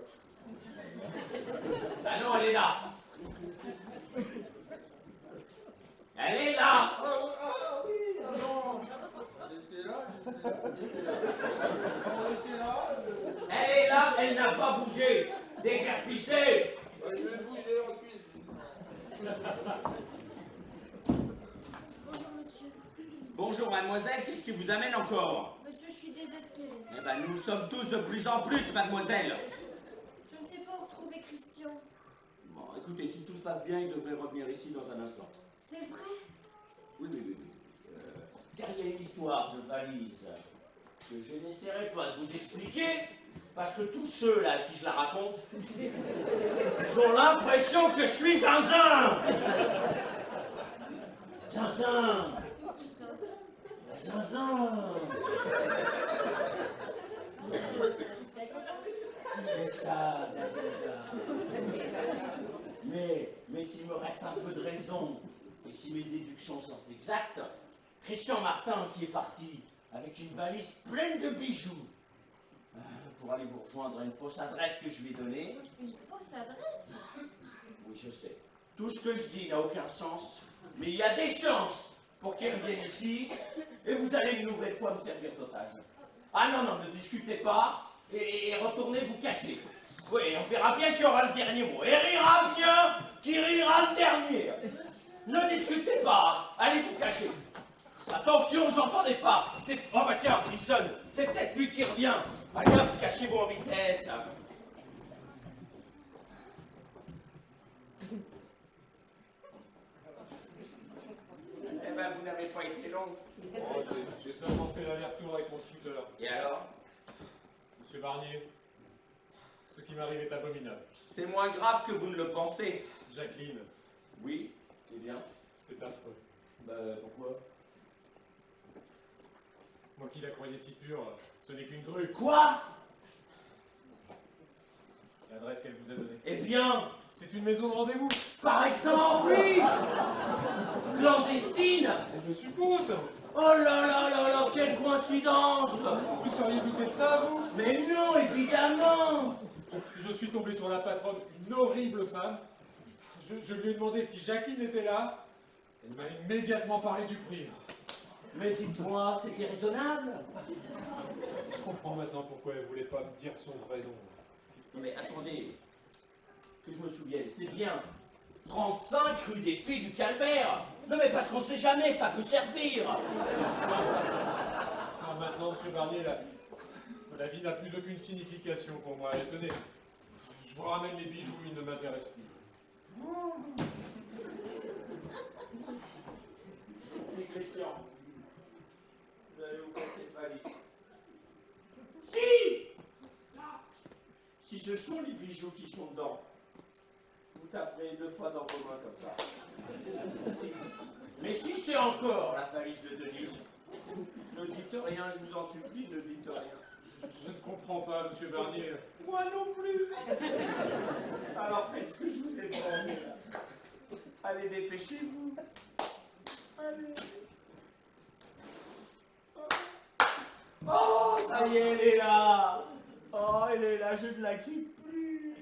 S8: Ah non, elle est là! Elle est là!
S2: Ah oui, non. Elle était là, j'étais là. On était là.
S8: Elle est là, elle n'a pas bougé! Décarpissée!
S2: Je vais bouger en cuisine.
S9: Bonjour monsieur.
S8: Bonjour mademoiselle, qu'est-ce qui vous amène encore?
S9: Monsieur, je suis désespérée.
S8: Eh ben, nous le sommes tous de plus en plus, mademoiselle.
S9: Je ne sais pas où retrouver Christian.
S8: Bon, écoutez, si tout se passe bien, il devrait revenir ici dans un instant.
S9: C'est vrai?
S8: Oui, oui, oui. oui. Car il y a une histoire de valise que je n'essaierai pas de vous expliquer, parce que tous ceux là à qui je la raconte ont l'impression que je suis zinzin. Zinzin. Zinzin. C'est ça, Dagada. Mais s'il me reste un peu de raison, et si mes déductions sont exactes, Christian Martin qui est parti avec une valise pleine de bijoux pour aller vous rejoindre à une fausse adresse que je lui ai donnée.
S9: Une fausse adresse?
S8: Oui, je sais. Tout ce que je dis n'a aucun sens, mais il y a des chances pour qu'il revienne ici, et vous allez une nouvelle fois me servir d'otage. Ah non, non, ne discutez pas, et retournez vous cacher. Oui, on verra bien qui aura le dernier mot. Et rira bien qui rira le dernier. Ne discutez pas, allez vous cacher. Attention, j'entendais pas. Oh bah tiens, il sonne. C'est peut-être lui qui revient. Allez hop, cachez-vous en vitesse. Eh ben, vous n'avez pas été long.
S3: Oh, j'ai seulement fait l'aller-retour avec mon scooter.
S8: Et alors?
S3: Monsieur Barnier, ce qui m'arrive est abominable.
S8: C'est moins grave que vous ne le pensez.
S3: Jacqueline,
S8: Oui, eh bien.
S3: c'est affreux.
S8: Bah, pourquoi?
S3: Moi qui la croyais si pure, ce n'est qu'une grue.
S8: Quoi?
S3: L'adresse qu'elle vous a donnée.
S8: Eh bien,
S3: C'est une maison de rendez-vous.
S8: par exemple, oui. Clandestine.
S3: Je suppose.
S8: Oh là là là là, quelle coïncidence.
S3: Vous seriez douté de ça, vous?
S8: Mais non, évidemment.
S3: Je suis tombé sur la patronne, une horrible femme. Je lui ai demandé si Jacqueline était là. Elle m'a immédiatement parlé du prix.
S8: Mais dites-moi, c'était raisonnable?
S3: Je comprends maintenant pourquoi elle voulait pas me dire son vrai nom.
S8: Mais attendez, que je me souvienne, c'est bien 35 rue des Filles du Calvaire. Non mais parce qu'on sait jamais, ça peut servir.
S3: Ah, maintenant, monsieur Barnier, la vie n'a plus aucune signification pour moi. Et tenez, je vous ramène mes bijoux, ils ne m'intéressent plus.
S8: C'est Christian. Vous allez vous casser le valise. Si ce sont les bijoux qui sont dedans, vous taperez 2 fois dans vos mains comme ça. Mais si c'est encore la valise de Denis, ne dites rien, je vous en supplie, ne dites rien.
S3: Je ne comprends pas, monsieur Barnier.
S8: Moi non plus. Alors faites ce que je vous ai demandé. Allez, dépêchez-vous. Allez. Oh, ça y est, elle est là. Oh, elle est là, je ne la quitte plus.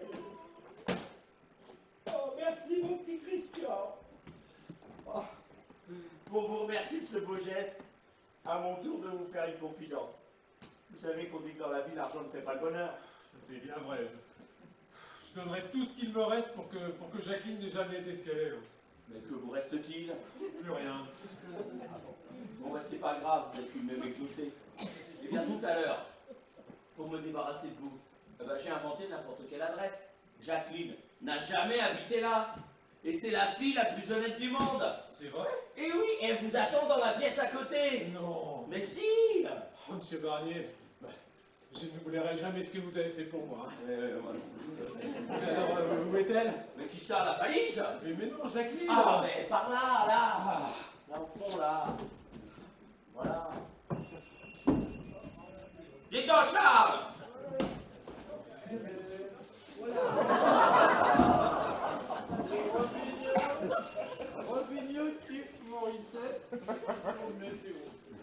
S8: Oh, merci mon petit Christian. Oh, pour vous remercier de ce beau geste, à mon tour de vous faire une confidence. Vous savez qu'on dit que dans la vie, l'argent ne fait pas le bonheur.
S3: C'est bien vrai. Je donnerai tout ce qu'il me reste pour que Jacqueline n'ait jamais été ce qu'elle est.
S8: Mais que vous reste-t-il?
S3: Plus rien.
S8: Bon, ben, c'est pas grave, vous avez pu me m'éclousser. Eh bien, tout à l'heure, pour me débarrasser de vous, eh ben, j'ai inventé n'importe quelle adresse. Jacqueline n'a jamais habité là. Et c'est la fille la plus honnête du monde.
S3: C'est vrai?
S8: Et oui, elle vous attend dans la pièce à côté.
S3: Non.
S8: Mais si.
S3: Oh, monsieur Barnier, je n'oublierai jamais ce que vous avez fait pour moi.
S8: Moi non plus.
S3: Alors, où est-elle?
S8: Mais qui ça, la valise?
S3: Mais non, Jacqueline.
S8: Ah, mais par là, là. Là, au fond, là. Voilà. Dis-donc, Charles.
S2: Robinho kiffe Morissette, pour météo.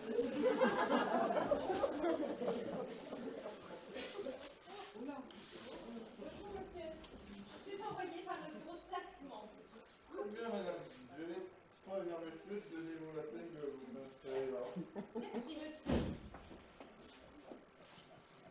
S10: Bonjour monsieur, je suis envoyée par le bureau de placement.
S2: Très bien madame, je vais prévenir monsieur, donnez-vous la peine de vous installer là.
S10: Merci monsieur.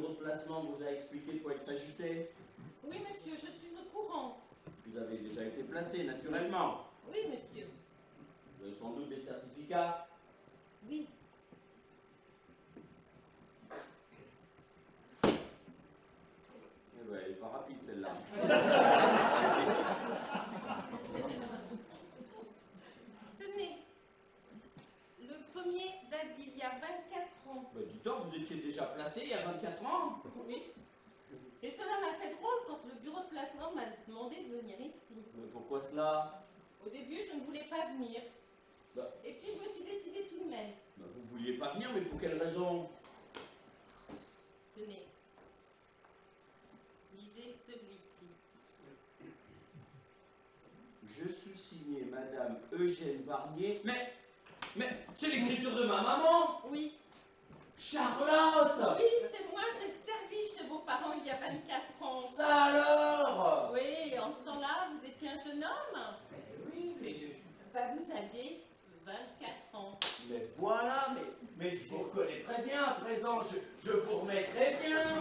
S8: bureau de placement vous a expliqué de quoi il s'agissait?
S10: Oui, monsieur, je suis au courant.
S8: Vous avez déjà été placé, naturellement.
S10: Oui, monsieur.
S8: Vous avez sans doute des certificats.
S10: Oui.
S8: Eh ouais, elle est pas rapide celle-là.
S10: Tenez. Le premier date d'il y a 24 ans.
S8: Bah, dis donc, vous étiez déjà placé il y a 24 ans.
S10: Oui. Et cela m'a fait drôle quand le bureau de placement m'a demandé de venir ici.
S8: Mais pourquoi cela?
S10: Au début, je ne voulais pas venir.
S8: Bah.
S10: Et puis, je me suis décidée tout de même.
S8: Bah, vous vouliez pas venir, mais pour quelle raison?
S10: Tenez. Lisez celui-ci.
S8: Je suis signé Madame Eugène Barnier. Mais c'est l'écriture de ma maman.
S10: Oui.
S8: Charlotte.
S10: Oui, c'est moi, j'ai servi chez vos parents il y a 24 ans.
S8: Ça alors?
S10: Oui, en ce temps-là, vous étiez un jeune homme.
S8: Oui, mais
S10: Bah, vous aviez 24 ans.
S8: Mais voilà, mais je vous reconnais très bien à présent, je vous remets très bien.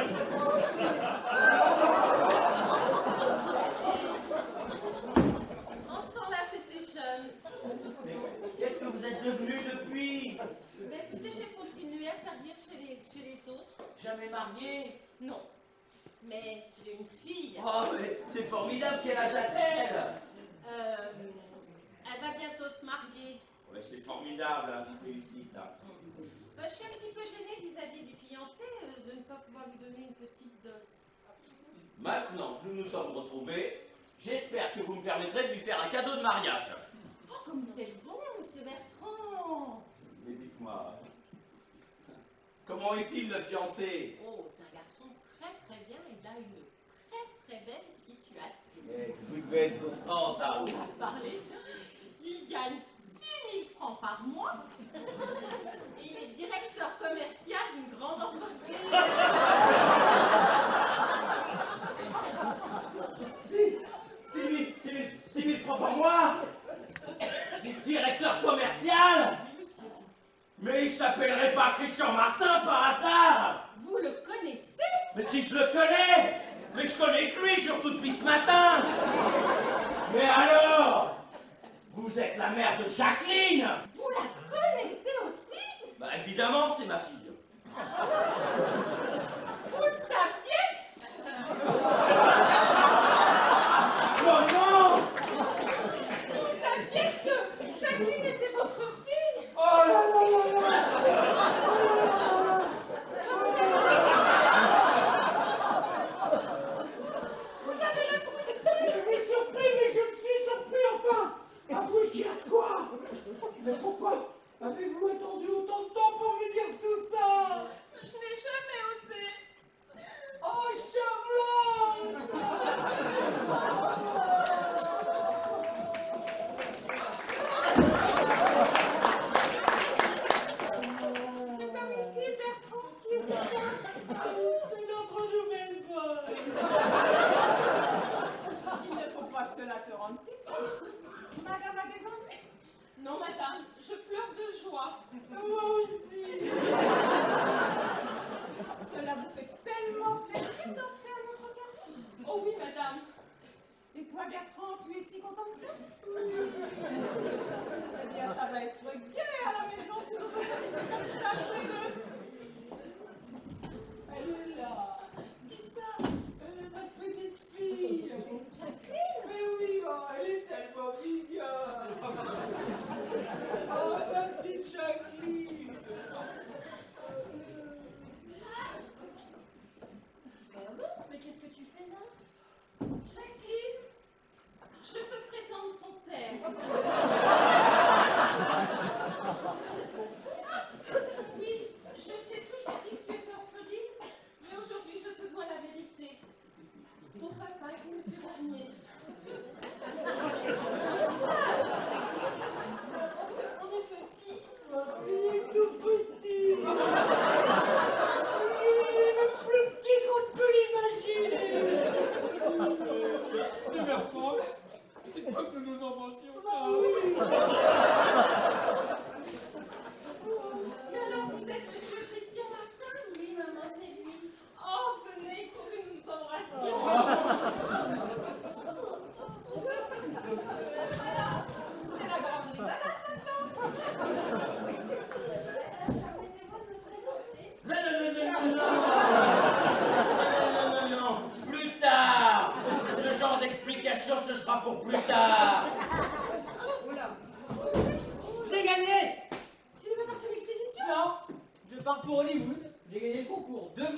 S10: En ce temps-là, j'étais jeune.
S8: Mais qu'est-ce que vous êtes devenu depuis?
S10: Mais écoutez, j'ai continué à servir chez les autres.
S8: Jamais marié?
S10: Non. Mais j'ai une fille.
S8: Oh, mais c'est formidable, quel âge a-t-elle?
S10: Elle va bientôt se marier.
S8: Ouais, c'est formidable, hein, je vous félicite. Hein.
S10: Bah, je suis un petit peu gênée vis-à-vis du fiancé de ne pas pouvoir lui donner une petite dot.
S8: Maintenant que nous nous sommes retrouvés, j'espère que vous me permettrez de lui faire un cadeau de mariage.
S10: Oh, comme vous êtes bon, monsieur Bertrand.
S8: Mais dites-moi, comment est-il le fiancé?
S10: Oh, c'est un garçon très très bien. Il a une très très belle situation.
S8: Vous devez être contente, hein.
S10: On va parler. Il gagne 6 000 francs par mois. Et il est directeur commercial d'une grande entreprise.
S8: 6 000 francs par mois? Directeur commercial? Mais il s'appellerait pas Christian Martin par hasard?
S10: Vous le connaissez?
S8: Mais si je le connais! Mais je connais que lui, surtout depuis ce matin! Mais alors? Vous êtes la mère de Jacqueline!
S10: Vous la connaissez aussi?
S8: Bah évidemment, c'est ma fille.
S10: Vous le saviez?
S8: Oh non!
S10: Vous saviez que Jacqueline était votre fille?
S8: Oh là là là là!
S10: Vous avez le
S8: Je suis surpris, mais je me suis surpris enfin! Avouez qu'il y a de quoi! Mais pourquoi avez-vous attendu autant de temps pour me dire tout ça?
S10: Je n'ai jamais osé.
S8: Oh, Charlotte!
S10: Le permettez, Bertrand, qui est ça?
S8: C'est notre nouvelle bonne!
S6: Il ne faut pas que cela te rende si triste. Madame a des ennuis?
S10: Non, madame, je pleure de joie.
S8: Moi aussi!
S6: Cela vous fait tellement plaisir d'entrer à notre service.
S10: Oh oui, madame.
S6: Et toi, Bertrand, tu es si content que ça? Eh bien, ça va être gai à la maison si nous faisons comme ça,
S8: Elle est là!
S6: Qui ça?
S8: Elle est notre petite fille!
S10: Jacqueline?
S8: Mais oui, oh, elle est tellement mignonne! Oh, ma petite Jacqueline!
S10: Mais qu'est-ce que tu fais là? Jacqueline, je te présente ton père. Oui, je t'ai toujours dit que tu étais orpheline, mais aujourd'hui je te dois la vérité. Ton papa, c'est monsieur Barnier. On est petit.
S8: Il est tout petit!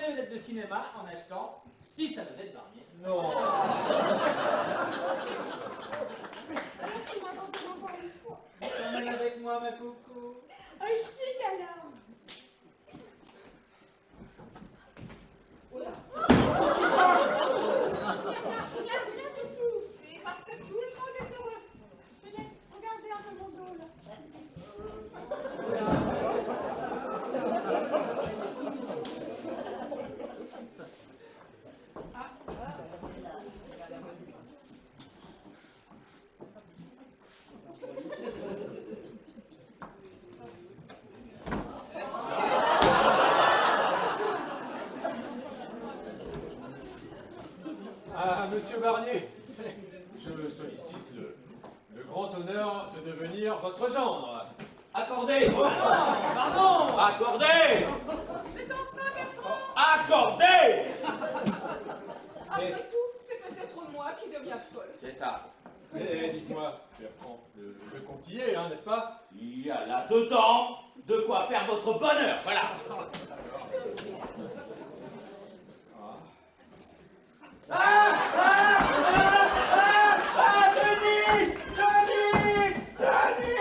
S7: des vedettes de cinéma en achetant 6 à vedettes Barnier.
S3: Non.
S5: Alors tu m'abandonnes encore une fois.
S7: T'emmènes avec moi, ma coco.
S5: Un chic alors. Oula. Rien du tout. C'est parce que tout le monde est heureux. Tenez, regardez un peu mon dos là.
S3: Ah, monsieur Barnier, je sollicite le grand honneur de devenir votre gendre.
S4: Accordé.
S3: Pardon.
S4: Accordé.
S6: Mais enfin, Bertrand,
S4: Accordé.
S6: après tout, c'est peut-être moi qui deviens folle.
S4: C'est ça.
S3: Mais dites-moi, Bertrand, le comptier, hein, n'est-ce pas?
S4: Il y a là-dedans de quoi faire votre bonheur. Voilà.
S8: Denis! Denis! Denis!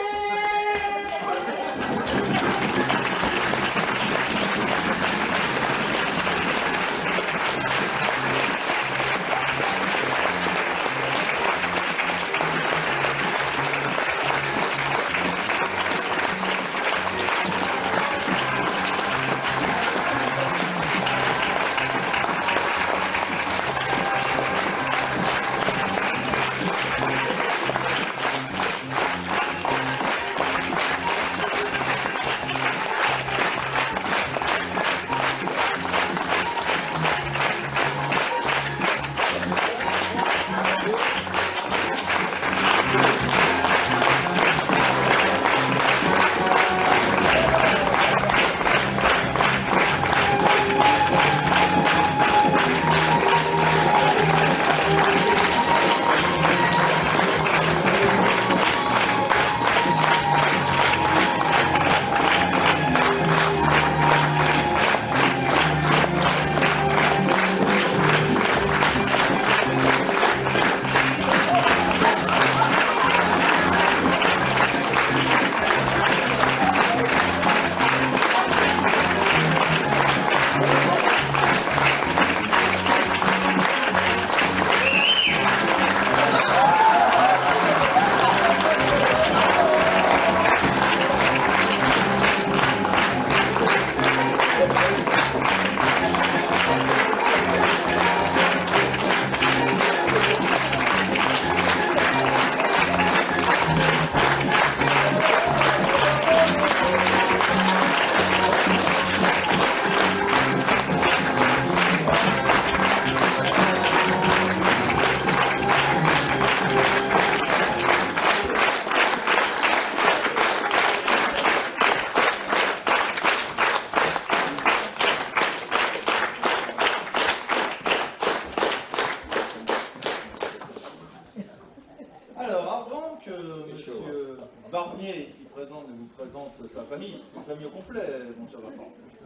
S2: Barnier, ici présent, ne vous présente sa famille, une famille au complet, mon cher Bertrand.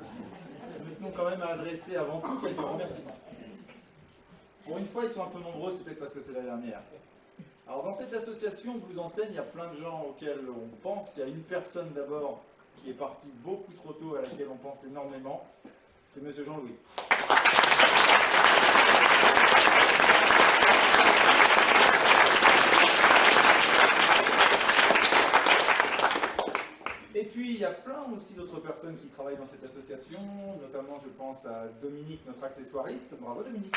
S2: Nous tenons quand même à adresser avant tout quelques remerciements. Pour une fois, ils sont un peu nombreux, c'est peut-être parce que c'est la dernière. Alors, dans cette association de vous enseigne, il y a plein de gens auxquels on pense. Il y a une personne d'abord qui est partie beaucoup trop tôt, à laquelle on pense énormément. C'est Monsieur Jean-Louis. Et puis, il y a plein aussi d'autres personnes qui travaillent dans cette association, notamment, je pense à Dominique, notre accessoiriste. Bravo, Dominique.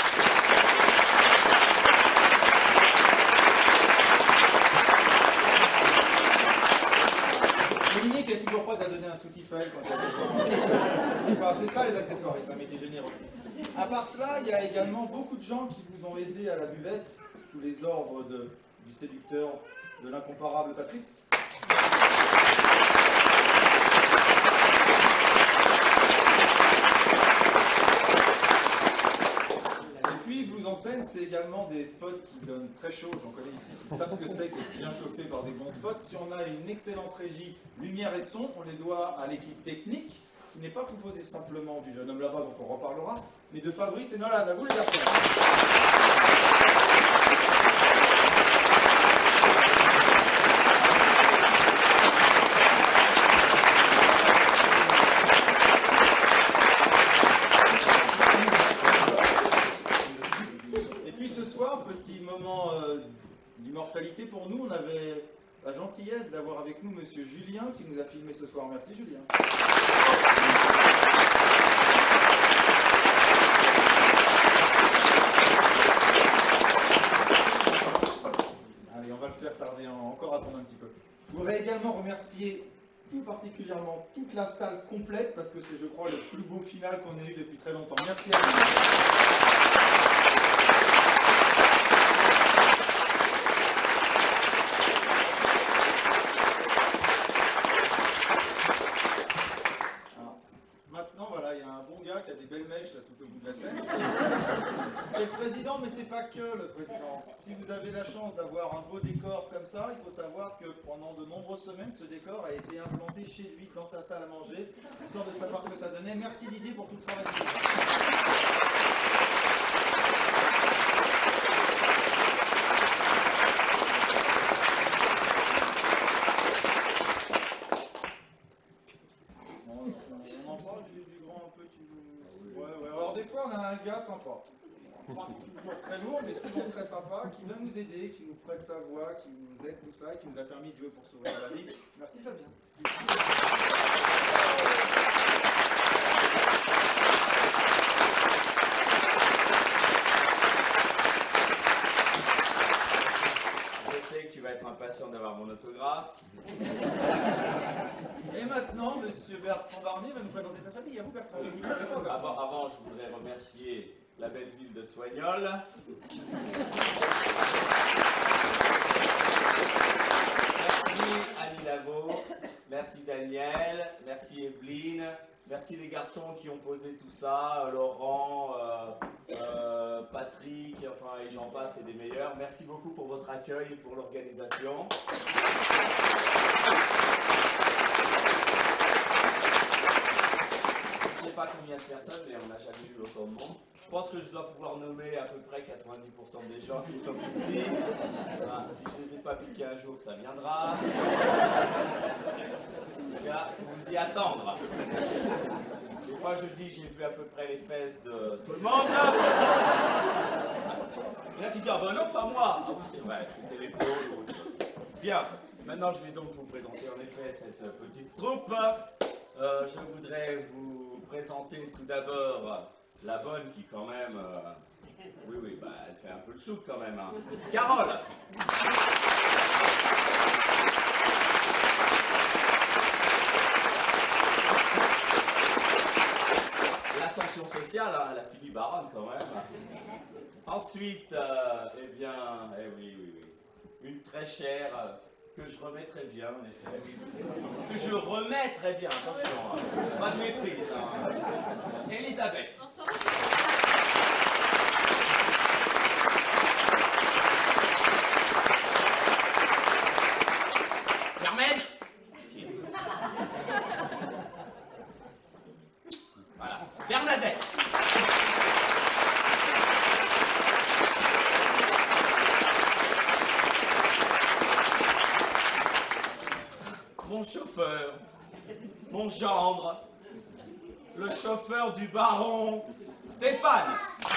S2: Dominique est toujours prête à donner un soutifeuille quand elle enfin, c'est ça les accessoires, c'est un métier généreux. À part cela, il y a également beaucoup de gens qui vous ont aidé à la buvette sous les ordres du séducteur, de l'incomparable Patrice. Et puis, Blues en scène, c'est également des spots qui donnent très chaud. J'en connais ici qui savent ce que c'est qu'être bien chauffé par des bons spots. Si on a une excellente régie lumière et son, on les doit à l'équipe technique. qui n'est pas composé simplement du jeune homme là-bas dont on reparlera, mais de Fabrice et Nolan. À vous les garçons. Et puis ce soir, petit moment d'immortalité pour nous, on avait la gentillesse d'avoir avec nous Monsieur Julien qui nous a filmé ce soir. Merci Julien. Allez, on va le faire tarder, encore attendre un petit peu. Je voudrais également remercier tout particulièrement toute la salle complète parce que c'est, je crois, le plus beau final qu'on ait eu depuis très longtemps. Merci à vous. Qui a des belles mèches là tout au bout de la scène. C'est le président, mais c'est pas que le président. Si vous avez la chance d'avoir un beau décor comme ça, il faut savoir que pendant de nombreuses semaines, ce décor a été implanté chez lui, dans sa salle à manger, histoire de savoir ce que ça donnait. Merci Didier pour tout le travail. On a un gars sympa, toujours très lourd, mais souvent très sympa, qui vient nous aider, qui nous prête sa voix, qui nous aide, tout ça, et qui nous a permis de jouer pour Sourire à la vie. Merci Fabien.
S4: Je sais que tu vas être impatient d'avoir mon autographe.
S2: Et maintenant, Monsieur Bertrand Barnier va nous présenter sa famille. À vous Bertrand.
S4: Avant, je voudrais remercier la belle ville de Soignol. Merci Annie Lavo, merci Daniel, merci Evelyne, merci les garçons qui ont posé tout ça, Laurent, Patrick, enfin et j'en passe et des meilleurs. Merci beaucoup pour votre accueil et pour l'organisation. Je ne sais pas combien de personnes, mais on n'a jamais vu autant de monde. Je pense que je dois pouvoir nommer à peu près 90% des gens qui sont ici. Enfin, si je ne les ai pas piqués un jour, ça viendra. Les gars, il faut vous y attendre. Des fois, je dis j'ai vu à peu près les fesses de tout le monde. Il y en a qui disent ah ben non, pas moi. Ah oui, c'est vrai, c'était l'épaule ou autre chose. Bien, maintenant je vais donc vous présenter en effet cette petite troupe. Je voudrais vous présenter tout d'abord la bonne qui quand même... oui, bah, elle fait un peu le souk quand même. Hein. Carole. L'ascension sociale, hein, elle a fini baronne quand même. Ensuite, eh bien, oui, une très chère... que je remets très bien, en effet. Que je remets très bien, attention, hein. Pas de méprise. Hein. Elisabeth. Carmen. Voilà. Bernadette. Mon chauffeur, mon gendre, le chauffeur du baron, Stéphane.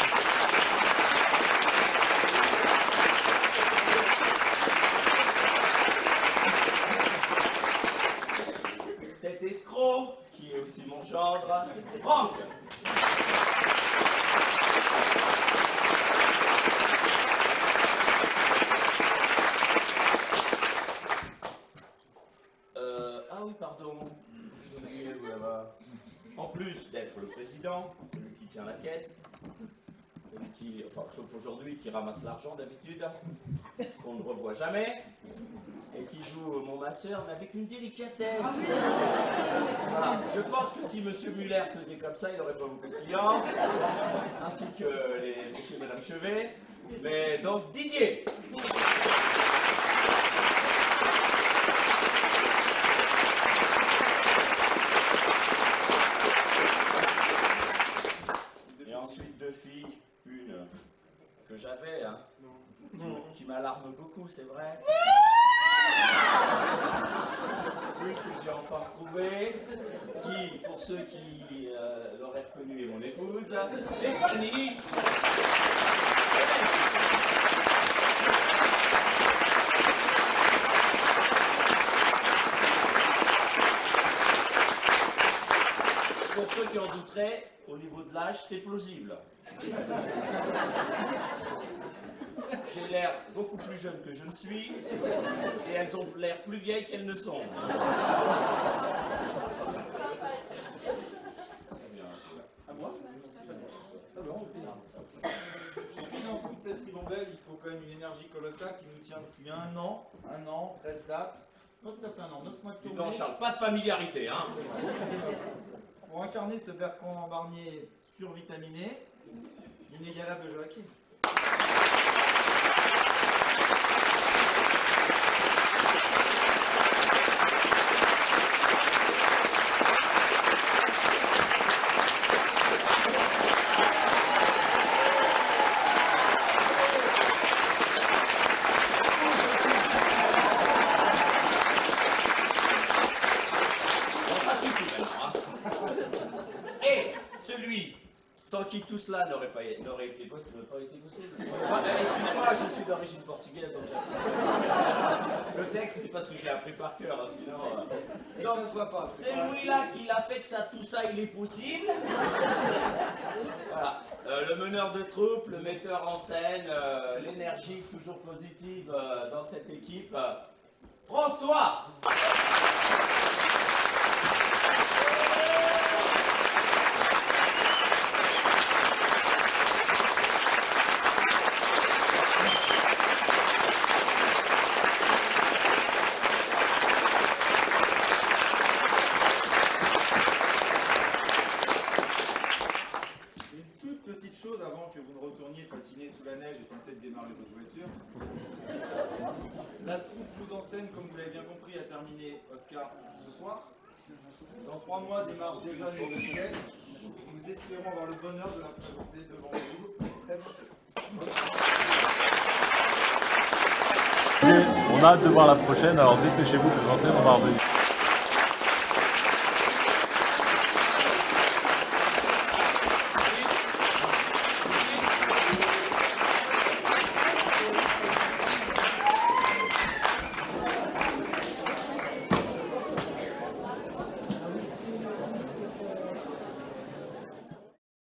S4: Cet escroc, qui est aussi mon gendre, Franck. Pardon, en plus d'être le président, celui qui tient la caisse, celui qui, enfin, sauf aujourd'hui, qui ramasse l'argent d'habitude, qu'on ne revoit jamais, et qui joue mon masseur, mais avec une délicatesse. Voilà. Je pense que si M. Muller faisait comme ça, il n'aurait pas beaucoup de clients, ainsi que les M. et Mme Chevet, mais donc Didier.
S8: ensuite 2 filles, une que j'avais, hein, qui m'alarme beaucoup, c'est vrai. Une que j'ai enfin retrouvée, qui, pour ceux qui l'auraient reconnue, est mon épouse, Stéphanie. Pour ceux qui en douteraient, au niveau de l'âge, c'est plausible. J'ai l'air beaucoup plus jeune que je ne suis, et elles ont l'air plus vieilles qu'elles ne sont.
S2: À moi? Alors, on finit dans toute cette ribambelle, il faut quand même une énergie colossale qui nous tient depuis un an, 13 dates. Pas tout à fait un an, 9 mois de tournée.
S8: Non, Charles, pas de familiarité, hein.
S2: Pour incarner ce Bertrand Barnier survitaminé, l'inégalable Joachim.
S8: Sans qui tout cela n'aurait pas été possible. Excusez-moi, je suis d'origine portugaise, donc le texte, c'est parce que j'ai appris par cœur, hein, sinon... Donc, c'est Louis-là qui l'a fait que ça, tout ça, il est possible. Voilà. Le meneur de troupe, le metteur en scène, l'énergie toujours positive dans cette équipe, François.
S2: La troupe Blues en scène, comme vous l'avez bien compris, a terminé Oscar ce soir. Dans 3 mois démarre déjà une nouvelle pièce. Nous espérons avoir le bonheur de la présenter devant vous très bientôt.
S11: On a hâte de voir la prochaine, alors dépêchez-vous, Blues en scène, on va revenir.